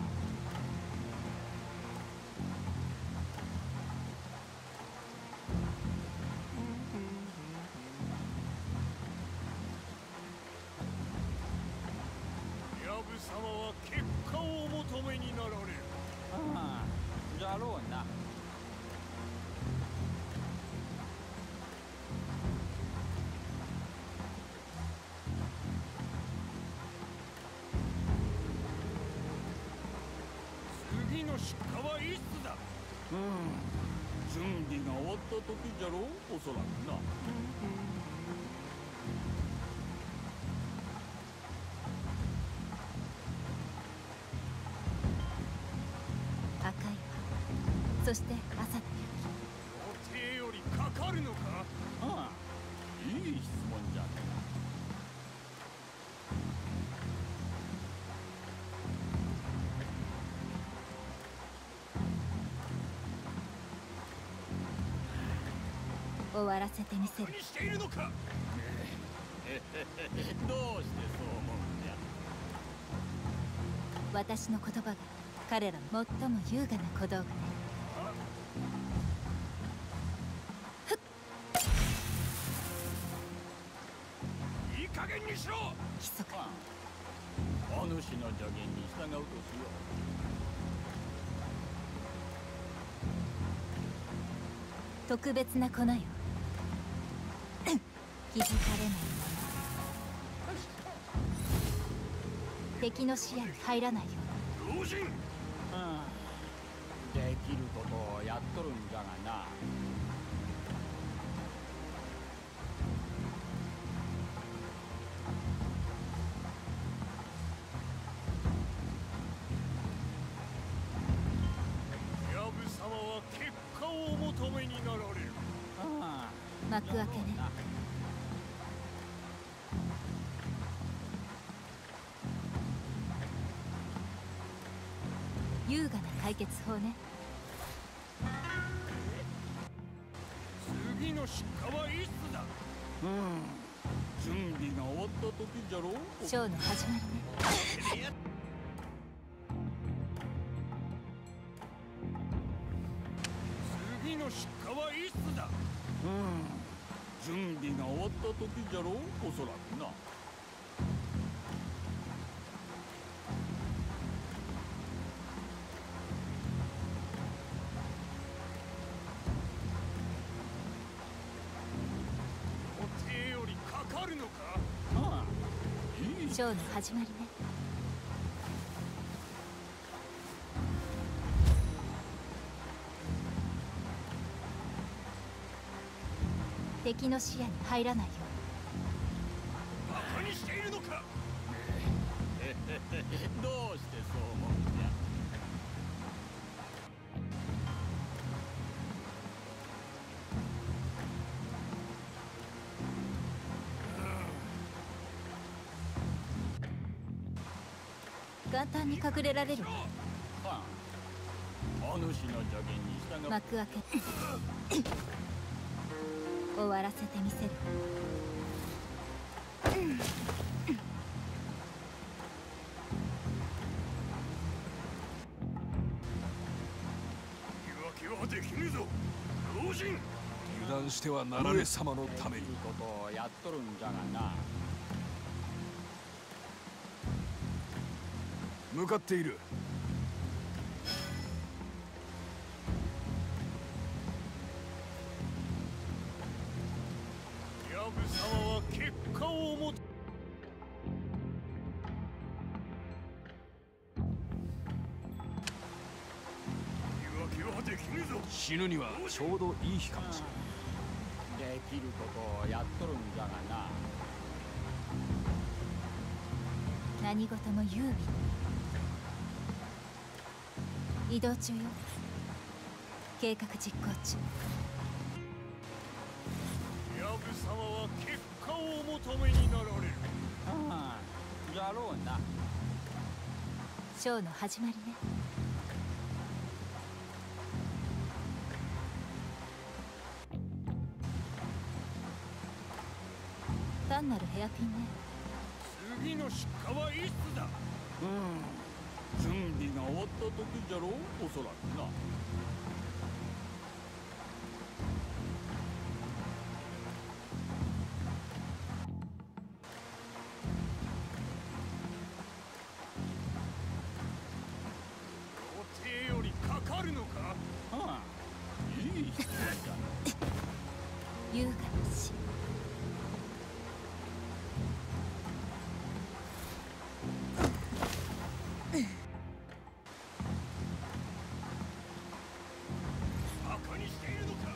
ヤブ様は結果をお求めになられる。 ああ、じゃろうな。 次の出荷はいつだ。 うん。 準備が終わった時じゃろう、おそらくな。 赤い葉、そして朝の予定よりかかるのか。 ああ、いい質問じゃね。 終わらせてみせる。 何しているのか。 どうしてそう思うんじゃ。 私の言葉が彼らの最も優雅な小道具ね。 いい加減にしろ。 規則。 お主の助言に従うとしよう。特別な粉よ。気づかれないもの。敵の視野に入らないよ老人。 うん。できることをやっとるんじゃがな。 ヤブ様は結果をお求めになられる。 ああ、 幕開けね。優雅な解決法ね。 次の出荷はいつだ。 うん準備が終わった時じゃろ。 ショーの始まりね。 次の出荷はいつだ。 うん準備が終わった時じゃろ、おそらくな。 お手よりかかるのか。 ああいい。 ショーの始まりね。敵の視野に入らないよバカにしているのか。 どうしてそう思うんじゃ。 簡単に隠れられるね。 はあ、お主の助言に従う。 幕開け終わらせてみせる。 言い訳はできぬぞ老人。 油断してはならぬ様のために。 ことをやっとるんじゃがな。 向かっている。 ヤブ様は結果をもと。言い訳はできぬぞ。 死ぬにはちょうどいい日かもしれない。 できることをやっとるんじゃがな。 何事も優美に。移動中よ。計画実行中。 ヤブ様は結果をお求めになられる。 ああじゃろうな。 ショーの始まりね。単なるヘアピンね。 次の出荷はいつだ。 うん準備が終わった時じゃろう、おそらくな。 お手よりかかるのか。 ああいい質問じゃ。 優雅な死。 バカにしているのか。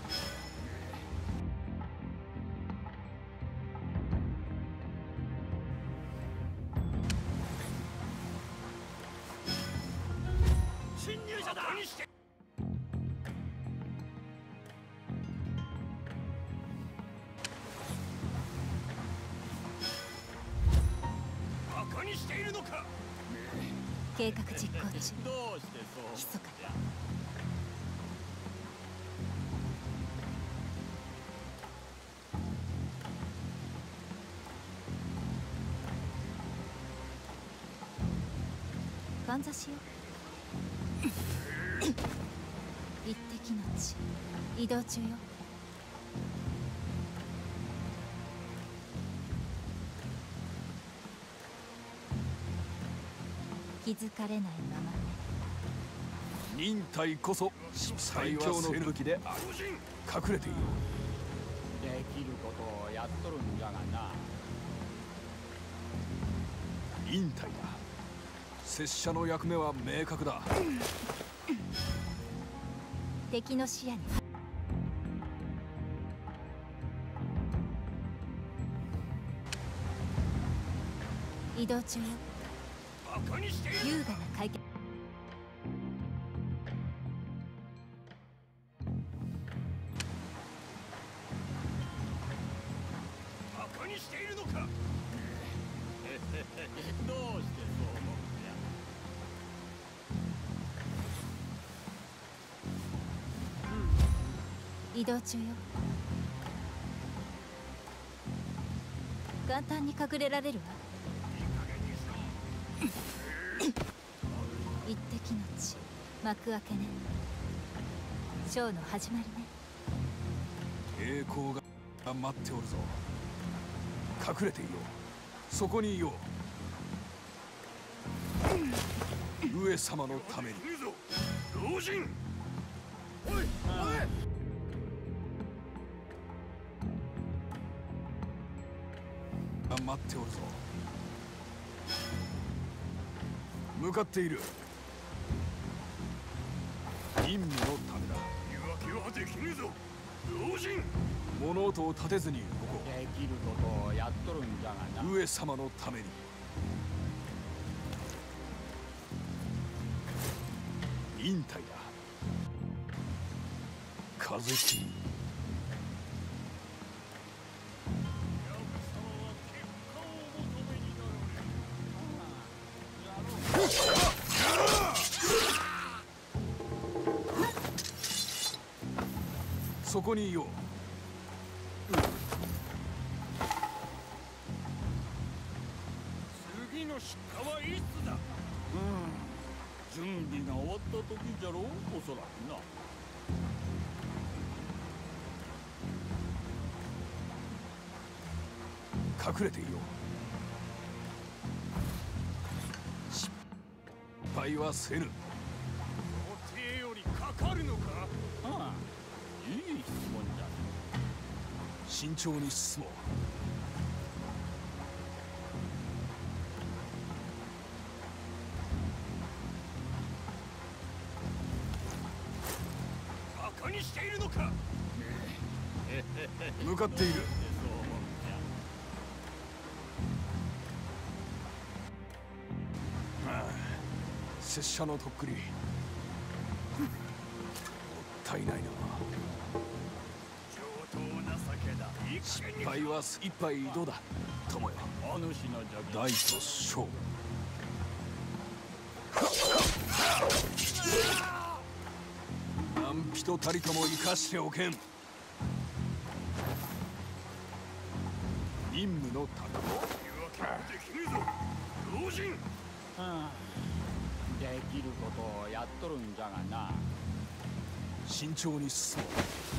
侵入者だ。バカにして。バカにしているのか。 計画実行中。 どうしてそう密かに。かんざしよ。一滴の血。移動中よ。気づかれないままね。 忍耐こそ最強の武器である。隠れていよう。 できることをやっとるんじゃがな。 忍耐だ。拙者の役目は明確だ。 敵の視野に。移動中よ。 バカにしている。 優雅な解決。 バカにしているのか。 どうしてそう思うんじゃ。 移動中よ。 簡単に隠れられるわ。一滴の血、幕開けね。ショーの始まりね。 栄光が待っておるぞ。隠れていよう。そこにいよう。上様のために。 老人、おいおい、 待っておるぞ。向かっている。任務のためだ。 言い訳はできねえぞ老人。 物音を立てずに動こできることをやっとるんじゃがな。 う。上様のために。引退だ。風切。そこにいよう。 次の出荷はいつだ。 準備が終わった時じゃろう、おそらくな。 隠れていよう。失敗はせぬ。 予定よりかかるのか。 ああ、いい質問じゃ。 慎重に進もう。 バカにしているのか。 向かっている。ああ、拙者のとっくり。もったいないな。 上等な酒だ。 失敗は一杯どうだ友よ。 お主の助大と小。何人たりとも生かしておけん。任務のため。 言い訳はできねえぞ老人。 ああ、できることをやっとるんじゃがな。 慎重に進もう。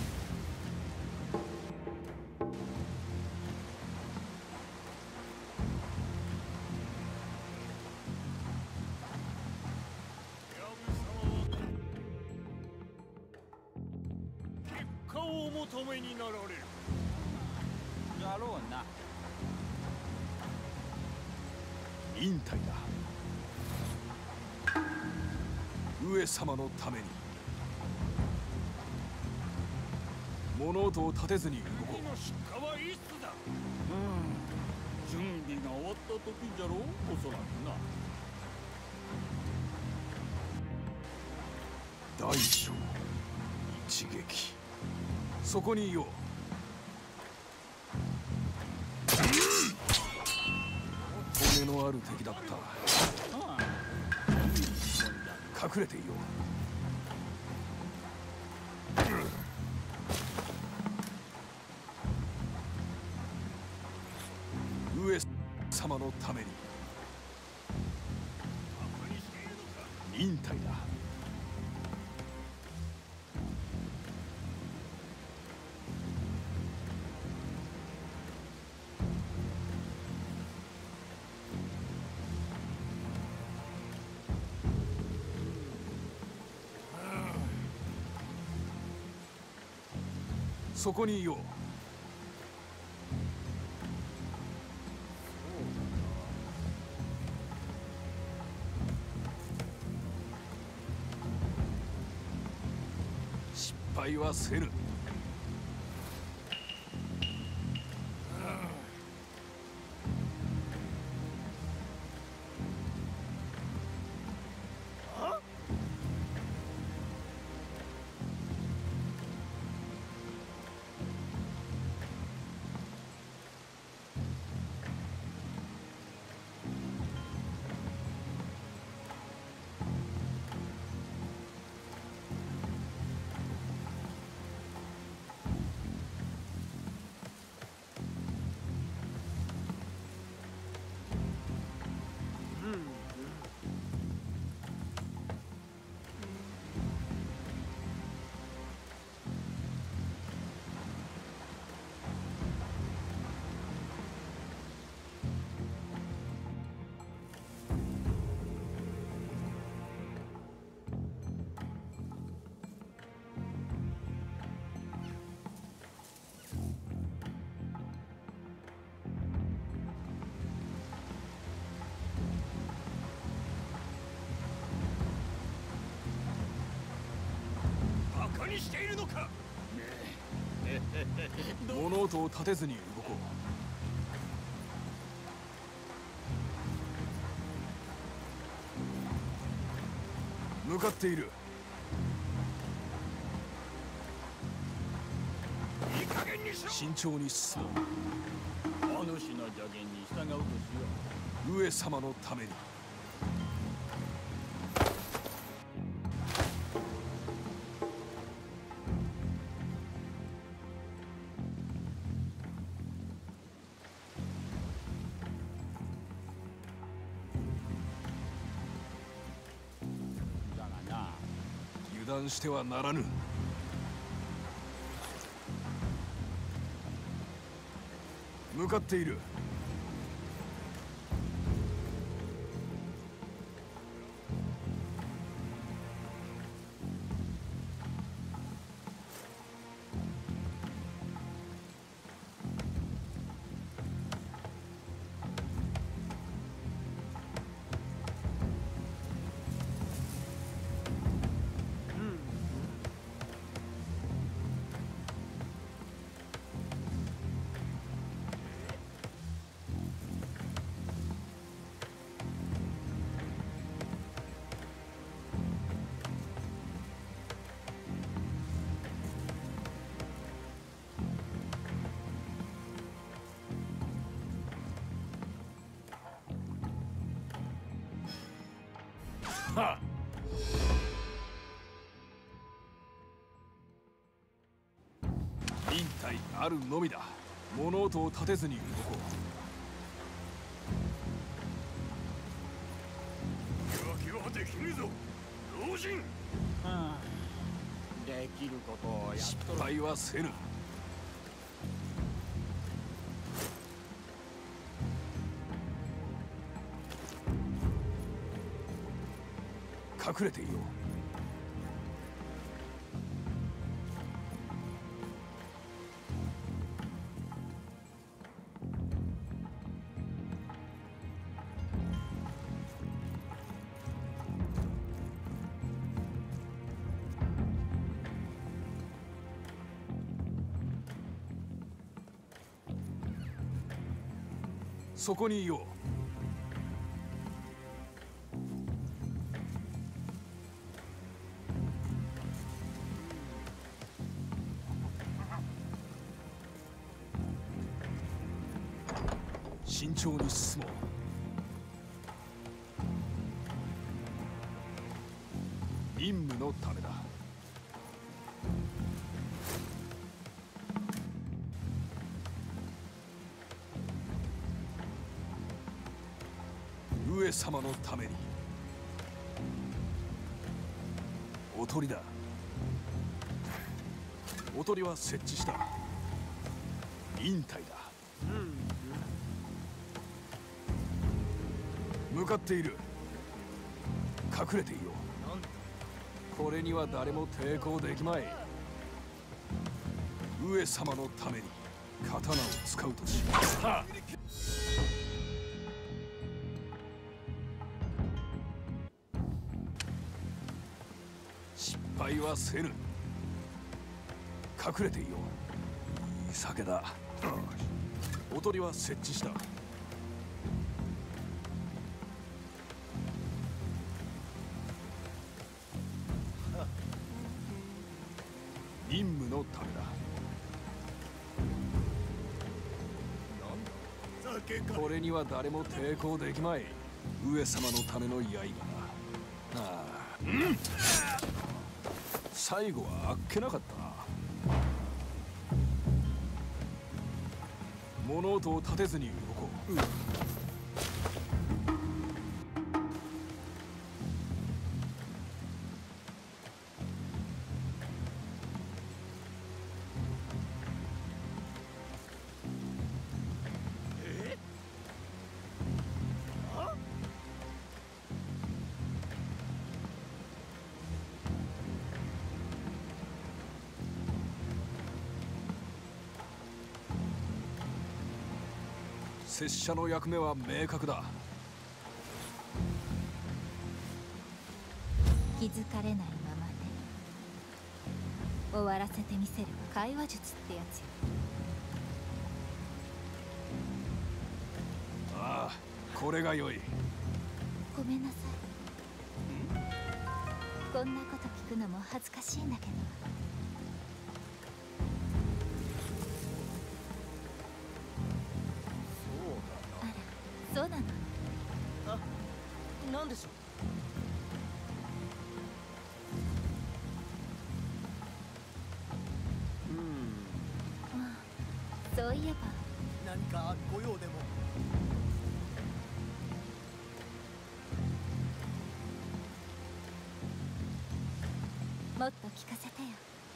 結果をお求めになられる。 じゃろうな。 引退だ。上様のために。物音を立てずに動こ次の出荷はいつだ。 準備が終わった時じゃろう、おそらくな。 う。大将一撃。そこにいよう。骨のある敵だった。 ああ、いい質問じゃ。 隠れていよう。上様のために。引退だ。そこにいよう。失敗はせぬ。 にしているのか。 物音を立てずに動こう。向かっている。 いい加減にしろ。 慎重に進もお主の助言に従うとしよう。上様のために。 う。だがな、 油断してはならぬ。向かっている。はっ。忍耐あるのみだ。物音を立てずに動こ手分けはできぬぞ老人。 はあ、できることをう。 やっ失とる。 敗はせぬ。隠れていよう。そこにいよう。慎重に進もう。任務のためだ。上様のために。おとりだ。おとりは設置した。忍耐だ。向かっている。隠れていよう。これには誰も抵抗できまい。上様のために刀を使うとしよう。はっ。失敗はせぬ。隠れていよう。いい酒だ。おとりは設置した。任務のためだ。これには誰も抵抗できまい。上様のための刃だ。ああ、うん、最後はあっけなかったな。物音を立てずに動こう。うん、拙者の役目は明確だ。 気づかれないままね。 終わらせてみせるわ。会話術ってやつよ。 ああ、これが良い。 ごめんなさい。こんなこと聞くのも恥ずかしいんだけど。あら、そうなの。 あ、なんでしょう。 そういえば何かご用でも。 もっと聞かせてよ。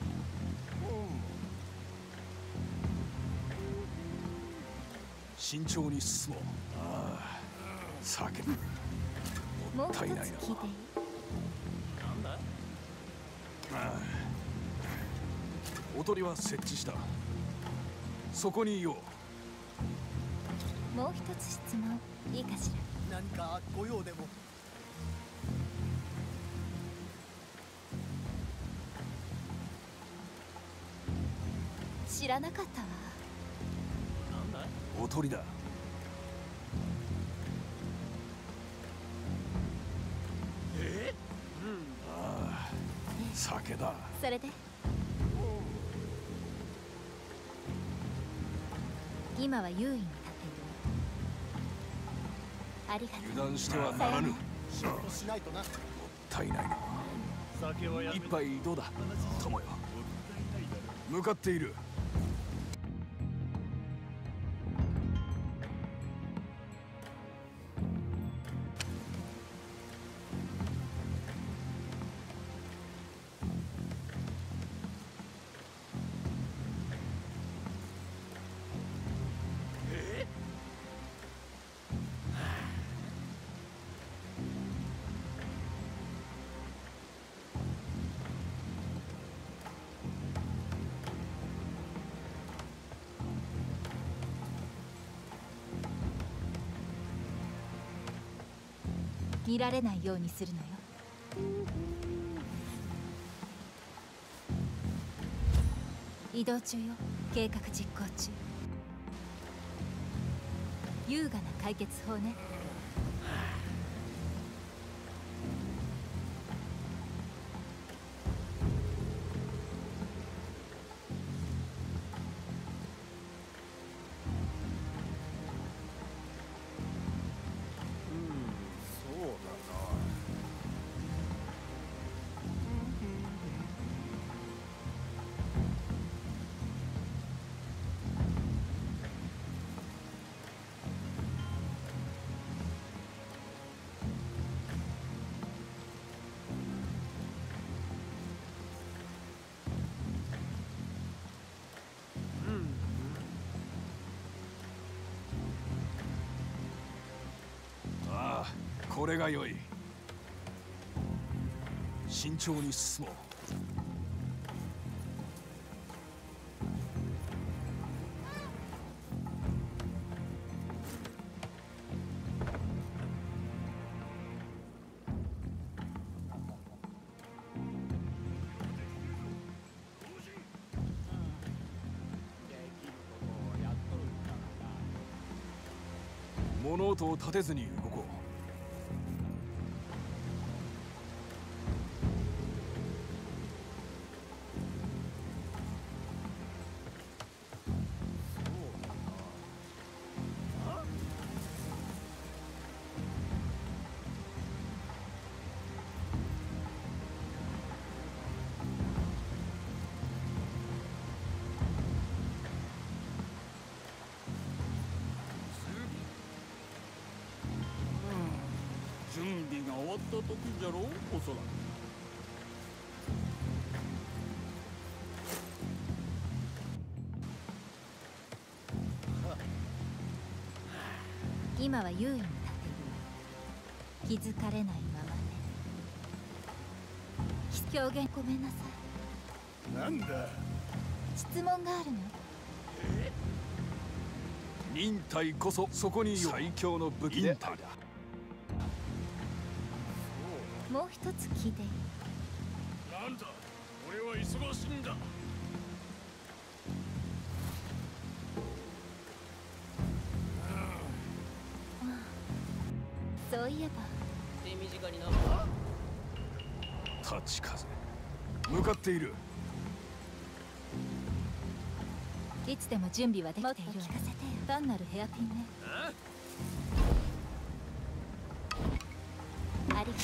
慎重に進もう。ああ、酒もう一つもったいないな。 聞いていい？ なんだ？ ああ、おとりは設置した。そこにいよもう一つ質問いいかしら。 何かご用でも。 知らなかったわ。 なんだ？ う。おとりだ。 え？ ああ、酒だ。 それで今は優位に立っている。ありがとう。 油断してはならぬ。もっ準備しないとな。 たいないな。 酒はやめ一杯どうだ、友よ。向かっている。 見られないようにするのよ。移動中よ。計画実行中。優雅な解決法ね。 これが良い。慎重に進もう。物音を立てずに動こう。 準備が終わった時じゃろう、おそらく。 今は優位に立っているわ。気づかれないままね。表現ごめんなさい。 なんだ。 質問があるの。 忍耐こそそこにいよ。最強の武器である。 もう一つ聞いていい？ なんだ。 俺は忙しいんだ。 そういえば手短にな。 立ち風向かっている。 いつでも準備はできている。聞かせてよ。単なるヘアピンね。ありがとう。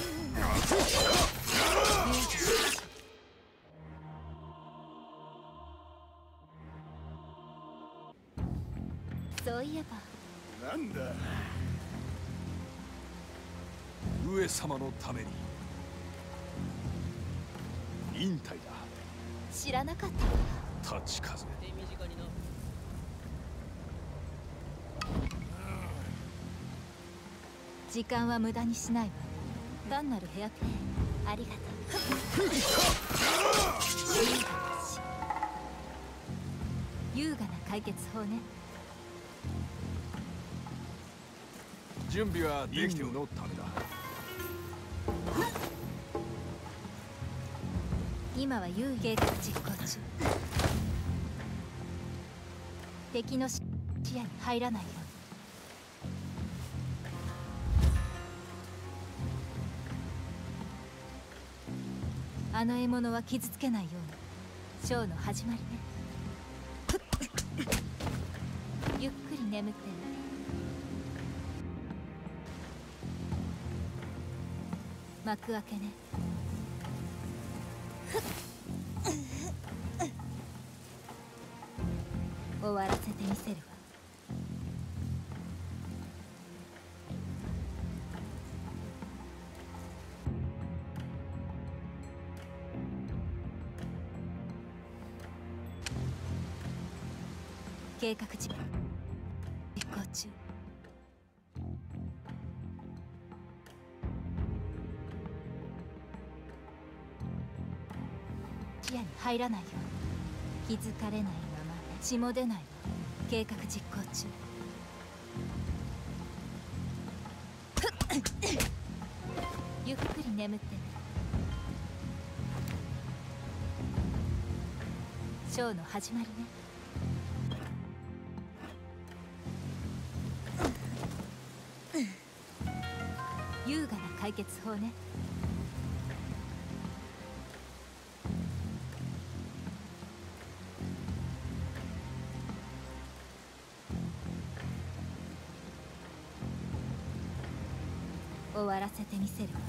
そういえばなんだ。 上様のために引退だ。 知らなかったわ。 立ち風手短にな。 時間は無駄にしないわ。単なるヘアピン。ありがとう。優雅な解決法ね。 準備はできているのためだ。 今は優計画実行中。敵の視野に入らないように。あの獲物は傷つけないように。ショーの始まりね。ゆっくり眠ってね。幕開けね。終わらせてみせるわ。計画実実行中。視野に入らないように。気づかれないまま血も出ないわ。計画実行中。ゆっくり眠ってね。ショーの始まりね。優雅な解決法ね。終わらせてみせるわ。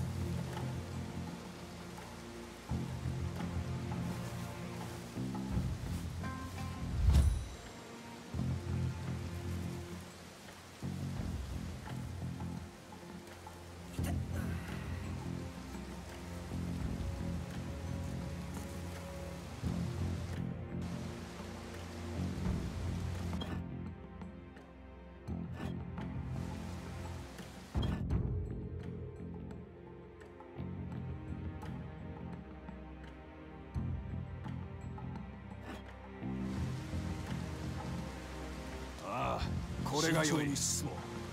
これがよい。進も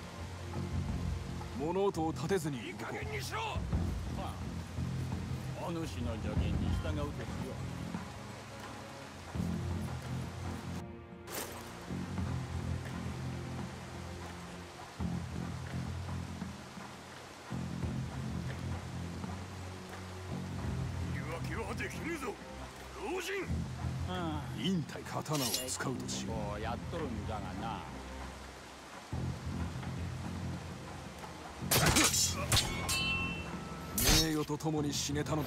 う。物音を立てずに動こう。 いい加減にしろ。 まあお主の助言に従うとしよう。 言い訳はできぬぞ老人。 引退刀を使うとしよこうやっとるんじゃがな。 う。名誉と共に死ねたのだ。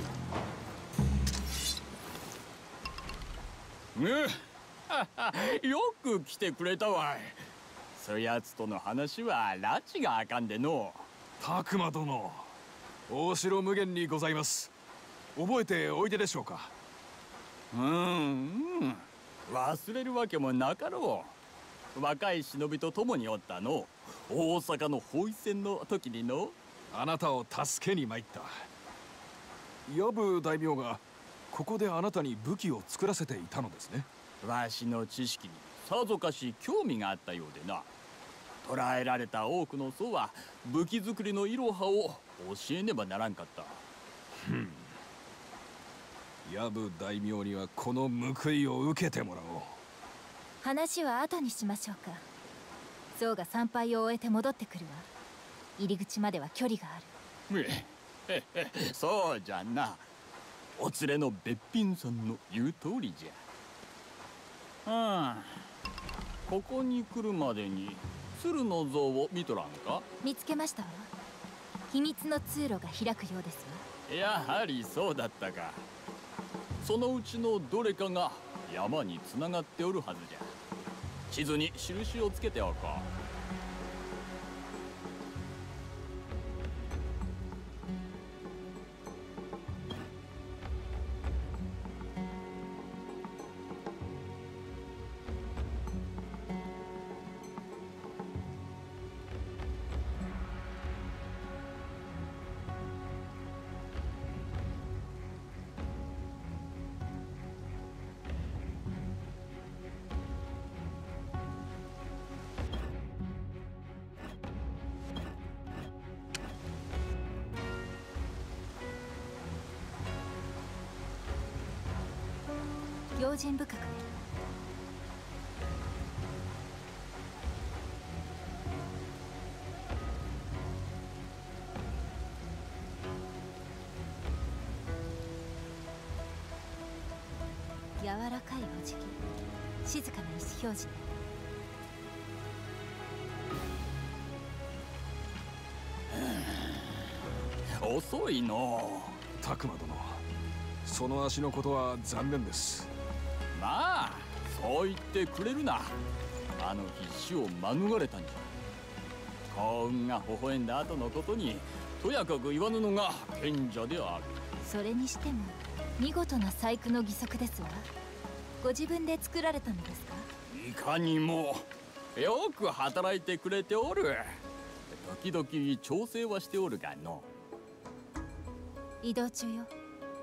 よく来てくれたわい。そやつとの話は拉致があかんでの。 拓磨殿、大城無限にございます。覚えておいででしょうか。 うんうん忘れるわけもなかろう。若い忍びと共におったの。大阪の包囲戦の時にの。 あなたを助けに参った。藪大名がここであなたに武器を作らせていたのですね。 わしの知識にさぞかし興味があったようでな。捕らえられた多くの僧は武器作りのいろはを教えねばならんかった。 ふん。 藪大名にはこの報いを受けてもらおう。 話は後にしましょうか。ゾウが参拝を終えて戻ってくるわ。入り口までは距離がある。 そうじゃな。お連れのべっぴんさんの言う通りじゃ。はあ、ここに来るまでに鶴の像を見とらんか？ 見つけましたわ。秘密の通路が開くようですわ。 やはりそうだったか。そのうちのどれかが山につながっておるはずじゃ。地図に印をつけておこう。 用心深くね。柔らかいお辞儀、静かな意思表示ね。 遅いのう。拓磨殿、その足のことは残念です。 まあそう言ってくれるな。あの日死を免れたんじゃ。幸運が微笑んだ後のことにとやかく言わぬのが賢者である。 それにしても見事な細工の義足ですわ。ご自分で作られたのですか？ いかにもよく働いてくれておる。時々調整はしておるがの。 移動中よ。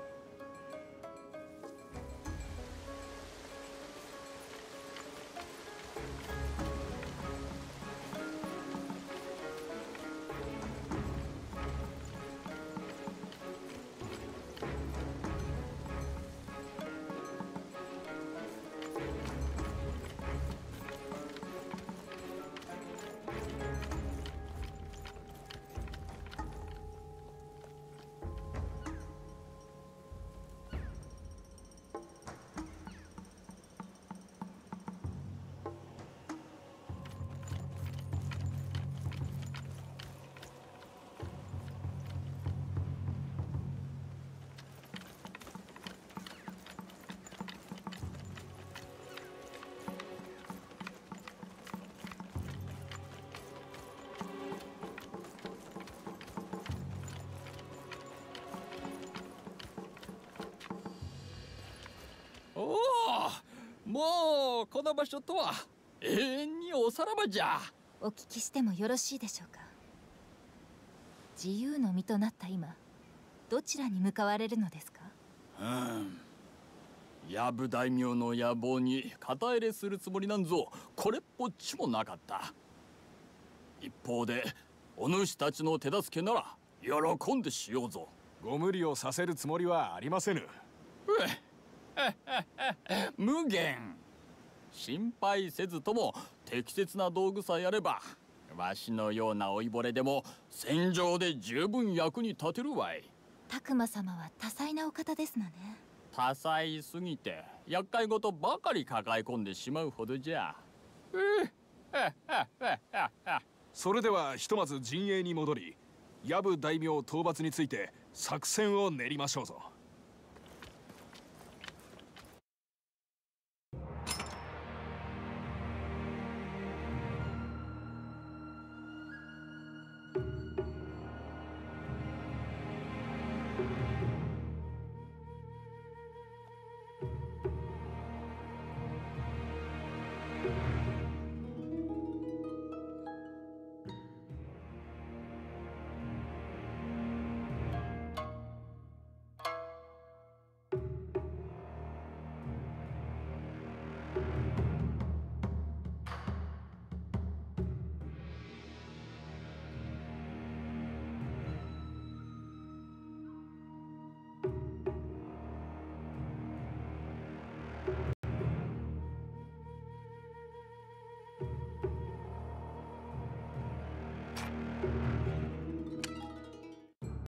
おお、もうこの場所とは永遠におさらばじゃ。 お聞きしてもよろしいでしょうか。自由の身となった今、どちらに向かわれるのですか？ うん、藪大名の野望に肩入れするつもりなんぞこれっぽっちもなかった。一方でお主たちの手助けなら喜んでしようぞ。 ご無理をさせるつもりはありませぬ。 無限。心配せずとも適切な道具さえあればわしのような老いぼれでも戦場で十分役に立てるわい。 拓磨様は多彩なお方ですのね。 多彩すぎて厄介事ばかり抱え込んでしまうほどじゃ。 それではひとまず陣営に戻り、藪大名討伐について作戦を練りましょうぞ。